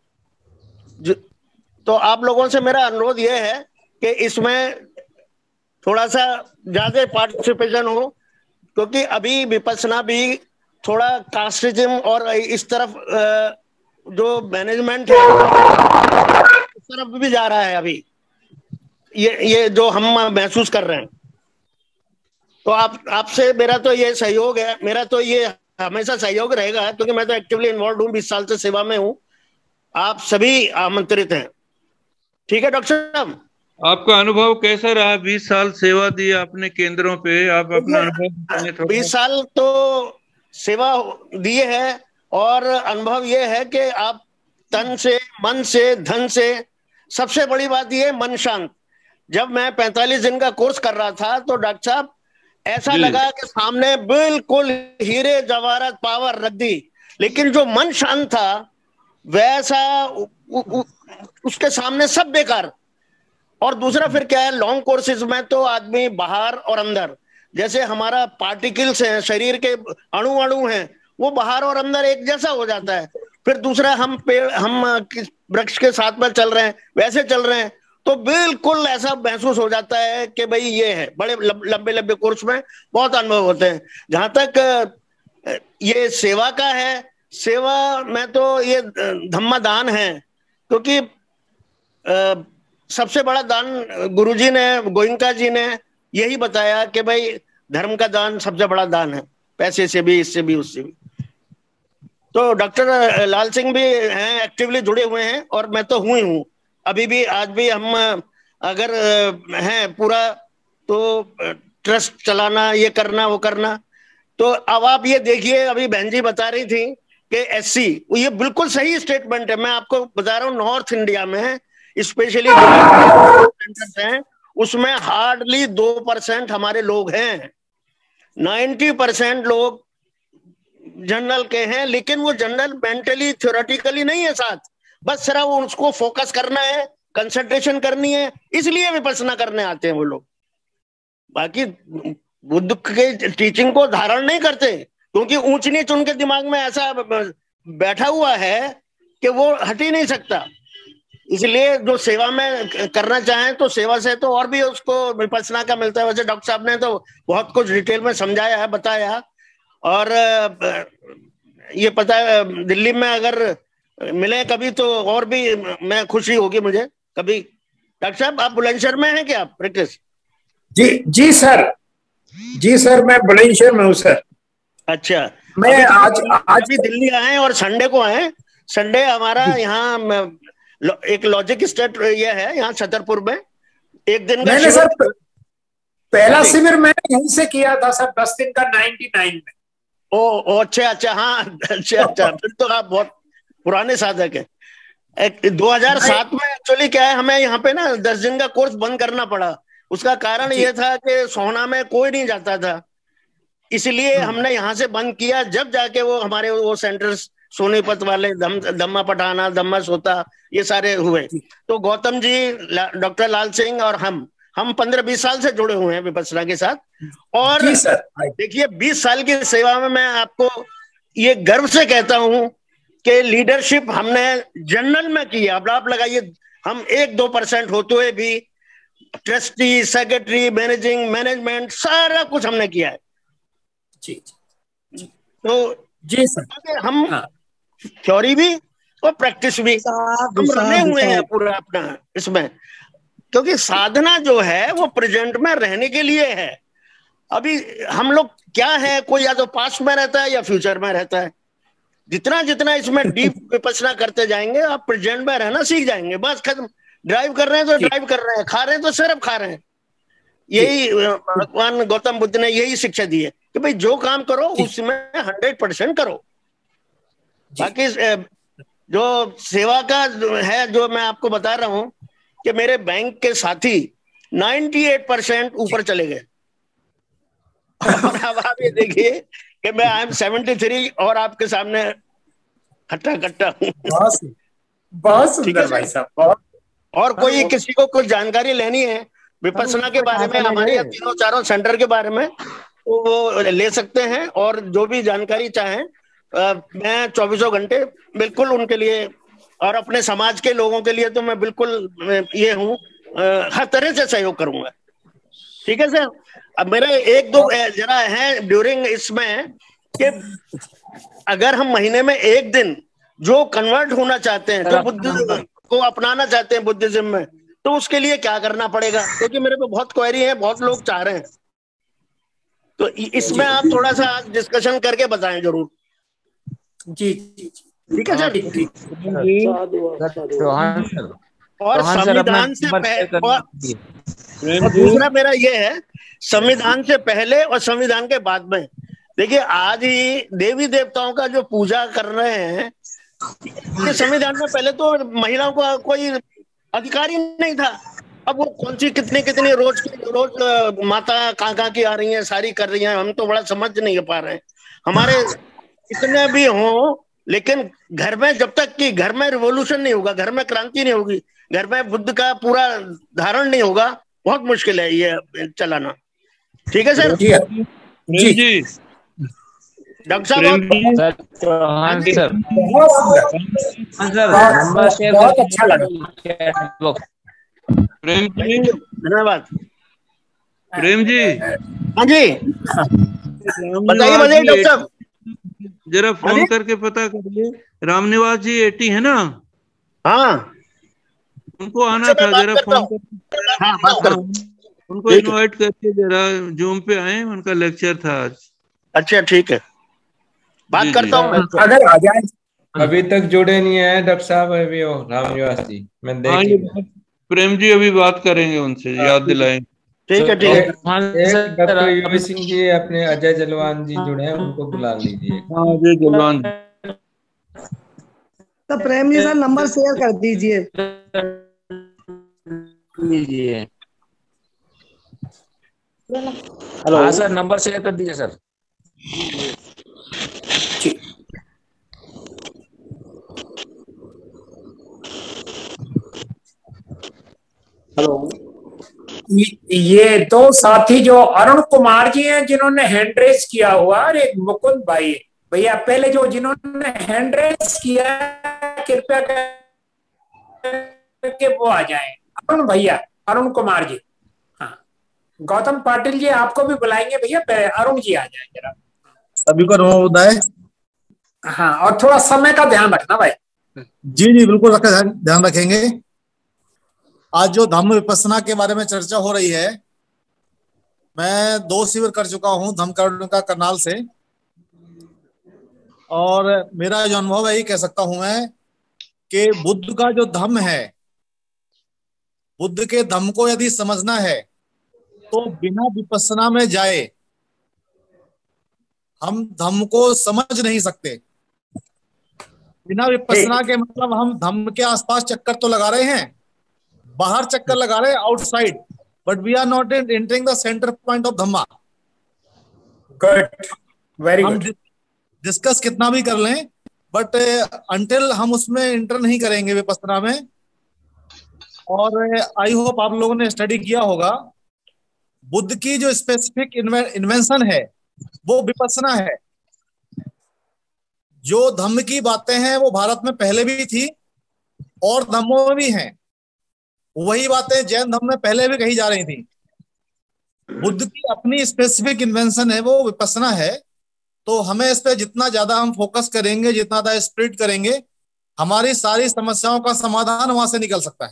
तो आप लोगों से मेरा अनुरोध ये है कि इसमें थोड़ा सा ज्यादा पार्टिसिपेशन हो, क्योंकि अभी विपश्यना भी थोड़ा कास्टिज्म और इस तरफ जो मैनेजमेंट है इस तरफ भी जा रहा है अभी, ये जो हम महसूस कर रहे हैं। तो आपसे मेरा तो ये सहयोग है, मेरा तो ये हमेशा सहयोग रहेगा, क्योंकि मैं तो एक्टिवली इन्वॉल्व हूँ, 20 साल से सेवा में हूँ। आप सभी आमंत्रित हैं। ठीक है डॉक्टर साहब, आपका अनुभव कैसा रहा? 20 साल सेवा दी आपने केंद्रों पे, आप अपना अनुभव 20 साल तो सेवा दी है और अनुभव ये है कि आप तन से, मन से, धन से, सबसे बड़ी बात ये मन शांत। जब मैं 45 दिन का कोर्स कर रहा था तो डॉक्टर साहब ऐसा लगा कि सामने बिल्कुल हीरे जवाहरात पावर रख दी, लेकिन जो मन शांत था वैसा उसके सामने सब बेकार। और दूसरा फिर क्या है, लॉन्ग कोर्सेज में तो आदमी बाहर और अंदर, जैसे हमारा पार्टिकल्स हैं, शरीर के अणु अणु हैं, वो बाहर और अंदर एक जैसा हो जाता है। फिर दूसरा हम पेड़, हम वृक्ष के साथ में चल रहे हैं, वैसे चल रहे हैं, तो बिल्कुल ऐसा महसूस हो जाता है कि भाई ये है। बड़े लंबे लंबे कोर्स में बहुत अनुभव होते हैं। जहां तक ये सेवा का है, सेवा में तो ये धम्मा दान है, क्योंकि सबसे बड़ा दान गुरुजी ने, गोइंका जी ने यही बताया कि भाई धर्म का दान सबसे बड़ा दान है, पैसे से भी, इससे भी, उससे भी। तो डॉक्टर लाल सिंह भी हैं, एक्टिवली जुड़े हुए हैं, और मैं तो हूँ अभी भी, आज भी हम अगर हैं पूरा तो ट्रस्ट चलाना, ये करना, वो करना। तो अब आप ये देखिए, अभी बहन जी बता रही थी कि एससी, ये बिल्कुल सही स्टेटमेंट है। मैं आपको बता रहा हूँ, नॉर्थ इंडिया में स्पेशली हैं, उसमें हार्डली 2% हमारे लोग हैं। 90% लोग जनरल के हैं, लेकिन वो जनरल मेंटली थ्योरेटिकली नहीं है साथ, बस सिर्फ उसको फोकस करना है, कंसंट्रेशन करनी है, इसलिए विपश्यना करने आते हैं वो लोग। बाकी बुद्ध के टीचिंग को धारण नहीं करते, क्योंकि ऊंच नीच उनके दिमाग में ऐसा बैठा हुआ है कि वो हट ही नहीं सकता। इसलिए जो सेवा में करना चाहें तो सेवा से तो और भी उसको विपश्यना का मिलता है। वैसे डॉक्टर साहब ने तो बहुत कुछ डिटेल में समझाया है, बताया, और ये पता है दिल्ली में अगर मिले कभी तो और भी मैं खुशी होगी मुझे कभी। डॉक्टर साहब आप बुलंदशहर में हैं क्या प्रैक्टिस? जी सर, जी सर, मैं बुलंदशहर में हूँ सर। अच्छा, मैं आज भी दिल्ली आए और संडे को आए। संडे हमारा यहाँ एक लॉजिक स्टेट ये है, यहाँ छतरपुर में एक दिन का मैंने सर पहला शिविर मैंने यहीं से किया था सर, 10 दिन का 99 में। ओ अच्छा, हाँ अच्छा, फिर तो आप बहुत पुराने साधक है। 2007 में एक्चुअली क्या है, हमें यहाँ पे ना 10 दिन का कोर्स बंद करना पड़ा। उसका कारण ये था कि सोहना में कोई नहीं जाता था, इसलिए हमने यहाँ से बंद किया। जब जाके वो हमारे वो सेंटर्स सोनीपत वाले, धम्मा पठाना, धम्मा सोता, ये सारे हुए, तो गौतम जी, डॉक्टर लाल सिंह और हम 15-20 साल से जुड़े हुए हैं विपश्यना के साथ। और देखिए 20 साल की सेवा में मैं आपको ये गर्व से कहता हूं कि लीडरशिप हमने जनरल में की है। अब आप लगाइए, हम 1-2% होते हुए भी ट्रस्टी, सेक्रेटरी, मैनेजमेंट सारा कुछ हमने किया है। जी तो जी सर, हम थ्योरी भी और प्रैक्टिस भी हम रमे हुए हैं पूरा अपना इसमें, क्योंकि साधना जो है वो प्रेजेंट में रहने के लिए है। अभी हम लोग क्या है, कोई या तो पास्ट में रहता है या फ्यूचर में रहता है। जितना जितना इसमें डीप विपश्यना करते जाएंगे, आप प्रेजेंट में रहना सीख जाएंगे। बस खत्म। ड्राइव कर रहे हैं तो ड्राइव कर रहे हैं, खा रहे हैं तो सिर्फ खा रहे हैं। यही भगवान गौतम बुद्ध ने यही शिक्षा दी है कि भाई जो काम करो उसमें 100% करो। बाकी जो सेवा का है, जो मैं आपको बता रहा हूं कि मेरे बैंक के साथी 98% ऊपर चले गए। और अब आप ये देखिए कि मैं आई एम 73 और आपके सामने हट्टा कट्टा हूँ। बहुत सुंदर भाई साहब। और कोई किसी को कुछ जानकारी लेनी है विपश्यना के बारे में, हमारे यहाँ तीनों चारों सेंटर के बारे में, तो वो ले सकते हैं। और जो भी जानकारी चाहें मैं 24 घंटे बिल्कुल उनके लिए, और अपने समाज के लोगों के लिए तो मैं बिल्कुल ये हूँ, हर तरह से सहयोग करूंगा। ठीक है सर। अब मेरे एक दो जरा है ड्यूरिंग इसमें कि अगर हम महीने में एक दिन जो कन्वर्ट होना चाहते हैं, जो बुद्ध को अपनाना चाहते हैं बुद्धिज्म में, तो उसके लिए क्या करना पड़ेगा? क्योंकि मेरे पे बहुत क्वेरी है, बहुत लोग चाह रहे हैं, तो इसमें आप थोड़ा सा डिस्कशन करके बताएं जरूर। जी ठीक है सर। चौहान सर, और संविधान से पहले, और दूसरा मेरा ये है, संविधान से पहले और संविधान के बाद में, देखिए आज ही देवी देवताओं का जो पूजा कर रहे हैं, संविधान में पहले तो महिलाओं का कोई अधिकार ही नहीं था। अब वो कौन सी कितनी रोज माता कहाँ की आ रही हैं, सारी कर रही हैं, हम तो बड़ा समझ नहीं पा रहे हैं। हमारे इतने भी हों, लेकिन घर में जब तक कि घर में रिवॉल्यूशन नहीं होगा, घर में क्रांति नहीं होगी, घर में बुद्ध का पूरा धारण नहीं होगा, बहुत मुश्किल है ये चलाना। ठीक है सर। जी डॉक्टर साहब। चौहान सर, बहुत अच्छा लगा। प्रेम जी, धन्यवाद। प्रेम जी, हाँ जी बताइए डॉक्टर साहब। जरा फोन करके पता करिए, रामनिवास जी 80 है ना? हाँ, उनको आना था, जरा फोन करके। हाँ, बात करो। उनको इनवाइट करके जरा जूम पे आए, उनका लेक्चर था आज। अच्छा ठीक है, बात करता हूँ मैं। अगर आ जाए। अभी तक जुड़े नहीं है डॉक्टर साहब, अभी वो रामनिवास जी, मैं देख प्रेम जी अभी बात करेंगे उनसे, याद दिलाएंगे। ठीक है ठीक है। डॉक्टर यूपी सिंह जी, अपने अजय जलवान जी जुड़े हैं, उनको बुला लीजिए। हाँ, अजय जलवान। तो Prem ji sir number share कर दीजिए। हेलो, हाँ सर, नंबर शेयर कर दीजिए सर। हेलो, ये दो साथी जो अरुण कुमार जी हैं जिन्होंने हैंड रेस किया हुआ, और एक मुकुंद भाई। भैया पहले जो जिन्होंने हैंड रेस किया, कृपया करके वो आ जाएं। अरुण भैया, अरुण कुमार जी। हाँ, गौतम पाटिल जी आपको भी बुलाएंगे भैया, अरुण जी आ जाए जरा। सभी को नमोबुद्धाय। हाँ, और थोड़ा समय का ध्यान रखना भाई। जी बिल्कुल रखा, ध्यान रखेंगे। आज जो धम्म विपස්සना के बारे में चर्चा हो रही है, मैं 2 शिविर कर चुका हूं धम्म का करनाल से, और मेरा जो अनुभव है ये कह सकता हूं मैं कि बुद्ध का जो धम्म है, बुद्ध के धम्म को यदि समझना है तो बिना विपස්සना में जाए हम धम्म को समझ नहीं सकते। बिना विपස්සना के मतलब हम धम्म के आसपास चक्कर तो लगा रहे हैं, बाहर चक्कर लगा रहे हैं outside, but we are not entering the centre point of Dhamma. Good, very good. Discuss कितना भी कर लें, बट अंटिल हम उसमें एंटर नहीं करेंगे विपස්සना में। और आई होप आप लोगों ने स्टडी किया होगा, बुद्ध की जो स्पेसिफिक इन्वेंशन है वो विपස්සना है। जो धम्म की बातें हैं वो भारत में पहले भी थी और धम्मों में भी हैं। वही बातें जैन धर्म में पहले भी कही जा रही थी। बुद्ध की अपनी स्पेसिफिक इन्वेंशन है, वो विपස්සना है। तो हमें इस पे जितना ज्यादा हम फोकस करेंगे, जितना ज्यादा स्प्रिट करेंगे, हमारी सारी समस्याओं का समाधान वहां से निकल सकता है।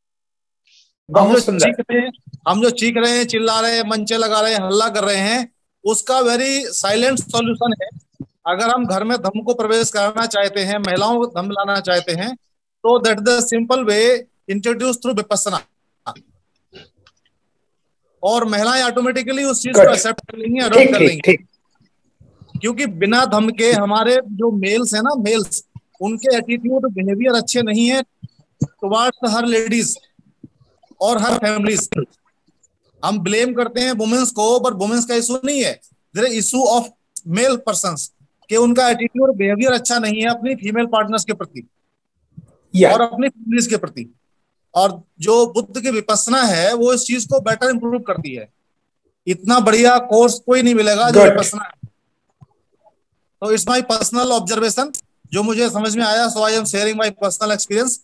हम जो चीख रहे हैं, चिल्ला रहे हैं, मंचे लगा रहे हैं, हल्ला कर रहे हैं, उसका वेरी साइलेंट सॉल्यूशन है। अगर हम घर में धम्म को प्रवेश कराना चाहते हैं, महिलाओं को धम्म लाना चाहते हैं, तो that the simple way introduce through Vipassana. और महिलाएं ऑटोमेटिकली उस चीज को एक्सेप्ट कर लेंगी, अडॉप्ट कर लेंगी। क्योंकि बिना धमके हमारे जो मेल्स है ना, मेल्स, उनके एटीट्यूड बिहेवियर अच्छे नहीं है टुवर्ड्स हर लेडीज और हर फैमिलीज। हम ब्लेम करते हैं वुमेन्स को, पर वुमेन्स का इशू नहीं है, there is issue of male persons कि उनका एटीट्यूड बिहेवियर अच्छा नहीं है अपनी फीमेल पार्टनर्स के प्रति और अपनी फैमिलीज के प्रति। और जो बुद्ध की विपස්සना है वो इस चीज को बेटर इंप्रूव करती है। इतना बढ़िया कोर्स कोई नहीं मिलेगा जो विपස්සना है। तो इट्स माय पर्सनल ऑब्जर्वेशन जो मुझे समझ में आया, so I am sharing my personal experience.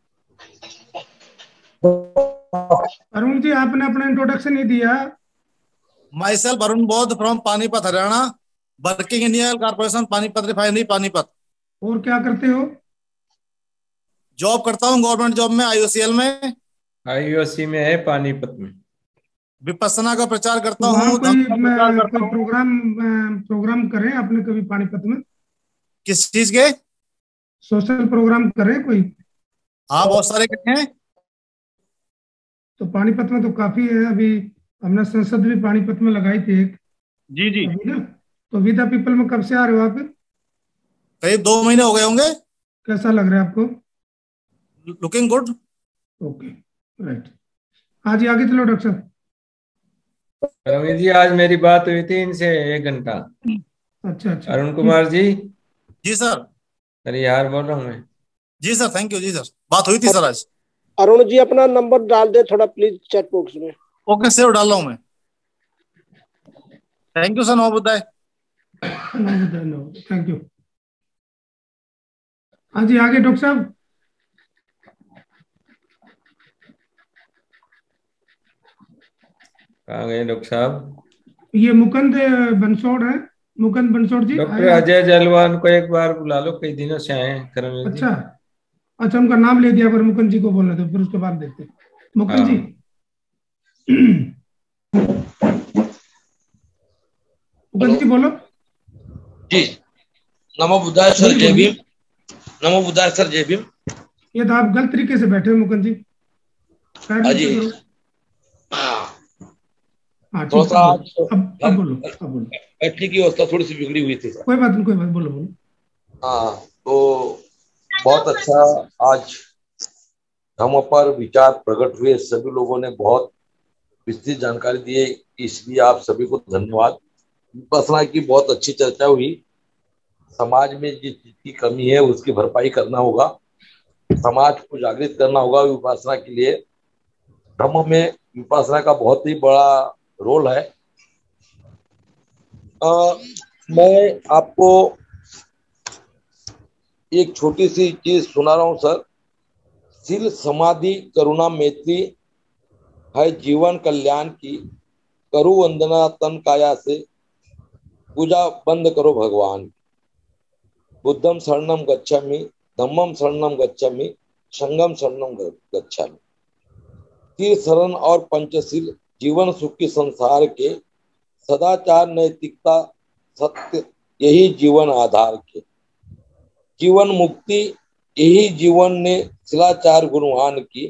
Arun ji, आपने अपना इंट्रोडक्शन नहीं दिया। Myself Arun Bauddh from Panipat Haryana, working Indian corporation Panipat refinery Panipat. और क्या करते हो? जॉब करता हूँ गवर्नमेंट जॉब में, IOCL में। IOC में है पानीपत में। विपස්සना का प्रचार करता वहाँ हूँ, धम्म का प्रचार करता हूँ। प्रोग्राम करें आपने कभी पानीपत में? किस चीज के? सोशल प्रोग्राम करें कोई? हाँ, बहुत सारे करे हैं। तो पानीपत में तो काफी है। अभी हमने संसद भी पानीपत में लगाई थी एक। जी जी। तो विदा पीपल में कब से आ रहे हो आप? करीब 2 महीने हो गए होंगे। कैसा लग रहा है आपको? Looking good. Okay, right. आज ही आगे चलो डॉक्टर साहब। रमेश जी, आज मेरी बात हुई थी इनसे 1 घंटा। अच्छा अच्छा। अरुण कुमार जी। जी सर। अरे यार बोल रहा हूँ मैं। जी सर, थैंक यू। जी सर, बात हुई थी सर आज। अरुण जी अपना नंबर डाल दे थोड़ा प्लीज चैट बॉक्स में। ओके, सेव डाल रहा हूँ मैं। Thank you sir. नमो बुद्धाय। Thank you. हाँ जी, आगे डॉक्टर साहब। कहाँ गए डॉक्टर साहब? ये मुकुंद बंसोड़ है। मुकुंद बंसोड़ जी। डॉक्टर अजय जलवान को एक बार बुला लो, कई दिनों से आए हैं करम जी। अच्छा, उनका नाम ले दिया, पर मुकुंद जी को बोलने दो, फिर उसके बाद देखते। मुकुंद जी। मुकुंद जी बोलो जी। नमो बुद्धाय सर, जय भीम। नमो बुद्धाय सर, जय भीम। ये तो आप गलत तरीके से बैठे हो मुकुंद जी। थोड़ा सा अब बोलो। बैठने की अवस्था थोड़ी सी बिगड़ी हुई थी सर। कोई बात नहीं, कोई बात, बोलो बोलो। हाँ, तो बहुत अच्छा आज धम्म पर विचार प्रकट हुए। सभी लोगों ने बहुत विस्तृत जानकारी दी है, इसलिए आप सभी को धन्यवाद। विपස්සना की बहुत अच्छी चर्चा हुई। समाज में जिस चीज की कमी है उसकी भरपाई करना होगा, समाज को जागृत करना होगा विपස්සना के लिए। धम्म में विपස්සना का बहुत ही बड़ा रोल है। मैं आपको एक छोटी सी चीज सुना रहा हूं सर। शील समाधि करुणा मैत्री है जीवन कल्याण की, करु वंदना तन काया से, पूजा बंद करो भगवान की। बुद्धम शरणम गच्छामि, धम्मम शरणम गच्छामि, संगम शरणम गच्छामि। तीर शरण और पंचशील जीवन सुख की संसार के, सदाचार नैतिकता सत्य यही जीवन आधार के। जीवन मुक्ति यही जीवन ने शिलाचार गुणवान की,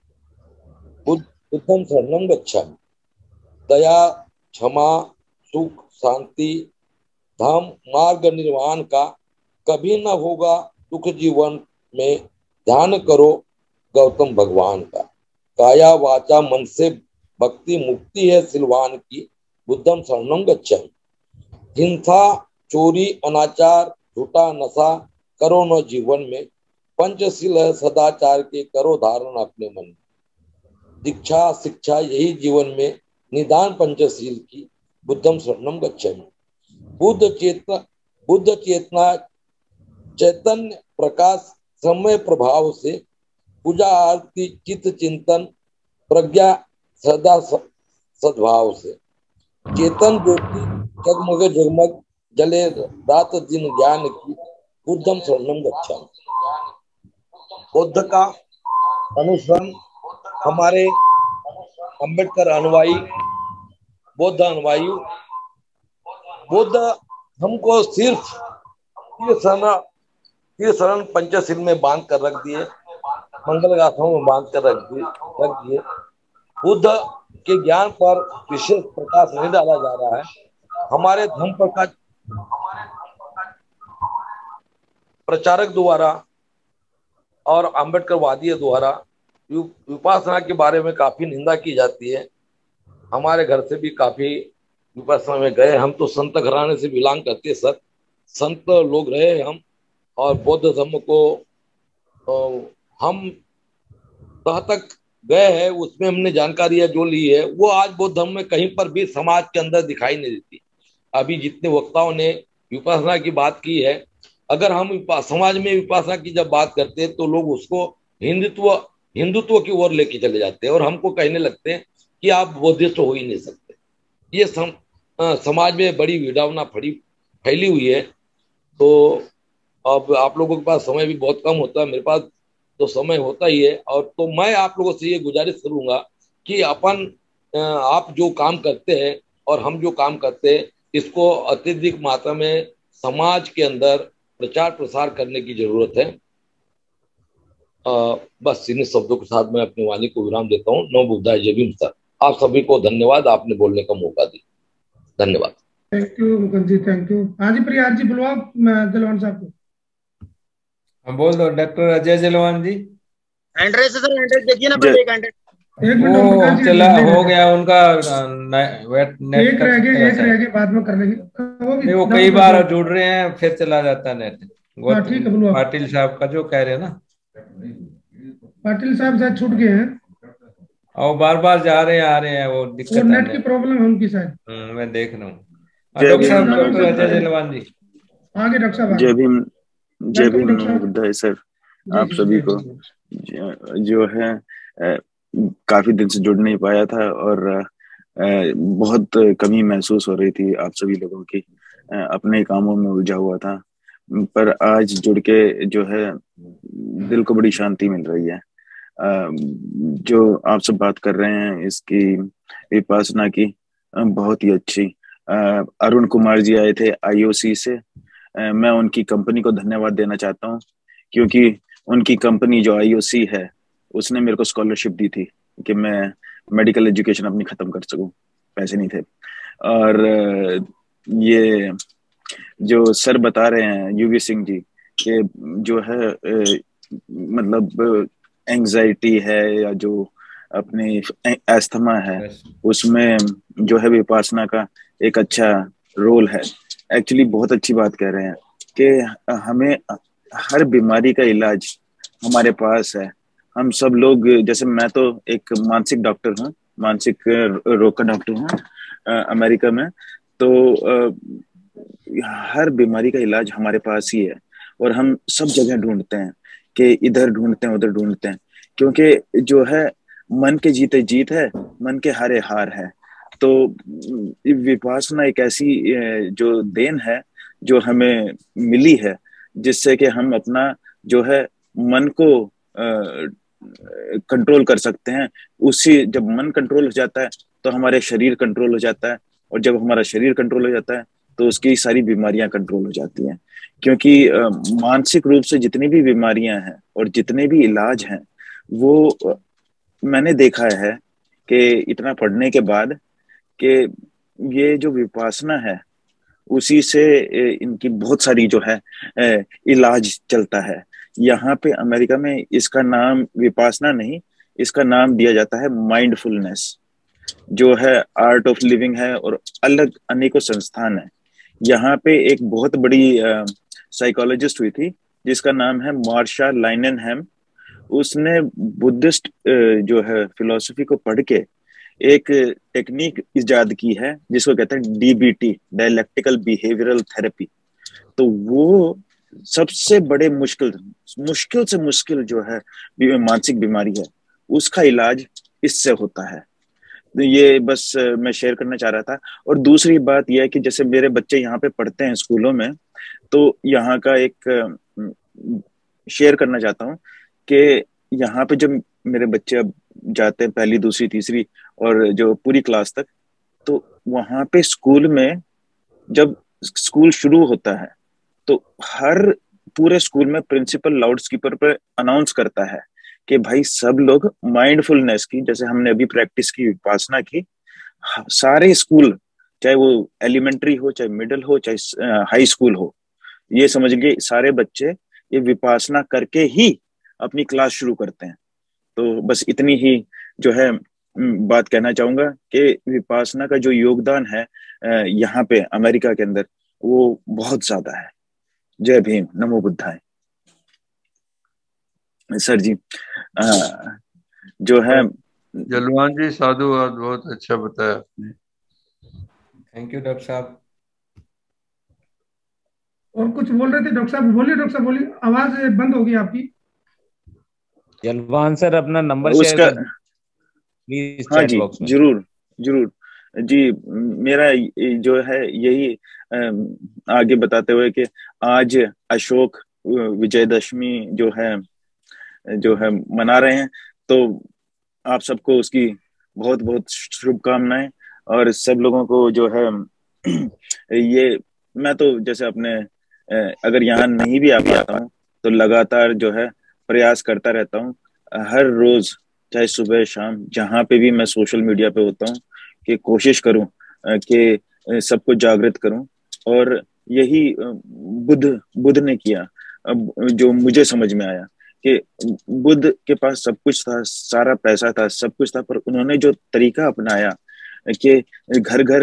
बुद्धम शरणम गच्छामि। दया क्षमा सुख शांति धाम मार्ग निर्वाण का कभी न होगा दुख जीवन में, ध्यान करो गौतम भगवान का। काया वाचा मन से भक्ति मुक्ति है सिलवान की, बुद्धम शरणम गच्छामि। हिंसा चोरी अनाचार झूठा नशा करो न जीवन में, पंचशील है सदाचार के करो धारण अपने मन में। दीक्षा शिक्षा यही जीवन में निदान पंचशील की, बुद्धम शरणम गच्छामि। बुद्ध चेतना चैतन्य प्रकाश समय प्रभाव से, पूजा आरती चित्त चिंतन प्रज्ञा सदा सद्भाव से। चेतन ज्योति जगमग जगमग जले रात दिन ज्ञान की, बुद्धम शरणम गच्छामि। बुद्ध का अनुसरण हमारे अंबेडकर अनुयायी बौद्ध अनुयायी बुद्ध हमको सिर्फ तीर शरण पंचशील में बांध कर रख दिए, मंगल गाथाओं में बांध कर रख दिए। बुद्ध के ज्ञान पर विशेष प्रकाश नहीं डाला जा रहा है। हमारे धर्म प्रचारक द्वारा और अम्बेडकरवादी द्वारा विपश्यना के बारे में काफी निंदा की जाती है। हमारे घर से भी काफी विपश्यना में गए। हम तो संत घराने से बिलोंग करते हैं सर, संत लोग रहे हम, और बौद्ध धर्म को हम तह तक गए हैं, उसमें हमने जानकारियां जो ली है वो आज बौद्ध धर्म में कहीं पर भी समाज के अंदर दिखाई नहीं देती। अभी जितने वक्ताओं ने विपश्यना की बात की है, अगर हम समाज में विपश्यना की जब बात करते हैं तो लोग उसको हिंदुत्व की ओर लेके चले जाते हैं और हमको कहने लगते हैं कि आप बौद्धिस्ट हो ही नहीं सकते। ये समाज में बड़ी विडंबना फैली हुई है। तो अब आप लोगों के पास समय भी बहुत कम होता है, मेरे पास तो समय होता ही है। और तो मैं आप लोगों से ये गुजारिश करूंगा कि आप जो काम करते हैं और हम जो काम करते हैं, इसको अत्यधिक मात्रा में समाज के अंदर प्रचार प्रसार करने की जरूरत है। बस इन्हीं शब्दों के साथ मैं अपनी वाणी को विराम देता हूँ। नमो बुद्धाय, जय भीम सर। आप सभी को धन्यवाद, आपने बोलने का मौका दिया। धन्यवाद। Thank you Mukund ji, thank you. हाँ जी प्रयाग जी, बुलवा जलवान साहब को। बोल दो doctor Ajay Jalwan ji. Address sir, address देखिए ना पहले, एक एंड्रेस। वो चला हो गया उनका नेट एक रह गया, बाद में कर लेंगे। वो कई बार जुड़ रहे हैं फिर चला जाता नेट। ठीक है, बोलो। पाटिल साहब का जो कह रहे हैं ना, पाटिल साहब शायद छूट गए हैं और बार बार जा रहे हैं आ रहे हैं, वो दिक्कत है, नेट की प्रॉब्लम है उनकी शायद। मैं देख रहा हूँ। डॉक्टर साहब, डॉक्टर अजय जलवान जी आगे। डॉक्टर साहब जय भीम, जय भीम बुद्धाय सर। आप सभी को जो है काफी दिन से जुड़ नहीं पाया था और बहुत कमी महसूस हो रही थी आप सभी लोगों की, अपने कामों में उलझा हुआ था। पर आज जुड़ के जो है दिल को बड़ी शांति मिल रही है। जो आप सब बात कर रहे हैं इसकी विपश्यना की, बहुत ही अच्छी। अरुण कुमार जी आए थे IOC से। मैं उनकी कंपनी को धन्यवाद देना चाहता हूँ, क्योंकि उनकी कंपनी जो IOC है उसने मेरे को स्कॉलरशिप दी थी कि मैं मेडिकल एजुकेशन अपनी खत्म कर सकूं, पैसे नहीं थे। और ये जो सर बता रहे हैं UV सिंह जी कि जो है मतलब एंजाइटी है या जो अपनी एस्थमा है, उसमें जो है विपश्यना का एक अच्छा रोल है। एक्चुअली बहुत अच्छी बात कह रहे हैं कि हमें हर बीमारी का इलाज हमारे पास है। हम सब लोग, जैसे मैं तो एक मानसिक डॉक्टर हूँ, मानसिक रोग का डॉक्टर हूँ अमेरिका में, तो हर बीमारी का इलाज हमारे पास ही है। और हम सब जगह ढूंढते हैं कि इधर ढूंढते हैं उधर ढूंढते हैं, क्योंकि जो है मन के जीते जीत है, मन के हारे हार है। तो विपश्यना एक ऐसी जो देन है जो हमें मिली है, जिससे कि हम अपना जो है मन को कंट्रोल कर सकते हैं। उसी जब मन कंट्रोल हो जाता है तो हमारे शरीर कंट्रोल हो जाता है, और जब हमारा शरीर कंट्रोल हो जाता है तो उसकी सारी बीमारियां कंट्रोल हो जाती हैं। क्योंकि मानसिक रूप से जितनी भी बीमारियां हैं और जितने भी इलाज हैं, वो मैंने देखा है कि इतना पढ़ने के बाद कि ये जो विपश्यना है उसी से इनकी बहुत सारी जो है इलाज चलता है। यहाँ पे अमेरिका में इसका नाम विपश्यना नहीं, इसका नाम दिया जाता है माइंडफुलनेस, जो है आर्ट ऑफ लिविंग है, और अलग अनेकों संस्थान है। यहाँ पे एक बहुत बड़ी साइकोलॉजिस्ट हुई थी जिसका नाम है मार्शा लाइनेनहैम। उसने बुद्धिस्ट जो है फिलॉसफी को पढ़ के एक टेक्निक इजाद की है जिसको कहते हैं DBT, डायलेक्टिकल बिहेवियरल थेरेपी। तो वो सबसे बड़े मुश्किल से मुश्किल जो है मानसिक बीमारी है, उसका इलाज इससे होता है। ये बस मैं शेयर करना चाह रहा था। और दूसरी बात यह है कि जैसे मेरे बच्चे यहाँ पे पढ़ते हैं स्कूलों में, तो यहाँ का एक शेयर करना चाहता हूँ कि यहाँ पे जब मेरे बच्चे अब जाते हैं पहली दूसरी तीसरी और जो पूरी क्लास तक, तो वहाँ पे स्कूल में जब स्कूल शुरू होता है तो हर पूरे स्कूल में प्रिंसिपल लाउड स्पीकर पर अनाउंस करता है कि भाई सब लोग माइंडफुलनेस की, जैसे हमने अभी प्रैक्टिस की, विपासना की, सारे स्कूल, चाहे वो एलिमेंट्री हो, चाहे मिडिल हो, चाहे हाई स्कूल हो, ये समझ लीजिए सारे बच्चे ये विपासना करके ही अपनी क्लास शुरू करते हैं। तो बस इतनी ही जो है बात कहना चाहूंगा कि विपासना का जो योगदान है यहाँ पे अमेरिका के अंदर वो बहुत ज्यादा है। जय भीम, नमो बुद्धाय। सर जी जो है जलवान जी, साधुवाद, बहुत अच्छा बताया आपने। थैंक यू डॉक्टर साहब। और कुछ बोल रहे थे डॉक्टर साहब? बोलिए डॉक्टर साहब, बोलिए, आवाज बंद होगी आपकी। जलवान सर अपना नंबर शेयर कर प्लीज हाँ चैट जी, बॉक्स में। जरूर जरूर जी। मेरा जो है यही आगे बताते हुए कि आज अशोक विजयदशमी जो है मना रहे हैं, तो आप सबको उसकी बहुत बहुत शुभकामनाएं। और सब लोगों को जो है ये मैं तो जैसे अपने अगर यहाँ नहीं भी आ पाता हूँ तो लगातार जो है प्रयास करता रहता हूँ हर रोज, चाहे सुबह शाम, जहाँ पे भी मैं सोशल मीडिया पे होता हूँ, कि कोशिश करूँ कि सबको जागृत करूँ। और यही बुद्ध ने किया। अब जो मुझे समझ में आया कि बुद्ध के पास सब कुछ था, सारा पैसा था, सब कुछ था, पर उन्होंने जो तरीका अपनाया कि घर घर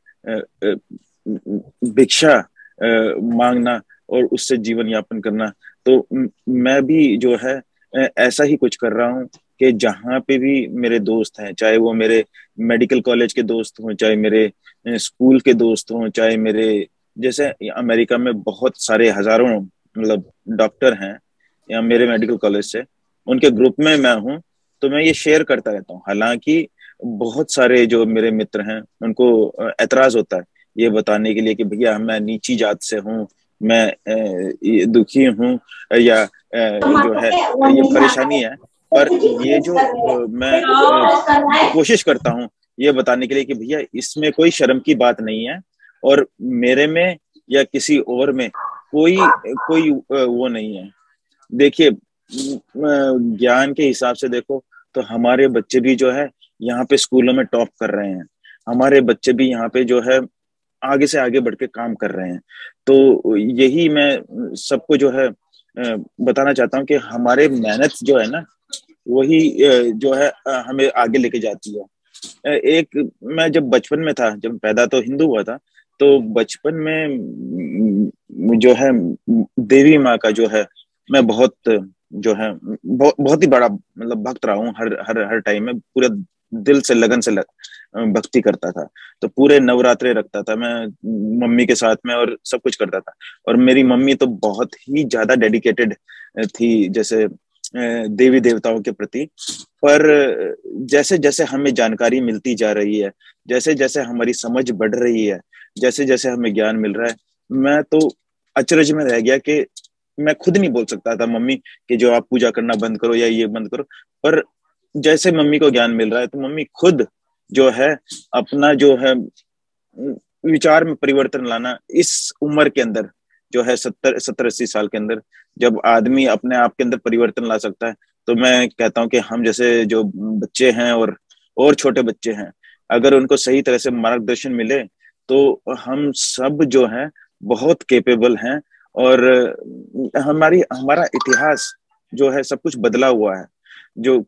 भिक्षा मांगना और उससे जीवन यापन करना, तो मैं भी जो है ऐसा ही कुछ कर रहा हूँ कि जहाँ पे भी मेरे दोस्त हैं, चाहे वो मेरे मेडिकल कॉलेज के दोस्त हों, चाहे मेरे स्कूल के दोस्त हों, चाहे मेरे जैसे अमेरिका में बहुत सारे हजारों मतलब डॉक्टर हैं या मेरे मेडिकल कॉलेज से, उनके ग्रुप में मैं हूँ, तो मैं ये शेयर करता रहता हूँ। हालांकि बहुत सारे जो मेरे मित्र हैं उनको एतराज होता है ये बताने के लिए कि भैया मैं नीची जात से हूँ, मैं दुखी हूँ, या जो है ये परेशानी है। पर ये जो मैं कोशिश करता हूँ ये बताने के लिए कि भैया इसमें कोई शर्म की बात नहीं है, और मेरे में या किसी और में कोई वो नहीं है। देखिए ज्ञान के हिसाब से देखो तो हमारे बच्चे भी जो है यहाँ पे स्कूलों में टॉप कर रहे हैं, हमारे बच्चे भी यहाँ पे जो है आगे से आगे बढ़ के काम कर रहे हैं। तो यही मैं सबको जो है बताना चाहता हूँ कि हमारे मेहनत जो है ना वही जो है हमें आगे लेके जाती है। एक मैं जब बचपन में था, जब पैदा तो हिंदू हुआ था, तो बचपन में जो है देवी माँ का जो है मैं बहुत जो है बहुत ही बड़ा मतलब भक्त रहा हूँ। हर टाइम में पूरे दिल से लगन से भक्ति करता था। तो पूरे नवरात्रे रखता था मैं मम्मी के साथ में और सब कुछ करता था। और मेरी मम्मी तो बहुत ही ज्यादा डेडिकेटेड थी जैसे देवी देवताओं के प्रति। पर जैसे जैसे हमें जानकारी मिलती जा रही है, जैसे जैसे हमारी समझ बढ़ रही है, जैसे जैसे हमें ज्ञान मिल रहा है, मैं तो अचरज में रह गया कि मैं खुद नहीं बोल सकता था मम्मी कि जो आप पूजा करना बंद करो या ये बंद करो। पर जैसे मम्मी को ज्ञान मिल रहा है तो मम्मी खुद जो है अपना जो है विचार में परिवर्तन लाना इस उम्र के अंदर जो है 70-80 साल के अंदर जब आदमी अपने आप के अंदर परिवर्तन ला सकता है, तो मैं कहता हूँ कि हम जैसे जो बच्चे हैं और छोटे बच्चे हैं, अगर उनको सही तरह से मार्गदर्शन मिले तो हम सब जो है बहुत कैपेबल हैं। और हमारा इतिहास जो है सब कुछ बदला हुआ है, जो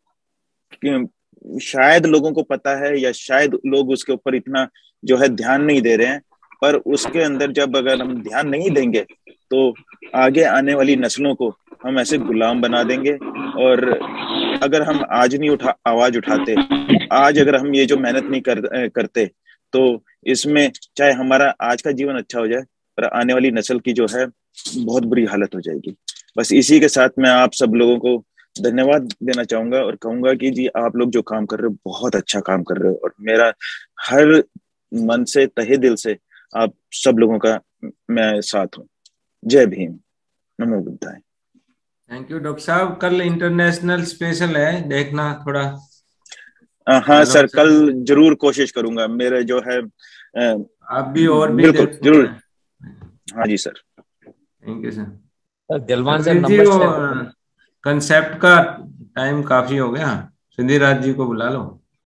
शायद लोगों को पता है या शायद लोग उसके ऊपर इतना जो है ध्यान नहीं दे रहे हैं। पर उसके अंदर जब अगर हम ध्यान नहीं देंगे तो आगे आने वाली नस्लों को हम ऐसे गुलाम बना देंगे। और अगर हम आज नहीं आवाज उठाते, आज अगर हम ये जो मेहनत नहीं करते, तो इसमें चाहे हमारा आज का जीवन अच्छा हो जाए पर आने वाली नस्ल की जो है बहुत बुरी हालत हो जाएगी। बस इसी के साथ मैं आप सब लोगों को धन्यवाद देना चाहूंगा और कहूंगा कि जी आप लोग जो काम कर रहे हो बहुत अच्छा काम कर रहे हो, और मेरा हर मन से तहे दिल से आप सब लोगों का मैं साथ हूँ। जय भीम, नमो बुद्धाय। थैंक यू डॉक्टर साहब। कल इंटरनेशनल स्पेशल है, देखना थोड़ा। हाँ सर, कल जरूर कोशिश करूंगा। मेरे जो है आप भी और भी बिल्कुल जरूर। हाँ जी sir, thank you sir. Jalwan sir number concept का टाइम काफी हो गया, सुधीर राज जी को बुला लो।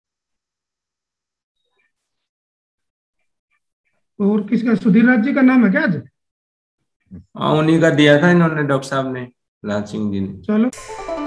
और किसका, सुधीर राज जी का नाम है क्या आज? हाँ, उन्हीं का दिया था इन्होंने, डॉक्टर साहब ने, लाल सिंह जी ने। चलो